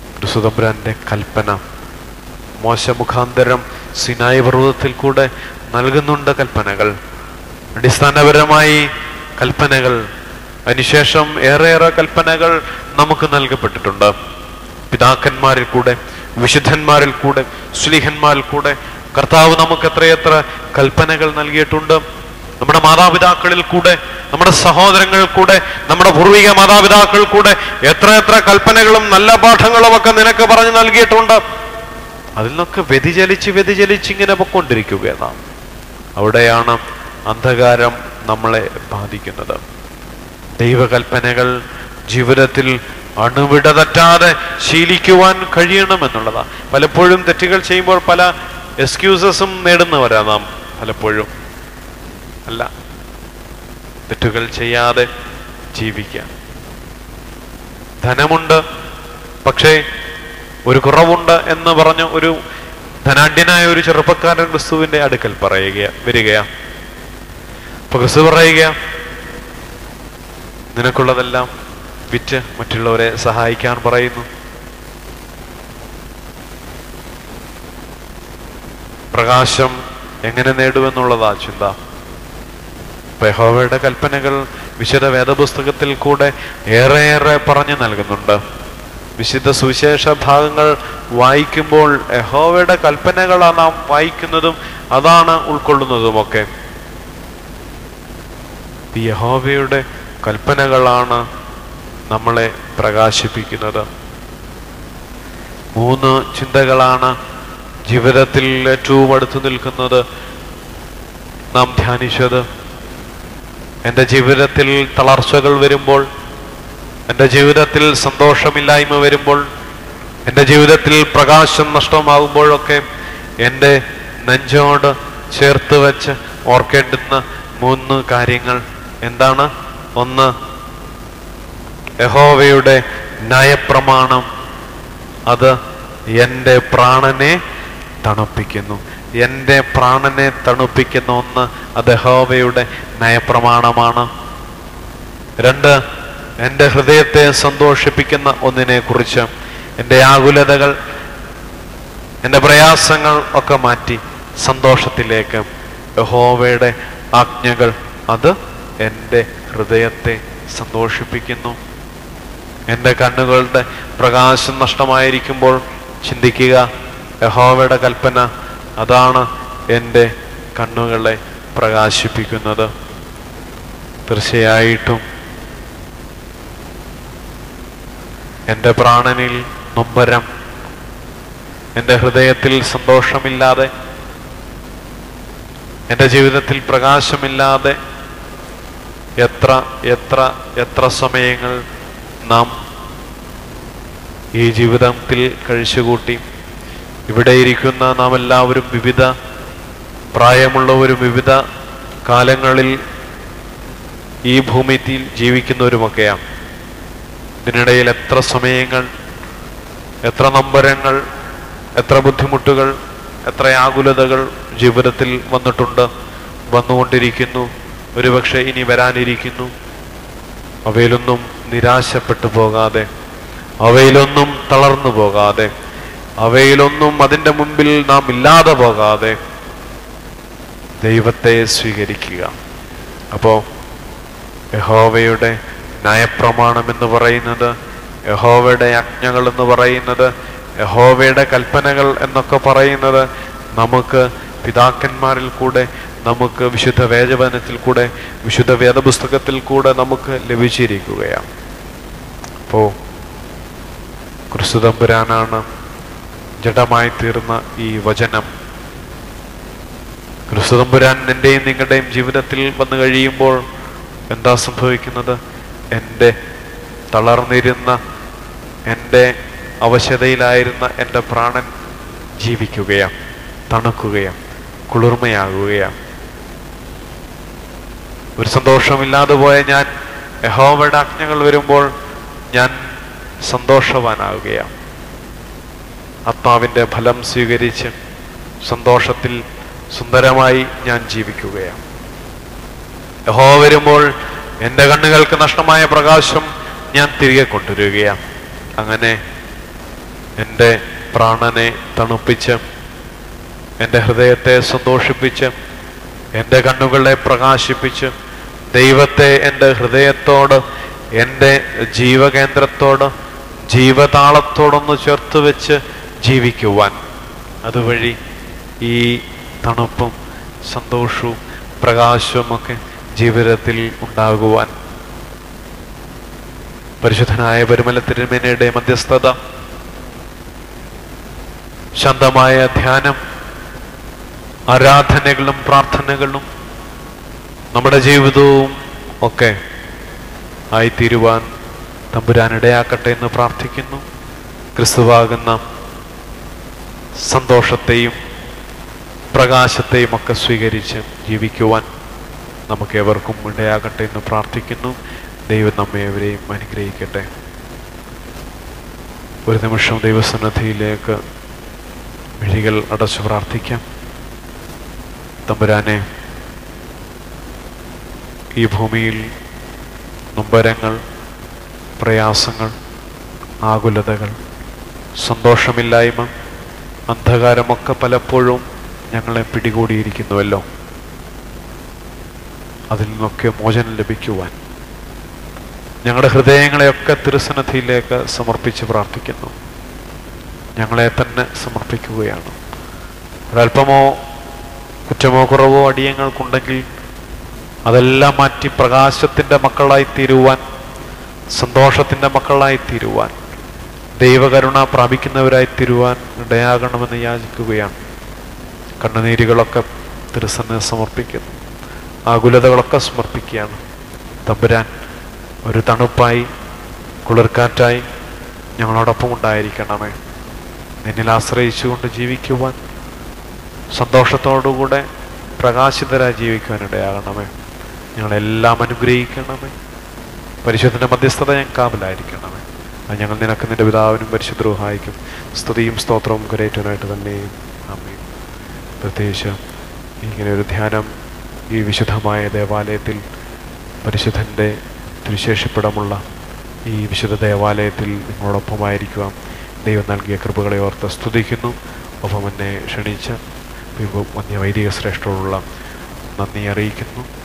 ക്രിസ്തുതമ്പുരാന്റെ കൽപ്പന മോശ മുഖാന്തരം സിനായി പർവ്വതത്തിൽ കൂടെ നൽകുന്നുണ്ട് കൽപ്പനകൾ, അടിസ്ഥാനപരമായി കൽപ്പനകൾ. അതിനുശേഷം ഏറെ കൽപ്പനകൾ നമുക്ക് നൽകപ്പെട്ടിട്ടുണ്ട്. പിതാക്കന്മാരിൽ കൂടെ, വിശുദ്ധന്മാരിൽ കൂടെ, ശ്ലീഹന്മാരിൽ കൂടെ കർത്താവ് നമുക്ക് എത്രയെത്ര കൽപ്പനകൾ നൽകിയിട്ടുണ്ട്. നമ്മുടെ മാതാപിതാക്കളിൽ കൂടെ, നമ്മുടെ സഹോദരങ്ങളിൽ കൂടെ, നമ്മുടെ പൂർവിക മാതാപിതാക്കൾ കൂടെ എത്രയെത്ര കൽപ്പനകളും നല്ല പാഠങ്ങളും ഒക്കെ നിനക്ക് പറഞ്ഞു നൽകിയിട്ടുണ്ട്. അതിൽ നിന്നൊക്കെ വ്യതിചലിച്ച് ഇങ്ങനെ പൊക്കൊണ്ടിരിക്കുകയാണ്. അവിടെയാണ് അന്ധകാരം നമ്മളെ ബാധിക്കുന്നത്. ദൈവകൽപ്പനകൾ ജീവിതത്തിൽ അണുവിട തെറ്റാതെ ശീലിക്കുവാൻ കഴിയണമെന്നുള്ളതാണ്. പലപ്പോഴും തെറ്റുകൾ ചെയ്യുമ്പോൾ പല എക്സ്ക്യൂസസും നേടുന്നവരാ നാം. പലപ്പോഴും അല്ല, തെറ്റുകൾ ചെയ്യാതെ ജീവിക്കാൻ. ധനമുണ്ട്, പക്ഷേ ഒരു കുറവുണ്ട് എന്ന് പറഞ്ഞ് ഒരു ധനാഢ്യനായ ഒരു ചെറുപ്പക്കാരൻ ക്രിസ്തുവിന്റെ അടുക്കൽ വരികയാ. അപ്പൊ ക്രിസ്തു പറയുക, നിനക്കുള്ളതെല്ലാം വിറ്റ് മറ്റുള്ളവരെ സഹായിക്കാൻ പറയുന്നു. പ്രകാശം എങ്ങനെ നേടുമെന്നുള്ളതാ ചിന്ത. യഹോവയുടെ കൽപ്പനകൾ വിശുദ്ധ വേദപുസ്തകത്തിൽ കൂടെ ഏറെ പറഞ്ഞു നൽകുന്നുണ്ട്. വിശുദ്ധ സുവിശേഷ ഭാഗങ്ങൾ വായിക്കുമ്പോൾ യഹോവയുടെ കൽപ്പനകളാണ് നാം വായിക്കുന്നതും അതാണ് ഉൾക്കൊള്ളുന്നതുമൊക്കെ. ഈ യഹോവയുടെ കൽപ്പനകളാണ് നമ്മളെ പ്രകാശിപ്പിക്കുന്നത്. 3 ചിന്തകളാണ് ജീവിതത്തിൽ ഏറ്റവും അടുത്ത് നിൽക്കുന്നത് നാം ധ്യാനിച്ചത്. എൻ്റെ ജീവിതത്തിൽ തളർച്ചകൾ വരുമ്പോൾ, എൻ്റെ ജീവിതത്തിൽ സന്തോഷമില്ലായ്മ വരുമ്പോൾ, എൻ്റെ ജീവിതത്തിൽ പ്രകാശം നഷ്ടമാകുമ്പോഴൊക്കെ എൻ്റെ നെഞ്ചോട് ചേർത്ത് വെച്ച് ഓർക്കേണ്ടുന്ന 3 കാര്യങ്ങൾ എന്താണ്? 1, യഹോവയുടെ ന്യായപ്രമാണം. അത് എൻ്റെ പ്രാണനെ തണുപ്പിക്കുന്നു. എൻ്റെ പ്രാണനെ തണുപ്പിക്കുന്ന ഒന്ന് അത് യഹോവയുടെ ന്യായപ്രമാണമാണ്. 2, എൻ്റെ ഹൃദയത്തെ സന്തോഷിപ്പിക്കുന്ന ഒന്നിനെ കുറിച്ച് എൻ്റെ ആകുലതകൾ, എൻ്റെ പ്രയാസങ്ങൾ ഒക്കെ മാറ്റി സന്തോഷത്തിലേക്ക് യഹോവയുടെ ആജ്ഞകൾ, അത് എൻ്റെ ഹൃദയത്തെ സന്തോഷിപ്പിക്കുന്നു. എൻ്റെ കണ്ണുകളുടെ പ്രകാശം നഷ്ടമായിരിക്കുമ്പോൾ ചിന്തിക്കുക, യഹോവയുടെ കൽപ്പന അതാണ് എൻ്റെ കണ്ണുകളെ പ്രകാശിപ്പിക്കുന്നത്. തീർച്ചയായിട്ടും എൻ്റെ പ്രാണനിൽ നൊമ്പരം, എൻ്റെ ഹൃദയത്തിൽ സന്തോഷമില്ലാതെ, എൻ്റെ ജീവിതത്തിൽ പ്രകാശമില്ലാതെ എത്ര സമയങ്ങൾ നാം ഈ ജീവിതത്തിൽ കഴിച്ചുകൂട്ടി. ഇവിടെ ഇരിക്കുന്ന നാം എല്ലാവരും വിവിധ പ്രായമുള്ളവരും വിവിധ കാലങ്ങളിൽ ഈ ഭൂമിയിൽ ജീവിക്കുന്നവരുമൊക്കെയാണ്. ഇതിനിടയിൽ എത്ര സമയങ്ങൾ, എത്ര നൊമ്പരങ്ങൾ, എത്ര ബുദ്ധിമുട്ടുകൾ, എത്ര ആകുലതകൾ ജീവിതത്തിൽ വന്നിട്ടുണ്ട്, വന്നുകൊണ്ടിരിക്കുന്നു, ഒരുപക്ഷെ ഇനി വരാനിരിക്കുന്നു. അവയിലൊന്നും നിരാശപ്പെട്ടു പോകാതെ, അവയിലൊന്നും തളർന്നു പോകാതെ, അവയിലൊന്നും അതിൻ്റെ മുമ്പിൽ നാം ഇല്ലാതെ പോകാതെ ദൈവത്തെ സ്വീകരിക്കുക. അപ്പോൾ യഹോവയുടെ ന്യായപ്രമാണം എന്ന് പറയുന്നത്, യഹോവയുടെ ആജ്ഞകൾ എന്ന് പറയുന്നത്, യഹോവയുടെ കൽപ്പനകൾ എന്നൊക്കെ പറയുന്നത് നമുക്ക് പിതാക്കന്മാരിൽ കൂടെ, നമുക്ക് വിശുദ്ധ വേദവചനത്തിൽ കൂടെ, വിശുദ്ധ വേദപുസ്തകത്തിൽ കൂടെ നമുക്ക് ലഭിച്ചിരിക്കുകയാണ്. അപ്പോൾ ക്രിസ്തു തമ്പുരാനാണ് ജഡമായി തീർന്ന ഈ വചനം. ക്രിസ്തു തമ്പുരാൻ എൻ്റെയും നിങ്ങളുടെയും ജീവിതത്തിൽ വന്നു കഴിയുമ്പോൾ എന്താ സംഭവിക്കുന്നത്? എൻ്റെ തളർന്നിരുന്ന, എൻ്റെ അവശതയിലായിരുന്ന എൻ്റെ പ്രാണൻ ജീവിക്കുകയാണ്, തണുക്കുകയാണ്, കുളിർമയാകുകയാണ്. ഒരു സന്തോഷമില്ലാതെ പോയ ഞാൻ യഹോവയുടെ ആജ്ഞകൾ വരുമ്പോൾ ഞാൻ സന്തോഷവാനാവുകയാണ്. ആത്മാവിൻ്റെ ഫലം സ്വീകരിച്ച് സന്തോഷത്തിൽ സുന്ദരമായി ഞാൻ ജീവിക്കുകയാണ്. യഹോവ വരുമ്പോൾ എൻ്റെ കണ്ണുകൾക്ക് നഷ്ടമായ പ്രകാശം ഞാൻ തിരികെ കൊണ്ടുവരികയാണ്. അങ്ങനെ എൻ്റെ പ്രാണനെ തണുപ്പിച്ച്, എൻ്റെ ഹൃദയത്തെ സന്തോഷിപ്പിച്ച്, എൻ്റെ കണ്ണുകളെ പ്രകാശിപ്പിച്ച് ദൈവത്തെ എൻ്റെ ഹൃദയത്തോട്, എൻ്റെ ജീവകേന്ദ്രത്തോട്, ജീവതാളത്തോടൊന്ന് ചേർത്ത് വെച്ച് ജീവിക്കുവാൻ, അതുവഴി ഈ തണുപ്പും സന്തോഷവും പ്രകാശവും ഒക്കെ ജീവിതത്തിൽ ഉണ്ടാകുവാൻ പരിശുദ്ധനായ പരിമല തിരുമേനിയുടെ മധ്യസ്ഥത, ശാന്തമായ ധ്യാനം, ആരാധനകളും പ്രാർത്ഥനകളും നമ്മുടെ ജീവിതവും ഒക്കെ ആയിത്തീരുവാൻ തമ്പുരാൻ ഇടയാക്കട്ടെ എന്ന് പ്രാർത്ഥിക്കുന്നു. ക്രിസ്തുവാകുന്ന സന്തോഷത്തെയും പ്രകാശത്തെയും ഒക്കെ സ്വീകരിച്ച് ജീവിക്കുവാൻ നമുക്ക് ഏവർക്കും ഇടയാകട്ടെ എന്ന് പ്രാർത്ഥിക്കുന്നു. ദൈവം നമ്മെ ഏവരെയും അനുഗ്രഹിക്കട്ടെ. ഒരു നിമിഷം ദൈവസന്നിധിയിലേക്ക് മിഴികൾ അടച്ചു പ്രാർത്ഥിക്കാം. തമ്പുരാനെ, ഈ ഭൂമിയിൽ നൊമ്പരങ്ങൾ, പ്രയാസങ്ങൾ, ആകുലതകൾ, സന്തോഷമില്ലായ്മ, അന്ധകാരമൊക്കെ പലപ്പോഴും ഞങ്ങളെ പിടികൂടിയിരിക്കുന്നുവല്ലോ. അതിൽ നിന്നൊക്കെ മോചനം ലഭിക്കുവാൻ ഞങ്ങളുടെ ഹൃദയങ്ങളെയൊക്കെ തിരുസന്നിധിയിലേക്ക് സമർപ്പിച്ച് പ്രാർത്ഥിക്കുന്നു. ഞങ്ങളെ തന്നെ സമർപ്പിക്കുകയാണ്. ഒരല്പമോ കുറ്റമോ കുറവോ അടിയങ്ങൾക്കുണ്ടെങ്കിൽ അതെല്ലാം മാറ്റി പ്രകാശത്തിൻ്റെ മക്കളായി തീരുവാൻ, സന്തോഷത്തിൻ്റെ മക്കളായി തീരുവാൻ, ദൈവകരുണ പ്രാപിക്കുന്നവരായി തീരുവാൻ ഇടയാകണമെന്ന് യാചിക്കുകയാണ്. കണ്ണുനീരുകളൊക്കെ തിരുസന്നിധിയിൽ സമർപ്പിക്കുന്നു. ആകുലതകളൊക്കെ സമർപ്പിക്കുകയാണ്. തമ്പുരാൻ ഒരു തണുപ്പായി, കുളിർക്കാറ്റായി ഞങ്ങളോടൊപ്പം ഉണ്ടായിരിക്കണമേ. നിന്നിൽ ആശ്രയിച്ചുകൊണ്ട് ജീവിക്കുവാൻ, സന്തോഷത്തോടുകൂടെ പ്രകാശിതരായി ജീവിക്കുവാൻ ഇടയാകണമേ. ഞങ്ങളെല്ലാം അനുഗ്രഹിക്കണമേ. പരിശുദ്ധൻ്റെ മധ്യസ്ഥത ഞങ്ങൾക്ക് കാവലായിരിക്കണമേ. അത് ഞങ്ങൾ നിനക്ക് നിന്റെ പിതാവിനും പരിശുദ്ധ റൂഹായിക്കും സ്തുതിയും സ്തോത്രവും കരേറ്റുവാനായിട്ട് തന്നെയും. ആമേൻ. പ്രത്യേകിച്ച് ഇങ്ങനെ ഒരു ധ്യാനം ഈ വിശുദ്ധമായ ദേവാലയത്തിൽ, പരിശുദ്ധൻ്റെ തിരുശേഷിപ്പിടമുള്ള ഈ വിശുദ്ധ ദേവാലയത്തിൽ നിങ്ങളോടൊപ്പമായിരിക്കുവാൻ ദൈവം നൽകിയ കൃപകളെ ഓർത്ത് സ്തുതിക്കുന്നു. ഒപ്പം എന്നെ ക്ഷണിച്ച വന്യ വൈദിക ശ്രേഷ്ഠരോടുള്ള നന്ദി അറിയിക്കുന്നു.